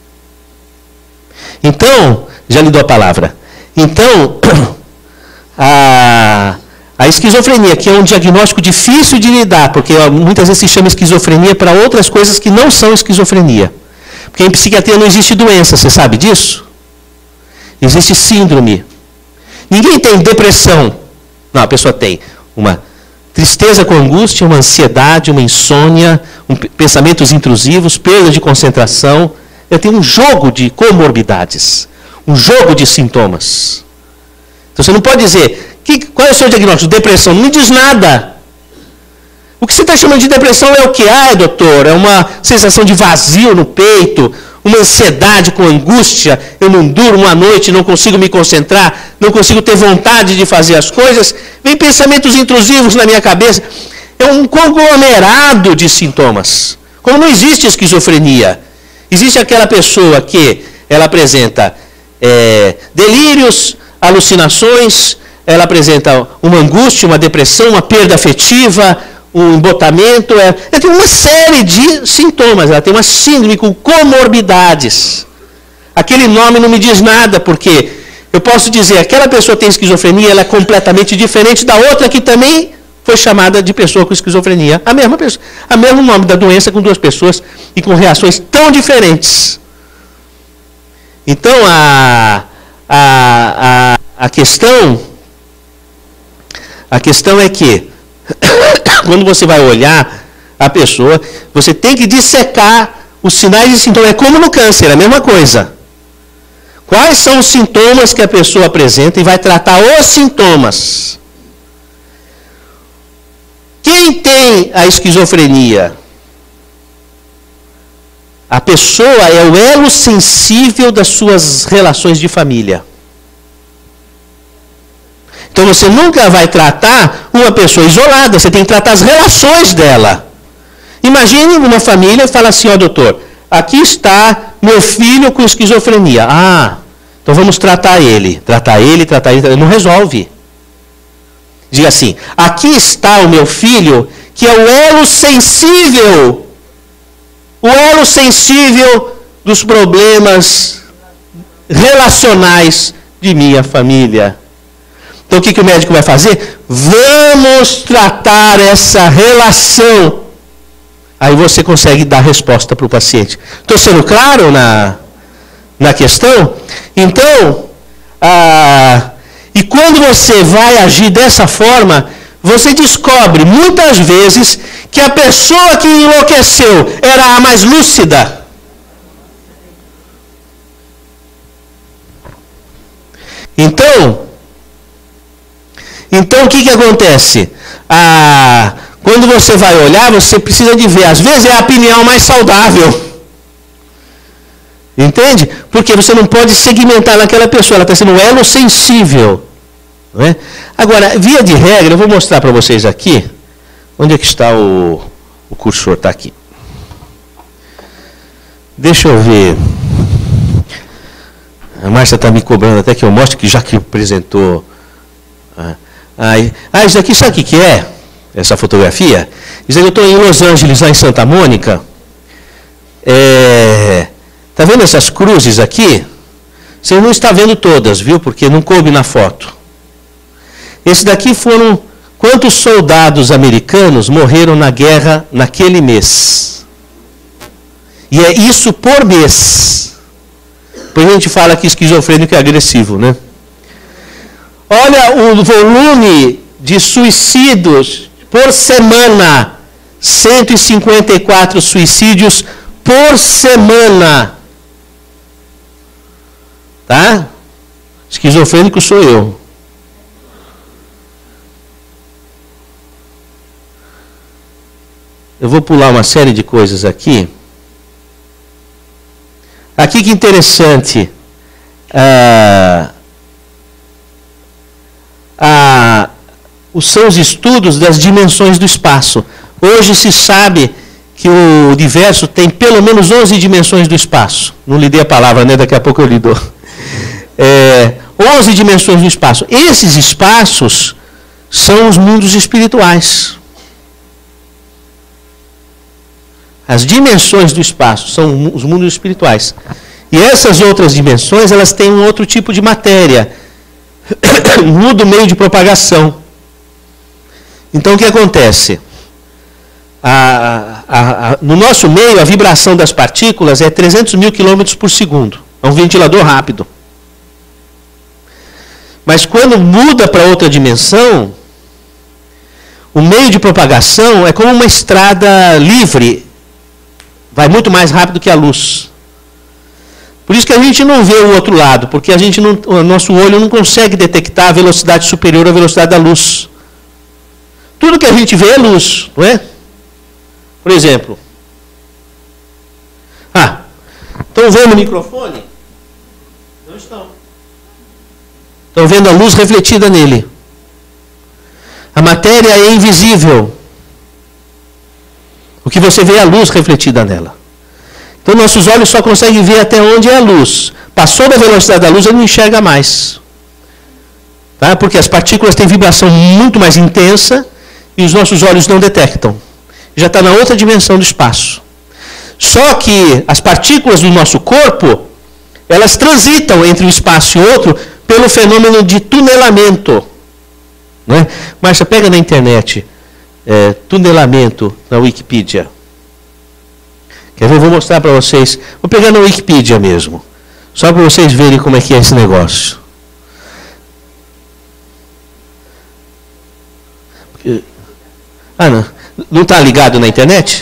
Então, já lhe dou a palavra. Então, a esquizofrenia, que é um diagnóstico difícil de lidar, porque muitas vezes se chama esquizofrenia para outras coisas que não são esquizofrenia. Porque em psiquiatria não existe doença, você sabe disso? Existe síndrome. Ninguém tem depressão. Não, a pessoa tem uma tristeza com angústia, uma ansiedade, uma insônia, pensamentos intrusivos, perda de concentração. Eu tenho um jogo de comorbidades, um jogo de sintomas. Então você não pode dizer, qual é o seu diagnóstico? Depressão. Não me diz nada. O que você está chamando de depressão é o quê? Doutor, é uma sensação de vazio no peito, uma ansiedade com angústia, eu não durmo à noite, não consigo me concentrar, não consigo ter vontade de fazer as coisas, vem pensamentos intrusivos na minha cabeça. É um conglomerado de sintomas. Como não existe esquizofrenia, existe aquela pessoa que ela apresenta delírios, alucinações, ela apresenta uma angústia, uma depressão, uma perda afetiva, um embotamento, ela tem uma série de sintomas, ela tem uma síndrome com comorbidades. Aquele nome não me diz nada, porque eu posso dizer, aquela pessoa tem esquizofrenia, ela é completamente diferente da outra que também foi chamada de pessoa com esquizofrenia. A mesma pessoa, o mesmo nome da doença com duas pessoas e com reações tão diferentes. Então, a questão é que quando você vai olhar a pessoa, você tem que dissecar os sinais e sintomas. É como no câncer, é a mesma coisa. Quais são os sintomas que a pessoa apresenta e vai tratar os sintomas. Quem tem a esquizofrenia? A pessoa é o elo sensível das suas relações de família. Então você nunca vai tratar uma pessoa isolada, você tem que tratar as relações dela. Imagine uma família e fala assim, doutor, aqui está meu filho com esquizofrenia. Então vamos tratar ele. Tratar ele, não resolve. Diga assim, aqui está o meu filho que é o elo sensível dos problemas relacionais de minha família. Então o que o médico vai fazer? Vamos tratar essa relação. Aí você consegue dar resposta para o paciente. Estou sendo claro na questão? Então, e quando você vai agir dessa forma, você descobre muitas vezes que a pessoa que enlouqueceu era a mais lúcida. Então o que acontece? Quando você vai olhar, você precisa de ver. Às vezes é a opinião mais saudável. Entende? Porque você não pode segmentar naquela pessoa. Ela está sendo um elo sensível. Não é? Agora, via de regra, eu vou mostrar para vocês aqui. Onde é que está o cursor? Está aqui. Deixa eu ver. A Márcia está me cobrando até que eu mostre, que já que apresentou. Isso aqui, sabe o que é? Essa fotografia? Isso aqui, eu estou em Los Angeles, lá em Santa Mônica. Está vendo essas cruzes aqui? Você não está vendo todas, viu? Porque não coube na foto. Esse daqui foram quantos soldados americanos morreram na guerra naquele mês. E é isso por mês. Depois a gente fala que esquizofrênico é agressivo, né? Olha o volume de suicídios por semana. 154 suicídios por semana. Tá? Esquizofrênico sou eu. Eu vou pular uma série de coisas aqui. Aqui que interessante. São os estudos das dimensões do espaço. Hoje se sabe que o universo tem pelo menos 11 dimensões do espaço. Não lhe dei a palavra, né? Daqui a pouco eu lhe dou. 11 dimensões do espaço. Esses espaços são os mundos espirituais. As dimensões do espaço são os mundos espirituais. E essas outras dimensões, elas têm um outro tipo de matéria. Muda o meio de propagação. Então o que acontece? No nosso meio, a vibração das partículas é 300 mil quilômetros por segundo. É um ventilador rápido. Mas quando muda para outra dimensão, o meio de propagação é como uma estrada livre. Vai muito mais rápido que a luz. Por isso que a gente não vê o outro lado, porque o nosso olho não consegue detectar a velocidade superior à velocidade da luz. Tudo que a gente vê é luz, não é? Por exemplo. Estão vendo o microfone? Não estão. Estão vendo a luz refletida nele. A matéria é invisível. O que você vê é a luz refletida nela. Então nossos olhos só conseguem ver até onde é a luz. Passou da velocidade da luz, ele não enxerga mais. Tá? Porque as partículas têm vibração muito mais intensa e os nossos olhos não detectam. Já está na outra dimensão do espaço. Só que as partículas do nosso corpo, elas transitam entre um espaço e outro pelo fenômeno de tunelamento. Não é? Márcia, pega na internet. Tunelamento na Wikipedia. Quer ver? Vou mostrar para vocês. Vou pegar na Wikipedia mesmo. Só para vocês verem como é que é esse negócio. Não está ligado na internet?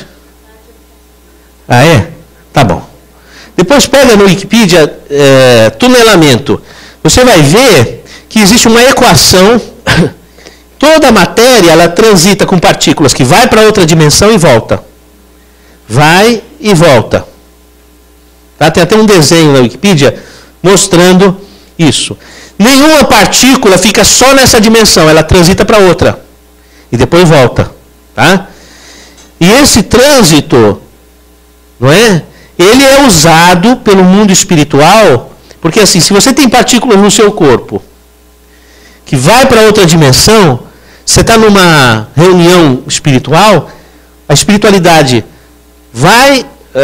É? Tá bom. Depois pega no Wikipedia tunelamento. Você vai ver que existe uma equação. Toda a matéria, ela transita com partículas que vai para outra dimensão e volta. Vai e volta. Tá? Tem até um desenho na Wikipedia mostrando isso. Nenhuma partícula fica só nessa dimensão, ela transita para outra. E depois volta. Tá? E esse trânsito, não é? Ele é usado pelo mundo espiritual, porque assim, se você tem partículas no seu corpo que vai para outra dimensão, Você está numa reunião espiritual, a espiritualidade vai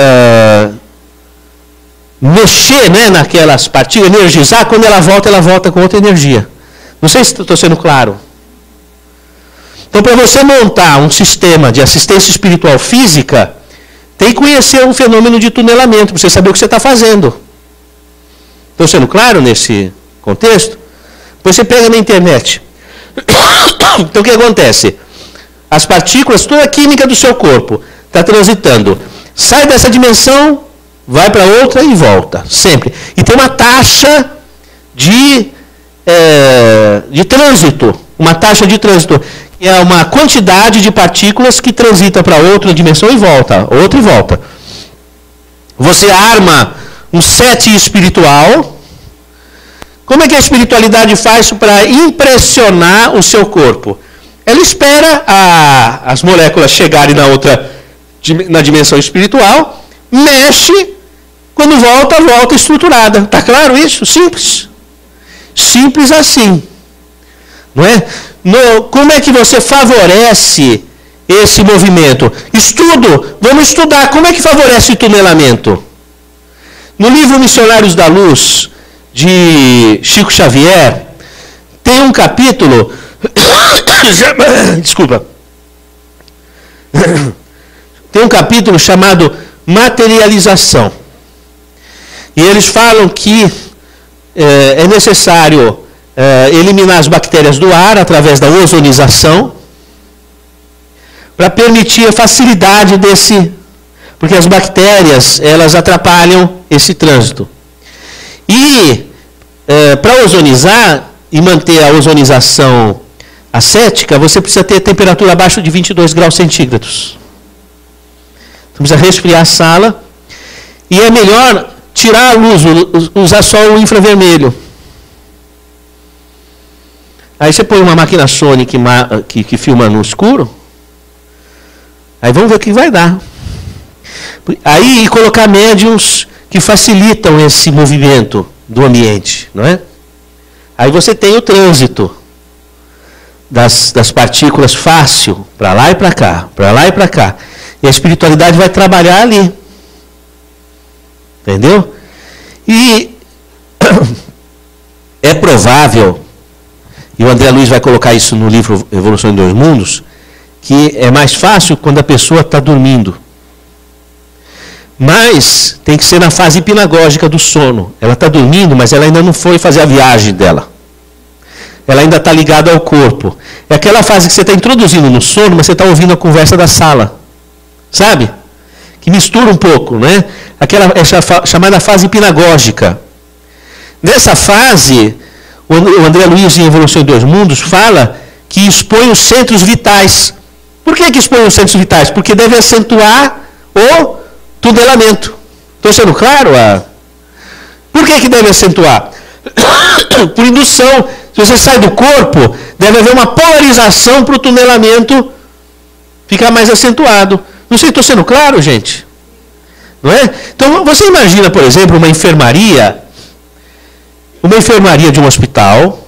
mexer, né, naquelas partículas, energizar, quando ela volta com outra energia. Não sei se estou sendo claro. Então, para você montar um sistema de assistência espiritual física, tem que conhecer um fenômeno de tunelamento, para você saber o que você está fazendo. Estou sendo claro nesse contexto? Depois você pega na internet. Então, o que acontece? As partículas, toda a química do seu corpo está transitando. Sai dessa dimensão, vai para outra e volta, sempre. E tem uma taxa de trânsito. Uma taxa de trânsito. É uma quantidade de partículas que transita para outra dimensão e volta. Outra e volta. Você arma um set espiritual. Como é que a espiritualidade faz para impressionar o seu corpo? Ela espera as moléculas chegarem na dimensão espiritual, mexe, quando volta estruturada. Está claro isso? Simples. Simples assim. Não é? Como é que você favorece esse movimento? Estudo. Vamos estudar. Como é que favorece o tunelamento? No livro Missionários da Luz, de Chico Xavier, tem um capítulo... Desculpa. Tem um capítulo chamado Materialização. E eles falam que é necessário eliminar as bactérias do ar através da ozonização para permitir a facilidade desse... Porque as bactérias, elas atrapalham esse trânsito. E para ozonizar e manter a ozonização acética, você precisa ter temperatura abaixo de 22 graus centígrados. Então precisa resfriar a sala. E é melhor tirar a luz, usar só o infravermelho. Aí você põe uma máquina Sony que filma no escuro. Aí vamos ver o que vai dar. Aí colocar médiums que facilitam esse movimento do ambiente, não é? Aí você tem o trânsito das partículas fácil, para lá e para cá, para lá e para cá. E a espiritualidade vai trabalhar ali. Entendeu? E é provável, e o André Luiz vai colocar isso no livro Evolução em Dois Mundos, que é mais fácil quando a pessoa está dormindo. Mas tem que ser na fase hipnagógica do sono. Ela está dormindo, mas ela ainda não foi fazer a viagem dela. Ela ainda está ligada ao corpo. É aquela fase que você está introduzindo no sono, mas você está ouvindo a conversa da sala. Sabe? Que mistura um pouco, né? Essa chamada fase hipnagógica. Nessa fase, o André Luiz, em Evolução em Dois Mundos, fala que expõe os centros vitais. Por que expõe os centros vitais? Porque deve acentuar o tunelamento. Estou sendo claro? Por que deve acentuar? Por indução. Se você sai do corpo, deve haver uma polarização para o tunelamento ficar mais acentuado. Não sei se estou sendo claro, gente? Não é? Então, você imagina, por exemplo, uma enfermaria de um hospital,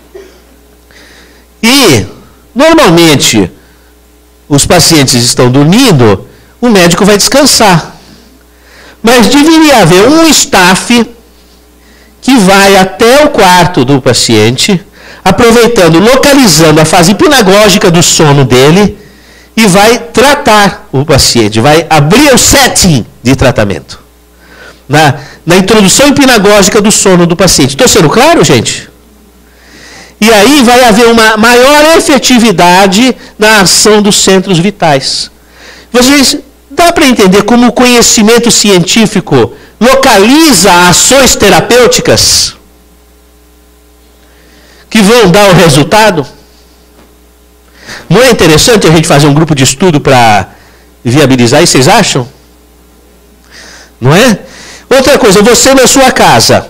e, normalmente, os pacientes estão dormindo, o médico vai descansar. Mas deveria haver um staff que vai até o quarto do paciente, aproveitando, localizando a fase hipnagógica do sono dele, e vai tratar o paciente, vai abrir o setting de tratamento. Na introdução hipnagógica do sono do paciente. Estou sendo claro, gente? E aí vai haver uma maior efetividade na ação dos centros vitais. Vocês, dá para entender como o conhecimento científico localiza ações terapêuticas que vão dar o resultado? Não é interessante a gente fazer um grupo de estudo para viabilizar isso, vocês acham? Não é? Outra coisa, você na sua casa.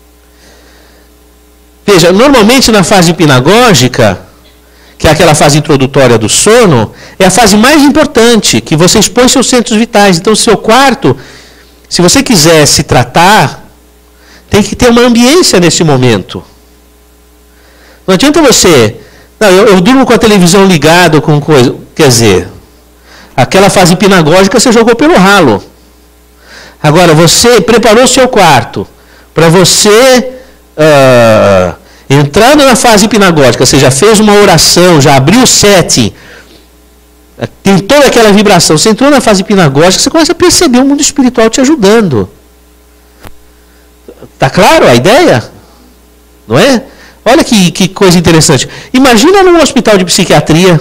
Veja, normalmente na fase hipnagógica, que é aquela fase introdutória do sono, é a fase mais importante, que você expõe seus centros vitais. Então, seu quarto, se você quiser se tratar, tem que ter uma ambiência nesse momento. Não adianta você Não, eu durmo com a televisão ligada, com coisa. Quer dizer, aquela fase hipnagógica você jogou pelo ralo. Agora, você preparou o seu quarto para você entrando na fase hipnagógica, você já fez uma oração, já abriu o setting, tem toda aquela vibração, você entrou na fase hipnagógica, você começa a perceber o mundo espiritual te ajudando. Está claro a ideia? Não é? Olha que coisa interessante. Imagina num hospital de psiquiatria,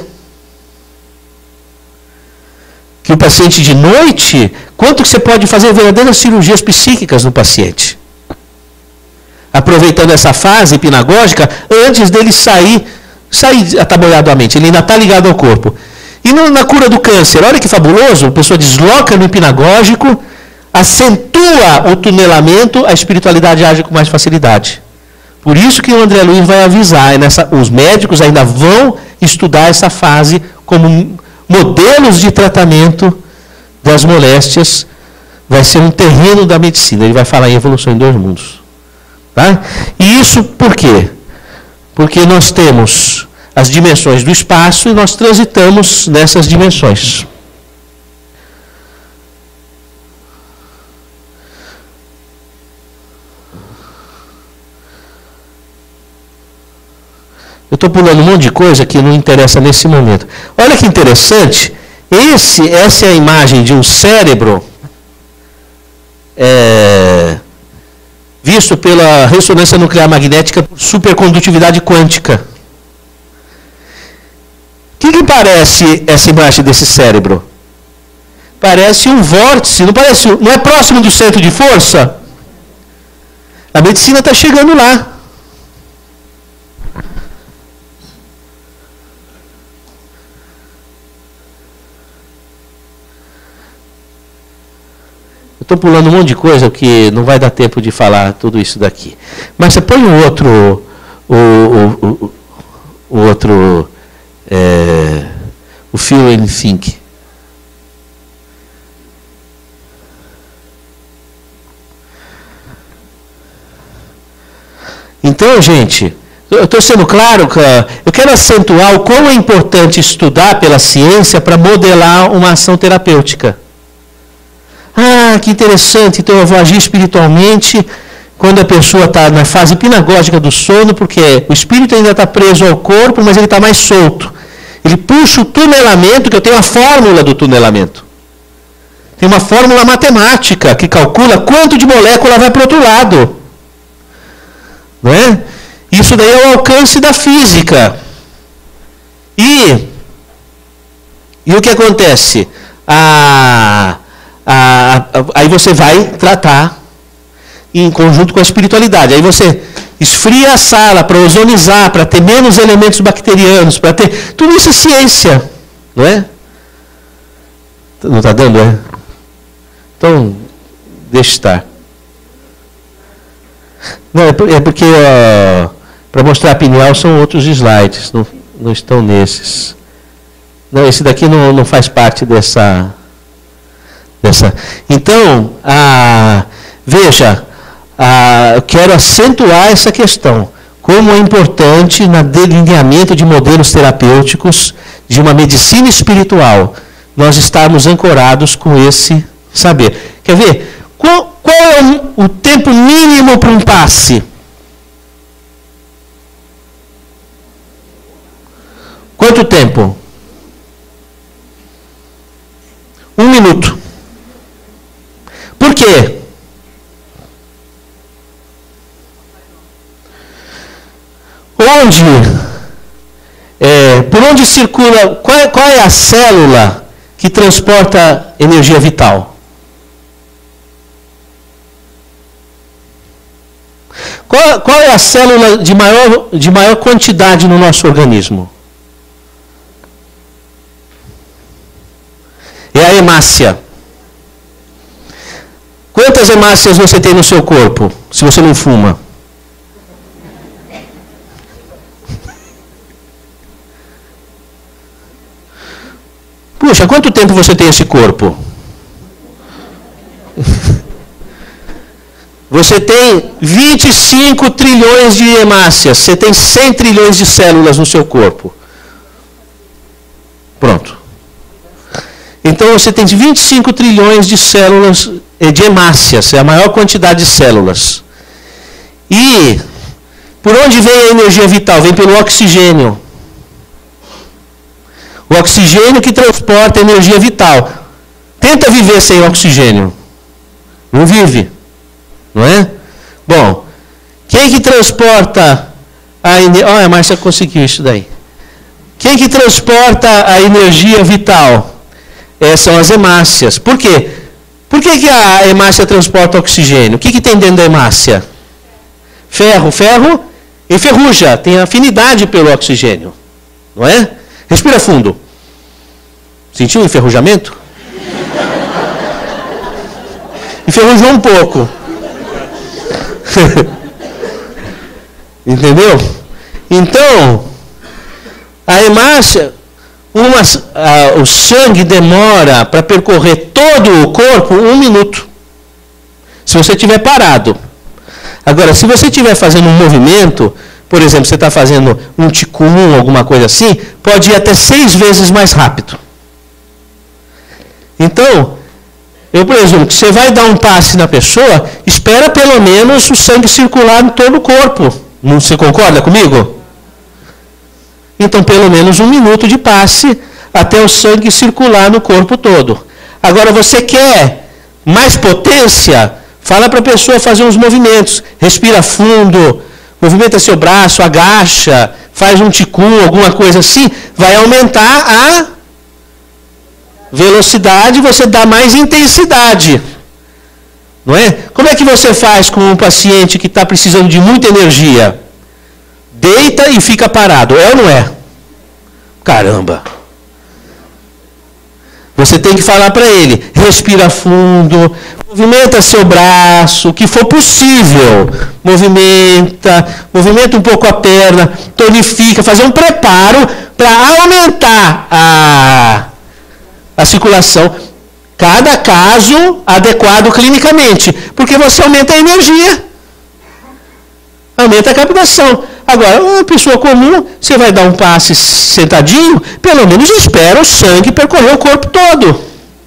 que o paciente de noite, quanto que você pode fazer verdadeiras cirurgias psíquicas no paciente? Aproveitando essa fase hipnagógica, antes dele sair atabalhadamente, ele ainda está ligado ao corpo. E na cura do câncer, olha que fabuloso, a pessoa desloca no hipnagógico, acentua o tunelamento, a espiritualidade age com mais facilidade. Por isso que o André Luiz vai avisar, os médicos ainda vão estudar essa fase como modelos de tratamento das moléstias, vai ser um terreno da medicina, ele vai falar em evolução em 2 mundos. Tá? E isso por quê? Porque nós temos as dimensões do espaço e nós transitamos nessas dimensões. Eu estou pulando um monte de coisa que não interessa nesse momento. Olha que interessante, essa é a imagem de um cérebro visto pela ressonância nuclear magnética por supercondutividade quântica. O que parece essa imagem desse cérebro? Parece um vórtice, não é próximo do centro de força? A medicina está chegando lá. Estou pulando um monte de coisa que não vai dar tempo de falar tudo isso daqui. Mas você põe o Feel and Think. Então, gente, eu estou sendo claro que eu quero acentuar o quão é importante estudar pela ciência para modelar uma ação terapêutica. Ah, que interessante, então eu vou agir espiritualmente quando a pessoa está na fase hipnagógica do sono, porque o espírito ainda está preso ao corpo, mas ele está mais solto. Ele puxa o tunelamento, que eu tenho a fórmula do tunelamento. Tem uma fórmula matemática que calcula quanto de molécula vai para o outro lado. Não é? Isso daí é o alcance da física. E o que acontece? Aí você vai tratar em conjunto com a espiritualidade. Aí você esfria a sala para ozonizar, para ter menos elementos bacterianos, para ter... Tudo isso é ciência, não é? Não está dando, é? Então, deixa estar. Não, é porque para mostrar a pineal são outros slides, não estão nesses. Não, esse daqui não faz parte dessa. Então, veja, eu quero acentuar essa questão. Como é importante no delineamento de modelos terapêuticos de uma medicina espiritual nós estarmos ancorados com esse saber. Quer ver? Qual é o tempo mínimo para um passe? Quanto tempo? 1 minuto. Por quê? Por onde circula, qual é a célula que transporta energia vital? Qual é a célula de maior quantidade no nosso organismo? É a hemácia. Quantas hemácias você tem no seu corpo, se você não fuma? Puxa, há quanto tempo você tem esse corpo? Você tem 25 trilhões de hemácias. Você tem 100 trilhões de células no seu corpo. Pronto. Então você tem 25 trilhões de células, de hemácias. É a maior quantidade de células. E por onde vem a energia vital? Vem pelo oxigênio. O oxigênio que transporta a energia vital. Tenta viver sem oxigênio. Não vive. Não é? Bom, quem que transporta a energia... Olha, a Márcia conseguiu isso daí. Quem que transporta a energia vital? São as hemácias. Por quê? Por que a hemácia transporta oxigênio? O que tem dentro da hemácia? Ferro. Ferro enferruja, tem afinidade pelo oxigênio. Não é? Respira fundo. Sentiu o enferrujamento? Enferrujou um pouco. Entendeu? Então, a hemácia, o sangue demora para percorrer todo o corpo 1 minuto. Se você estiver parado. Agora, se você estiver fazendo um movimento, por exemplo, você está fazendo um ticum, alguma coisa assim, pode ir até 6 vezes mais rápido. Então, eu presumo que você vai dar um passe na pessoa, espera pelo menos o sangue circular em todo o corpo. Você concorda comigo? Então, pelo menos 1 minuto de passe até o sangue circular no corpo todo. Agora, você quer mais potência? Fala para a pessoa fazer uns movimentos. Respira fundo, movimenta seu braço, agacha, faz um ticum, alguma coisa assim. Vai aumentar a velocidade, você dá mais intensidade. Não é? Como é que você faz com um paciente que está precisando de muita energia? Deita e fica parado. É ou não é? Caramba! Você tem que falar para ele, respira fundo, movimenta seu braço, o que for possível. Movimenta um pouco a perna, tonifica, fazer um preparo para aumentar a circulação. Cada caso adequado clinicamente, porque você aumenta a energia, aumenta a captação. Agora, uma pessoa comum, você vai dar um passe sentadinho, pelo menos espera o sangue percorrer o corpo todo.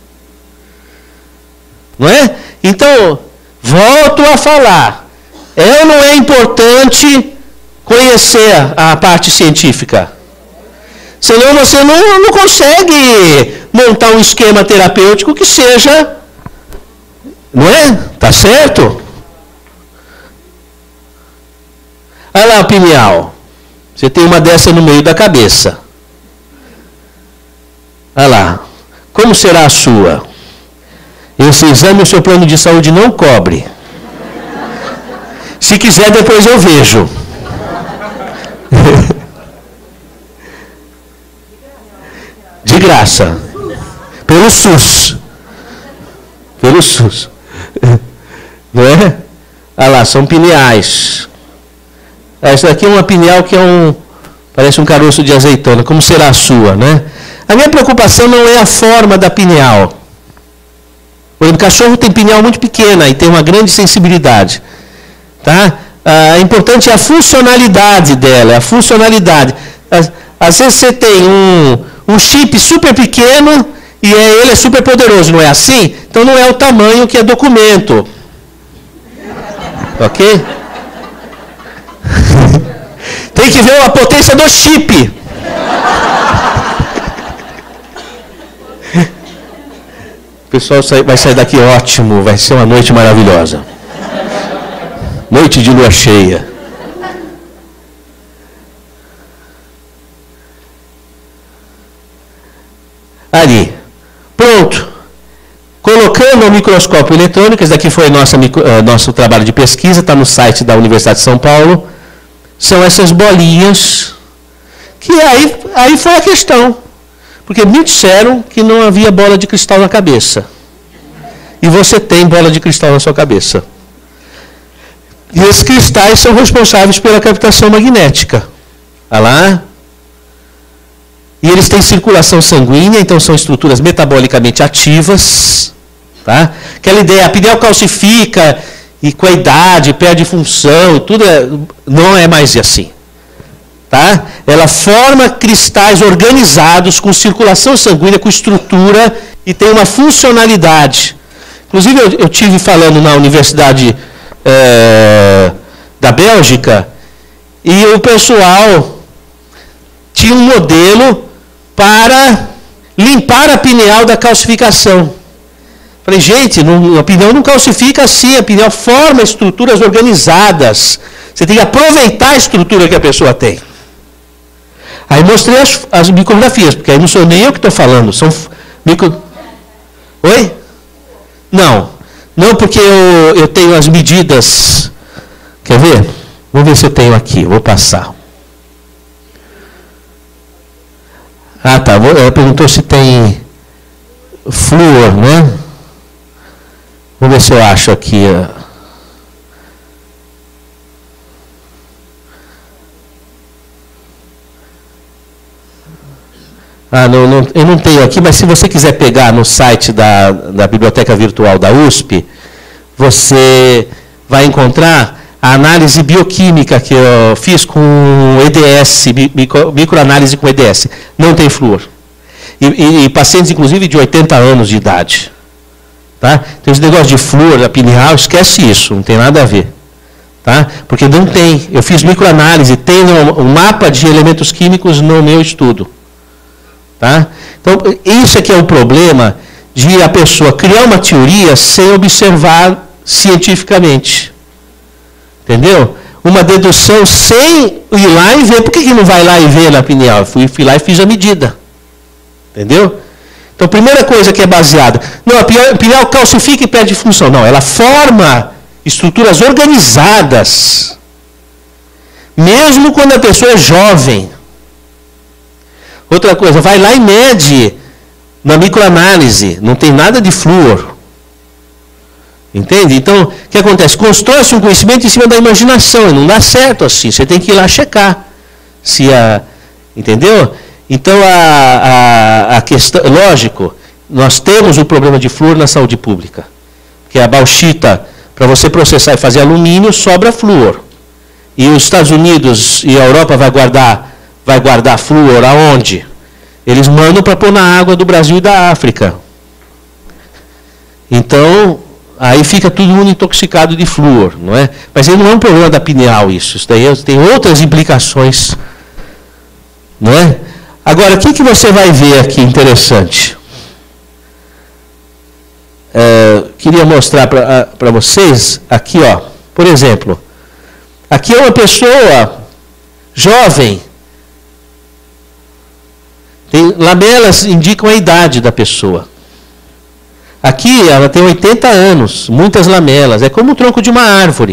Não é? Então, volto a falar. É ou não é importante conhecer a parte científica? Senão você não consegue montar um esquema terapêutico que seja... Não é? Tá certo? Olha lá, pineal. Você tem uma dessa no meio da cabeça. Olha lá. Como será a sua? Esse exame o seu plano de saúde não cobre. Se quiser, depois eu vejo. De graça. Pelo SUS. Pelo SUS. Não é? Olha lá, são pineais. Essa daqui é uma pineal que parece um caroço de azeitona. Como será a sua, né? A minha preocupação não é a forma da pineal. Por exemplo, o cachorro tem pineal muito pequena e tem uma grande sensibilidade. Tá? Importante é a funcionalidade dela, a funcionalidade. Às vezes você tem um chip super pequeno e ele é super poderoso, não é assim? Então não é o tamanho que é documento. Ok? Tem que ver a potência do chip. O pessoal vai sair daqui ótimo, vai ser uma noite maravilhosa. Noite de lua cheia. Ali. Pronto. Colocando o microscópio eletrônico, esse daqui foi nosso trabalho de pesquisa, está no site da Universidade de São Paulo. São essas bolinhas, que aí foi a questão. Porque me disseram que não havia bola de cristal na cabeça. E você tem bola de cristal na sua cabeça. E esses cristais são responsáveis pela captação magnética. Olha lá. E eles têm circulação sanguínea, então são estruturas metabolicamente ativas. Tá? Aquela ideia, a pineal calcifica e com a idade perde função, e tudo não é mais assim. Tá? Ela forma cristais organizados, com circulação sanguínea, com estrutura, e tem uma funcionalidade. Inclusive, eu tive falando na Universidade da Bélgica, e o pessoal tinha um modelo para limpar a pineal da calcificação. Falei, gente, a pineal não calcifica assim, a pineal forma estruturas organizadas. Você tem que aproveitar a estrutura que a pessoa tem. Aí mostrei as micrografias, porque aí não sou nem eu que estou falando, são Oi? Não, porque eu tenho as medidas. Quer ver? Vamos ver se eu tenho aqui, vou passar. Ah, tá, ela perguntou se tem flúor, né? Vamos ver se eu acho aqui. Eu não tenho aqui, mas se você quiser pegar no site da Biblioteca Virtual da USP, você vai encontrar a análise bioquímica que eu fiz com EDS, microanálise com EDS. Não tem flúor. E pacientes, inclusive, de 80 anos de idade. Tá? Então, esse negócio de flúor, da pineal, esquece isso, não tem nada a ver. Tá? Porque não tem. Eu fiz microanálise, tem um mapa de elementos químicos no meu estudo. Tá? Então, isso aqui é o problema de a pessoa criar uma teoria sem observar cientificamente. Entendeu? Uma dedução sem ir lá e ver. Por que não vai lá e ver na pineal? Eu fui lá e fiz a medida. Entendeu? Então, a primeira coisa que é baseada. Não, a pineal calcifica e perde função. Não, ela forma estruturas organizadas. Mesmo quando a pessoa é jovem. Outra coisa, vai lá e mede na microanálise. Não tem nada de flúor. Entende? Então, o que acontece? Constrói-se um conhecimento em cima da imaginação. Não dá certo assim. Você tem que ir lá checar. Entendeu? Então, a questão... Lógico, nós temos o problema de flúor na saúde pública. Que a bauxita, para você processar e fazer alumínio, sobra flúor. E os Estados Unidos e a Europa vai guardar flúor aonde? Eles mandam para pôr na água do Brasil e da África. Então... Aí fica todo mundo intoxicado de flúor, não é? Mas aí não é um problema da pineal isso. Isso daí tem outras implicações, não é? Agora, o que você vai ver aqui interessante? Queria mostrar para vocês aqui, ó. Por exemplo, aqui é uma pessoa jovem. Tem lamelas indicam a idade da pessoa. Aqui ela tem 80 anos, muitas lamelas, é como o tronco de uma árvore.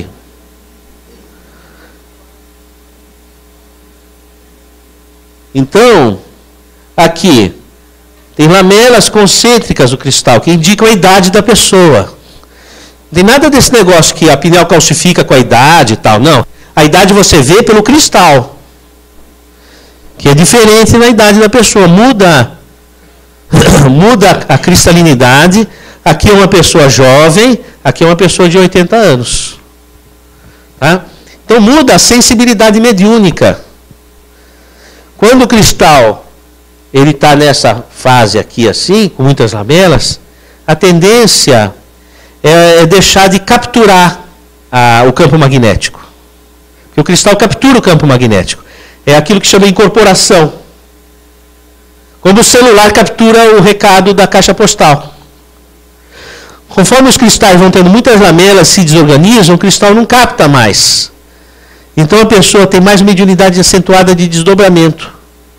Então, aqui tem lamelas concêntricas do cristal, que indicam a idade da pessoa. Não tem nada desse negócio que a pineal calcifica com a idade e tal, não. A idade você vê pelo cristal, que é diferente na idade da pessoa, muda a cristalinidade. Aqui é uma pessoa jovem, aqui é uma pessoa de 80 anos. Tá? Então muda a sensibilidade mediúnica. Quando o cristal ele está nessa fase aqui assim, com muitas lamelas, a tendência é deixar de capturar o campo magnético. Porque o cristal captura o campo magnético. É aquilo que chama incorporação. Quando o celular captura o recado da caixa postal. Conforme os cristais vão tendo muitas lamelas, se desorganizam, o cristal não capta mais. Então a pessoa tem mais mediunidade acentuada de desdobramento.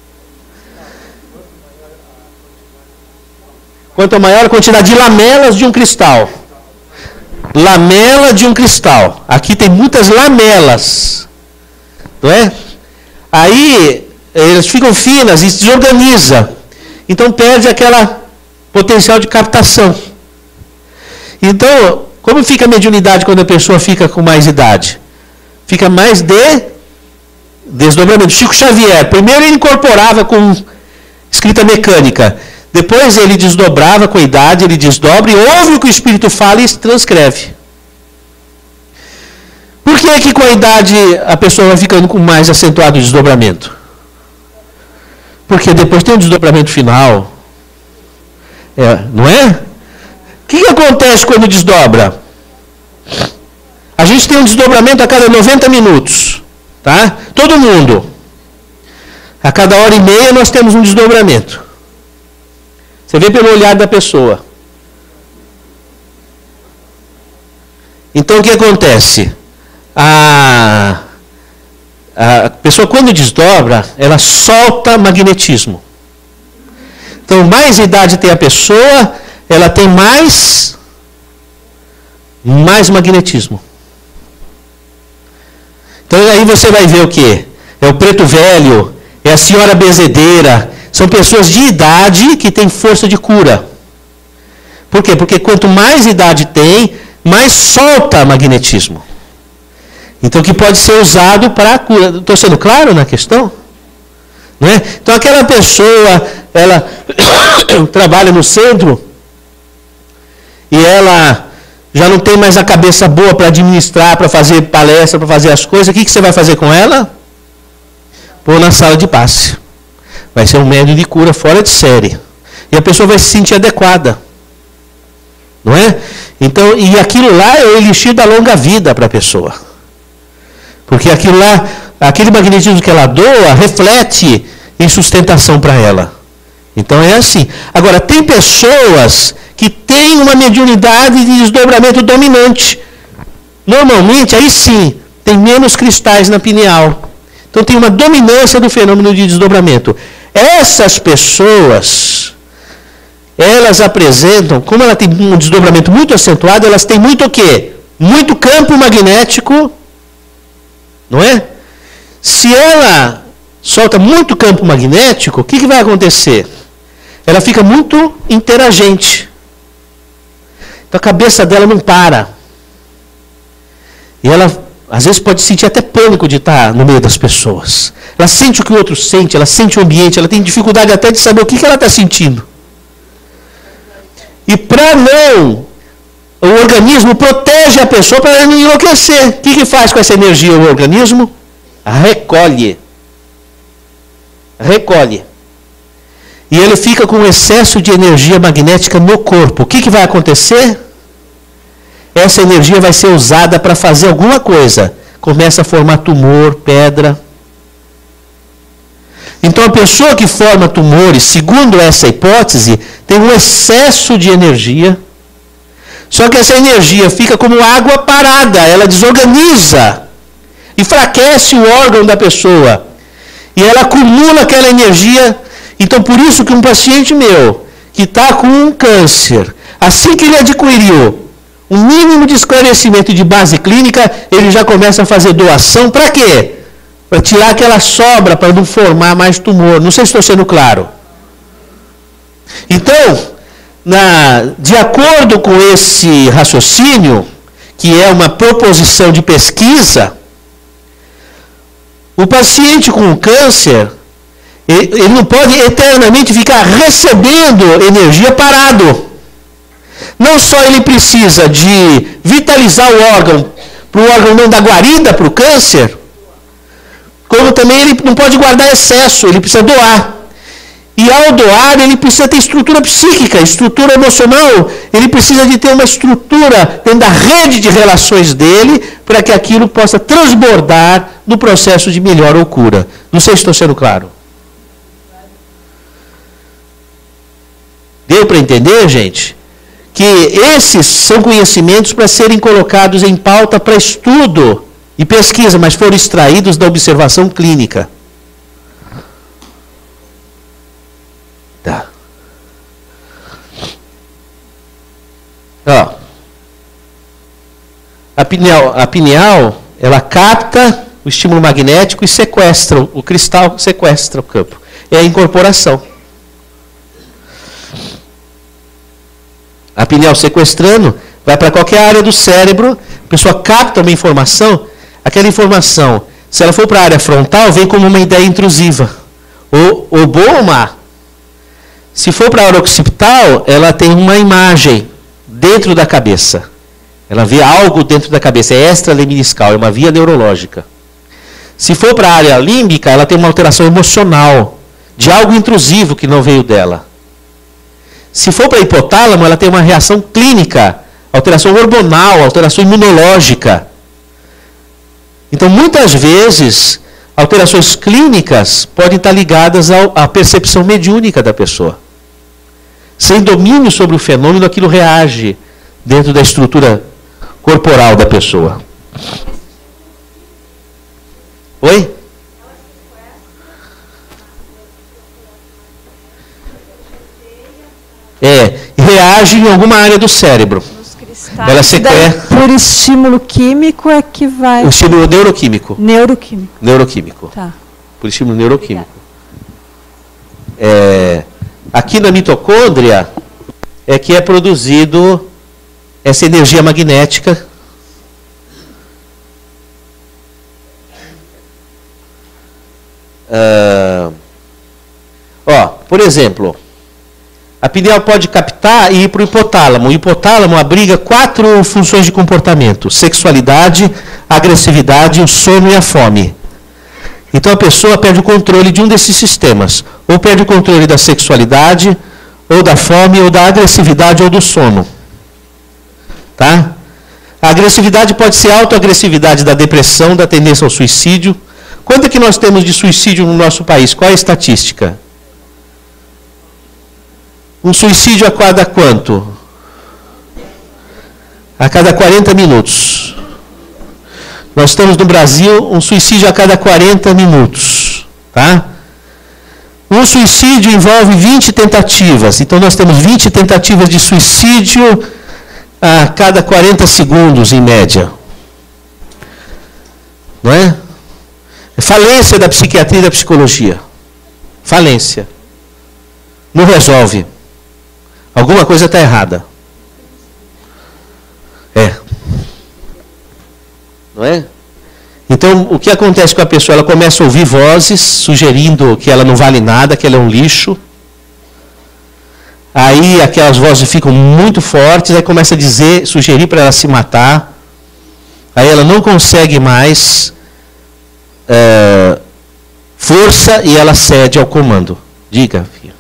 Quanto maior a quantidade de lamelas de um cristal. Lamela de um cristal. Aqui tem muitas lamelas. Não é? Aí elas ficam finas e se desorganiza. Então perde aquela potencial de captação. Então, como fica a mediunidade quando a pessoa fica com mais idade? Fica mais de desdobramento. Chico Xavier, primeiro ele incorporava com escrita mecânica. Depois ele desdobrava com a idade, ele desdobra e ouve o que o espírito fala e transcreve. Por que é que com a idade a pessoa vai ficando com mais acentuado o desdobramento? Porque depois tem um desdobramento final. Não é? O que acontece quando desdobra? A gente tem um desdobramento a cada 90 minutos. Tá? Todo mundo. A cada hora e meia nós temos um desdobramento. Você vê pelo olhar da pessoa. Então o que acontece? A pessoa quando desdobra, ela solta magnetismo. Então mais idade tem a pessoa, ela tem mais magnetismo. Então aí você vai ver o quê? É o preto velho, é a senhora benzedeira, são pessoas de idade que têm força de cura. Por quê? Porque quanto mais idade tem, mais solta magnetismo. Então que pode ser usado para a cura. Estou sendo claro na questão? Não é? Então aquela pessoa, ela trabalha no centro e ela já não tem mais a cabeça boa para administrar, para fazer palestra, para fazer as coisas. O que você vai fazer com ela? Pôr na sala de passe. Vai ser um médium de cura fora de série. E a pessoa vai se sentir adequada. Não é? Então, e aquilo lá é o elixir da longa vida para a pessoa. Porque aquilo lá, aquele magnetismo que ela doa, reflete em sustentação para ela. Então é assim. Agora, tem pessoas que têm uma mediunidade de desdobramento dominante. Normalmente, aí sim, tem menos cristais na pineal. Então tem uma dominância do fenômeno de desdobramento. Essas pessoas, elas apresentam, como ela tem um desdobramento muito acentuado, elas têm muito o quê? Muito campo magnético, não é? Se ela solta muito campo magnético, o que vai acontecer? Ela fica muito interagente. Então a cabeça dela não para. E ela, às vezes, pode sentir até pânico de estar no meio das pessoas. Ela sente o que o outro sente, ela sente o ambiente, ela tem dificuldade até de saber o que ela está sentindo. E para não, o organismo protege a pessoa para ela não enlouquecer. O que faz com essa energia o organismo? Recolhe. Recolhe. E ele fica com excesso de energia magnética no corpo. O que vai acontecer? Essa energia vai ser usada para fazer alguma coisa. Começa a formar tumor, pedra. Então a pessoa que forma tumores, segundo essa hipótese, tem um excesso de energia. Só que essa energia fica como água parada, ela desorganiza, enfraquece o órgão da pessoa. E ela acumula aquela energia. Então por isso que um paciente meu, que está com um câncer, assim que ele adquiriu um mínimo de esclarecimento de base clínica, ele já começa a fazer doação. Para quê? Para tirar aquela sobra, para não formar mais tumor. Não sei se estou sendo claro. Então, de acordo com esse raciocínio, que é uma proposição de pesquisa, o paciente com câncer, ele não pode eternamente ficar recebendo energia parado. Não só ele precisa de vitalizar o órgão, para o órgão não dar guarida para o câncer, como também ele não pode guardar excesso, ele precisa doar. E ao doar, ele precisa ter estrutura psíquica, estrutura emocional, ele precisa de ter uma estrutura dentro da rede de relações dele, para que aquilo possa transbordar no processo de melhora ou cura. Não sei se estou sendo claro. Deu para entender, gente? Que esses são conhecimentos para serem colocados em pauta para estudo e pesquisa, mas foram extraídos da observação clínica. Tá. Ó. A pineal, ela capta o estímulo magnético e sequestra, o cristal sequestra o campo. É a incorporação. A pineal sequestrando, vai para qualquer área do cérebro, a pessoa capta uma informação, aquela informação, se ela for para a área frontal, vem como uma ideia intrusiva, ou boa ou má. Se for para a área occipital, ela tem uma imagem dentro da cabeça. Ela vê algo dentro da cabeça, é extralemniscal, é uma via neurológica. Se for para a área límbica, ela tem uma alteração emocional, de algo intrusivo que não veio dela. Se for para hipotálamo, ela tem uma reação clínica, alteração hormonal, alteração imunológica. Então, muitas vezes, alterações clínicas podem estar ligadas à percepção mediúnica da pessoa. Sem domínio sobre o fenômeno, aquilo reage dentro da estrutura corporal da pessoa. Oi? Reage em alguma área do cérebro. Ela sequer... Por estímulo químico é que vai... O estímulo neuroquímico. Neuroquímico. Tá. Por estímulo neuroquímico. Aqui na mitocôndria é que é produzido essa energia magnética. Por exemplo, a pineal pode captar e ir para o hipotálamo. O hipotálamo abriga 4 funções de comportamento: sexualidade, agressividade, o sono e a fome. Então a pessoa perde o controle de um desses sistemas. Ou perde o controle da sexualidade, ou da fome, ou da agressividade, ou do sono. Tá? A agressividade pode ser a autoagressividade da depressão, da tendência ao suicídio. Quanto é que nós temos de suicídio no nosso país? Qual é a estatística? Um suicídio a cada quanto? A cada 40 minutos. Nós estamos no Brasil, um suicídio a cada 40 minutos. Tá? Um suicídio envolve 20 tentativas. Então nós temos 20 tentativas de suicídio a cada 40 segundos, em média. Não é? Falência da psiquiatria e da psicologia. Falência. Não resolve. Alguma coisa está errada. Não é? Então, o que acontece com a pessoa? Ela começa a ouvir vozes sugerindo que ela não vale nada, que ela é um lixo. Aí aquelas vozes ficam muito fortes, aí começa a dizer, sugerir para ela se matar. Aí ela não consegue mais força e ela cede ao comando. Diga, filha.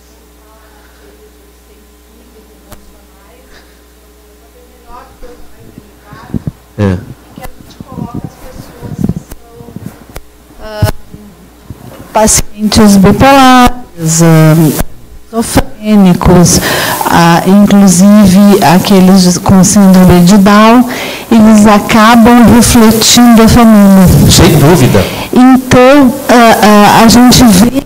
Que a gente coloca as pessoas que são pacientes bipolares, esquizofrênicos, inclusive aqueles com síndrome de Down, eles acabam refletindo a família. Sem dúvida. Então, a gente vê,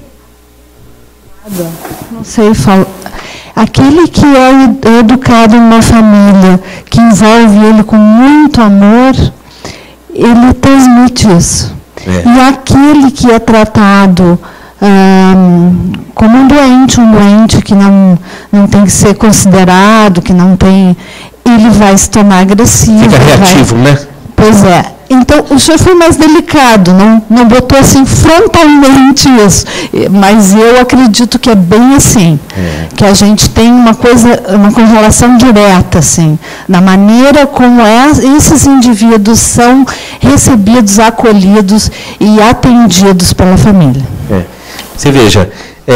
não sei falar, aquele que é educado numa família, que envolve ele com muito amor, ele transmite isso. E aquele que é tratado como um doente que não tem que ser considerado, que não tem, ele vai se tornar agressivo. Fica reativo, né? Pois é. Então, o senhor foi mais delicado, não botou assim frontalmente isso. Mas eu acredito que é bem assim. Que a gente tem uma correlação direta, assim, na maneira como esses indivíduos são recebidos, acolhidos e atendidos pela família. Você veja,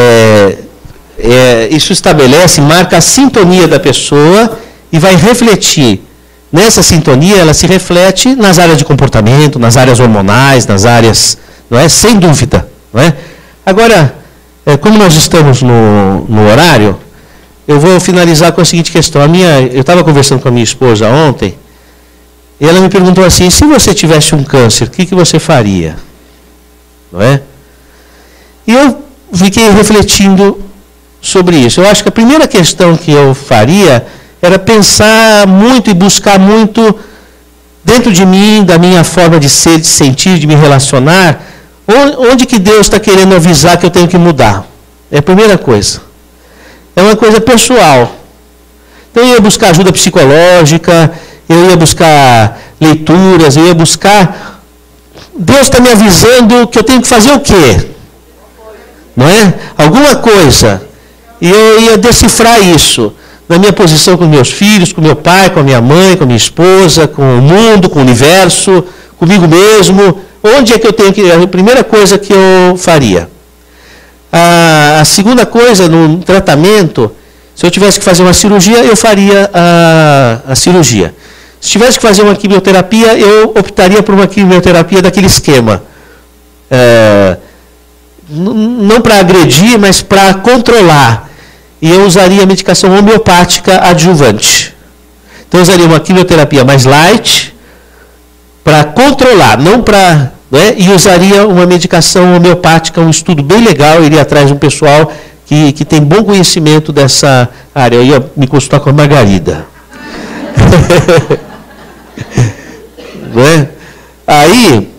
isso estabelece, marca a sintonia da pessoa e vai refletir. Nessa sintonia, ela se reflete nas áreas de comportamento, nas áreas hormonais, nas áreas, não é? Sem dúvida, não é? Agora, como nós estamos no horário, eu vou finalizar com a seguinte questão. Eu estava conversando com a minha esposa ontem, e ela me perguntou assim: se você tivesse um câncer, o que você faria? Não é? E eu fiquei refletindo sobre isso. Eu acho que a primeira questão que eu faria era pensar muito e buscar muito dentro de mim, da minha forma de ser, de sentir, de me relacionar, onde que Deus está querendo avisar que eu tenho que mudar. É a primeira coisa. É uma coisa pessoal. Então eu ia buscar ajuda psicológica, eu ia buscar leituras, eu ia buscar... Deus está me avisando que eu tenho que fazer o quê? Não é? Alguma coisa. E eu ia decifrar isso. na minha posição com meus filhos, com meu pai, com a minha mãe, com a minha esposa, com o mundo, com o universo, comigo mesmo. Onde é que eu tenho que ir? A primeira coisa que eu faria. A segunda coisa, no tratamento, se eu tivesse que fazer uma cirurgia, eu faria a cirurgia. Se tivesse que fazer uma quimioterapia, eu optaria por uma quimioterapia daquele esquema. Não para agredir, mas para controlar. E eu usaria a medicação homeopática adjuvante. Então eu usaria uma quimioterapia mais light para controlar, não para... Né? E usaria uma medicação homeopática, um estudo bem legal, iria atrás de um pessoal que tem bom conhecimento dessa área. Eu ia me consultar com a Margarida. Né? Aí,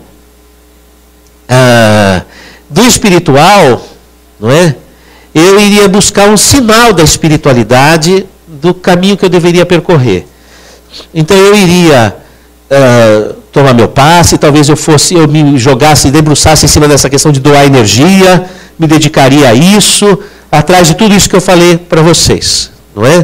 do espiritual, não é? Eu iria buscar um sinal da espiritualidade do caminho que eu deveria percorrer. Então eu iria tomar meu passe, talvez eu me jogasse, debruçasse em cima dessa questão de doar energia, me dedicaria a isso, atrás de tudo isso que eu falei para vocês, não é?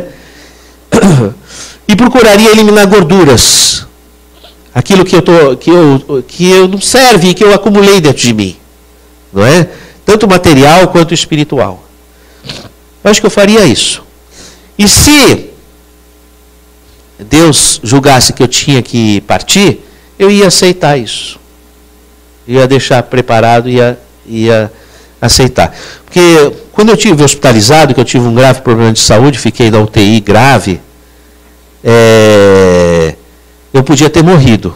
E procuraria eliminar gorduras, aquilo que eu não serve, que eu acumulei dentro de mim, não é? Tanto material quanto espiritual. Eu acho que eu faria isso. E se Deus julgasse que eu tinha que partir, eu ia aceitar isso. Ia deixar preparado, ia aceitar. Porque quando eu estive hospitalizado, que eu tive um grave problema de saúde, fiquei na UTI grave, eu podia ter morrido.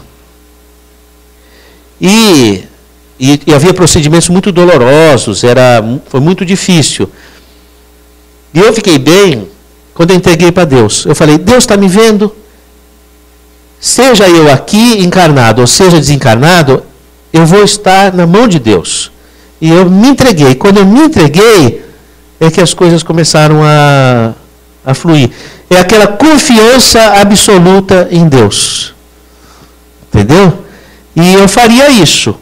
E havia procedimentos muito dolorosos, foi muito difícil. E eu fiquei bem quando eu entreguei para Deus. Eu falei, Deus está me vendo? Seja eu aqui encarnado ou seja desencarnado, eu vou estar na mão de Deus. E eu me entreguei. Quando eu me entreguei, é que as coisas começaram a fluir. É aquela confiança absoluta em Deus. Entendeu? E eu faria isso.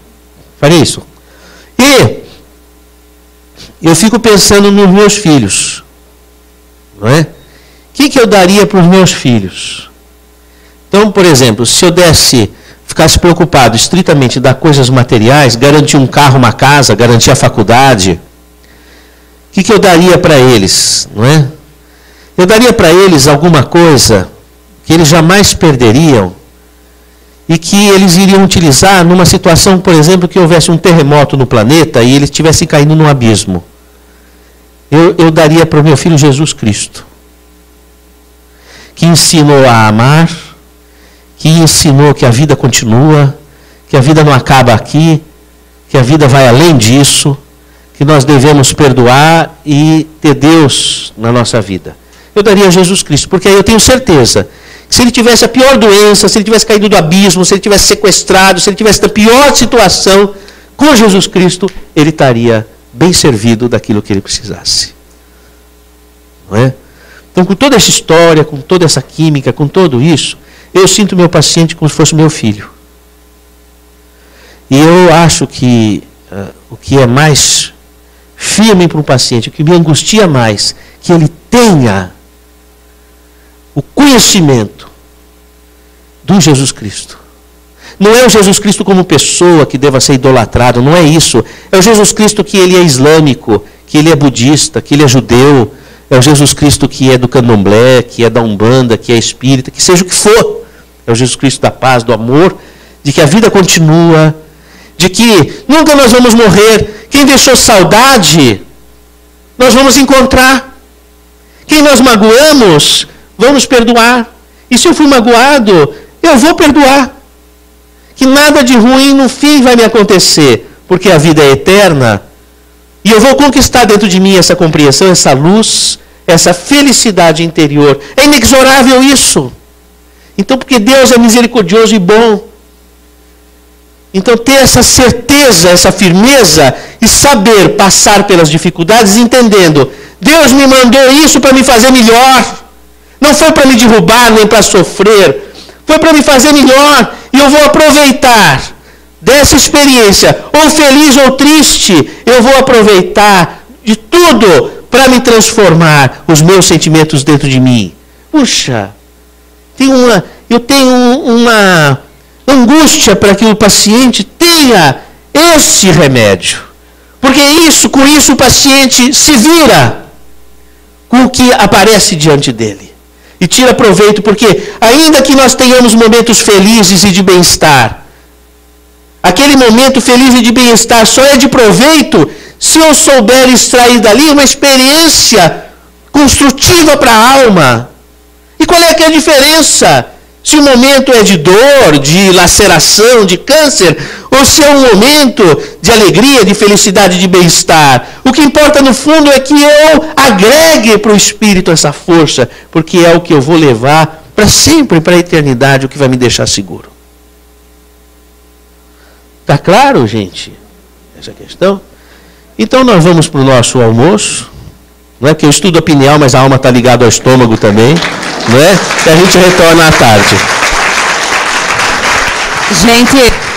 E eu fico pensando nos meus filhos. Não é? O que eu daria para os meus filhos? Então, por exemplo, se eu ficasse preocupado estritamente em dar coisas materiais, garantir um carro, uma casa, garantir a faculdade, o que eu daria para eles? Não é? Eu daria para eles alguma coisa que eles jamais perderiam e que eles iriam utilizar numa situação, por exemplo, que houvesse um terremoto no planeta e eles estivessem caindo num abismo. Eu daria para o meu filho Jesus Cristo, que ensinou a amar, que ensinou que a vida continua, que a vida não acaba aqui, que a vida vai além disso, que nós devemos perdoar e ter Deus na nossa vida. Eu daria a Jesus Cristo, porque aí eu tenho certeza que se ele tivesse a pior doença, se ele tivesse caído do abismo, se ele tivesse sequestrado, se ele tivesse na pior situação, com Jesus Cristo, ele estaria bem servido daquilo que ele precisasse. Não é? Então, com toda essa história, com toda essa química, com tudo isso, eu sinto meu paciente como se fosse meu filho. E eu acho que o que é mais firme para um paciente, o que me angustia mais, que ele tenha o conhecimento do Jesus Cristo. Não é o Jesus Cristo como pessoa que deva ser idolatrado, não é isso. É o Jesus Cristo que ele é islâmico, que ele é budista, que ele é judeu. É o Jesus Cristo que é do candomblé, que é da Umbanda, que é espírita, que seja o que for. É o Jesus Cristo da paz, do amor, de que a vida continua, de que nunca nós vamos morrer. Quem deixou saudade, nós vamos encontrar. Quem nós magoamos, vamos perdoar. E se eu fui magoado, eu vou perdoar. Que nada de ruim no fim vai me acontecer, porque a vida é eterna. E eu vou conquistar dentro de mim essa compreensão, essa luz, essa felicidade interior. É inexorável isso. Então, porque Deus é misericordioso e bom. Então, ter essa certeza, essa firmeza e saber passar pelas dificuldades, entendendo, Deus me mandou isso para me fazer melhor. Não foi para me derrubar, nem para sofrer. Foi para me fazer melhor. E eu vou aproveitar dessa experiência, ou feliz ou triste, eu vou aproveitar de tudo para me transformar os meus sentimentos dentro de mim. puxa, eu tenho uma angústia para que o paciente tenha esse remédio. Porque com isso o paciente se vira com o que aparece diante dele. E tira proveito, porque ainda que nós tenhamos momentos felizes e de bem-estar, aquele momento feliz e de bem-estar só é de proveito se eu souber extrair dali uma experiência construtiva para a alma. E qual é que é a diferença? Se o momento é de dor, de laceração, de câncer, ou se é um momento de alegria, de felicidade, de bem-estar. O que importa no fundo é que eu agregue para o espírito essa força, porque é o que eu vou levar para sempre, para a eternidade, o que vai me deixar seguro. Está claro, gente? Essa questão? Então nós vamos para o nosso almoço. Não é que eu estudo a pineal, mas a alma está ligada ao estômago também. Não é? E a gente retorna à tarde. Gente...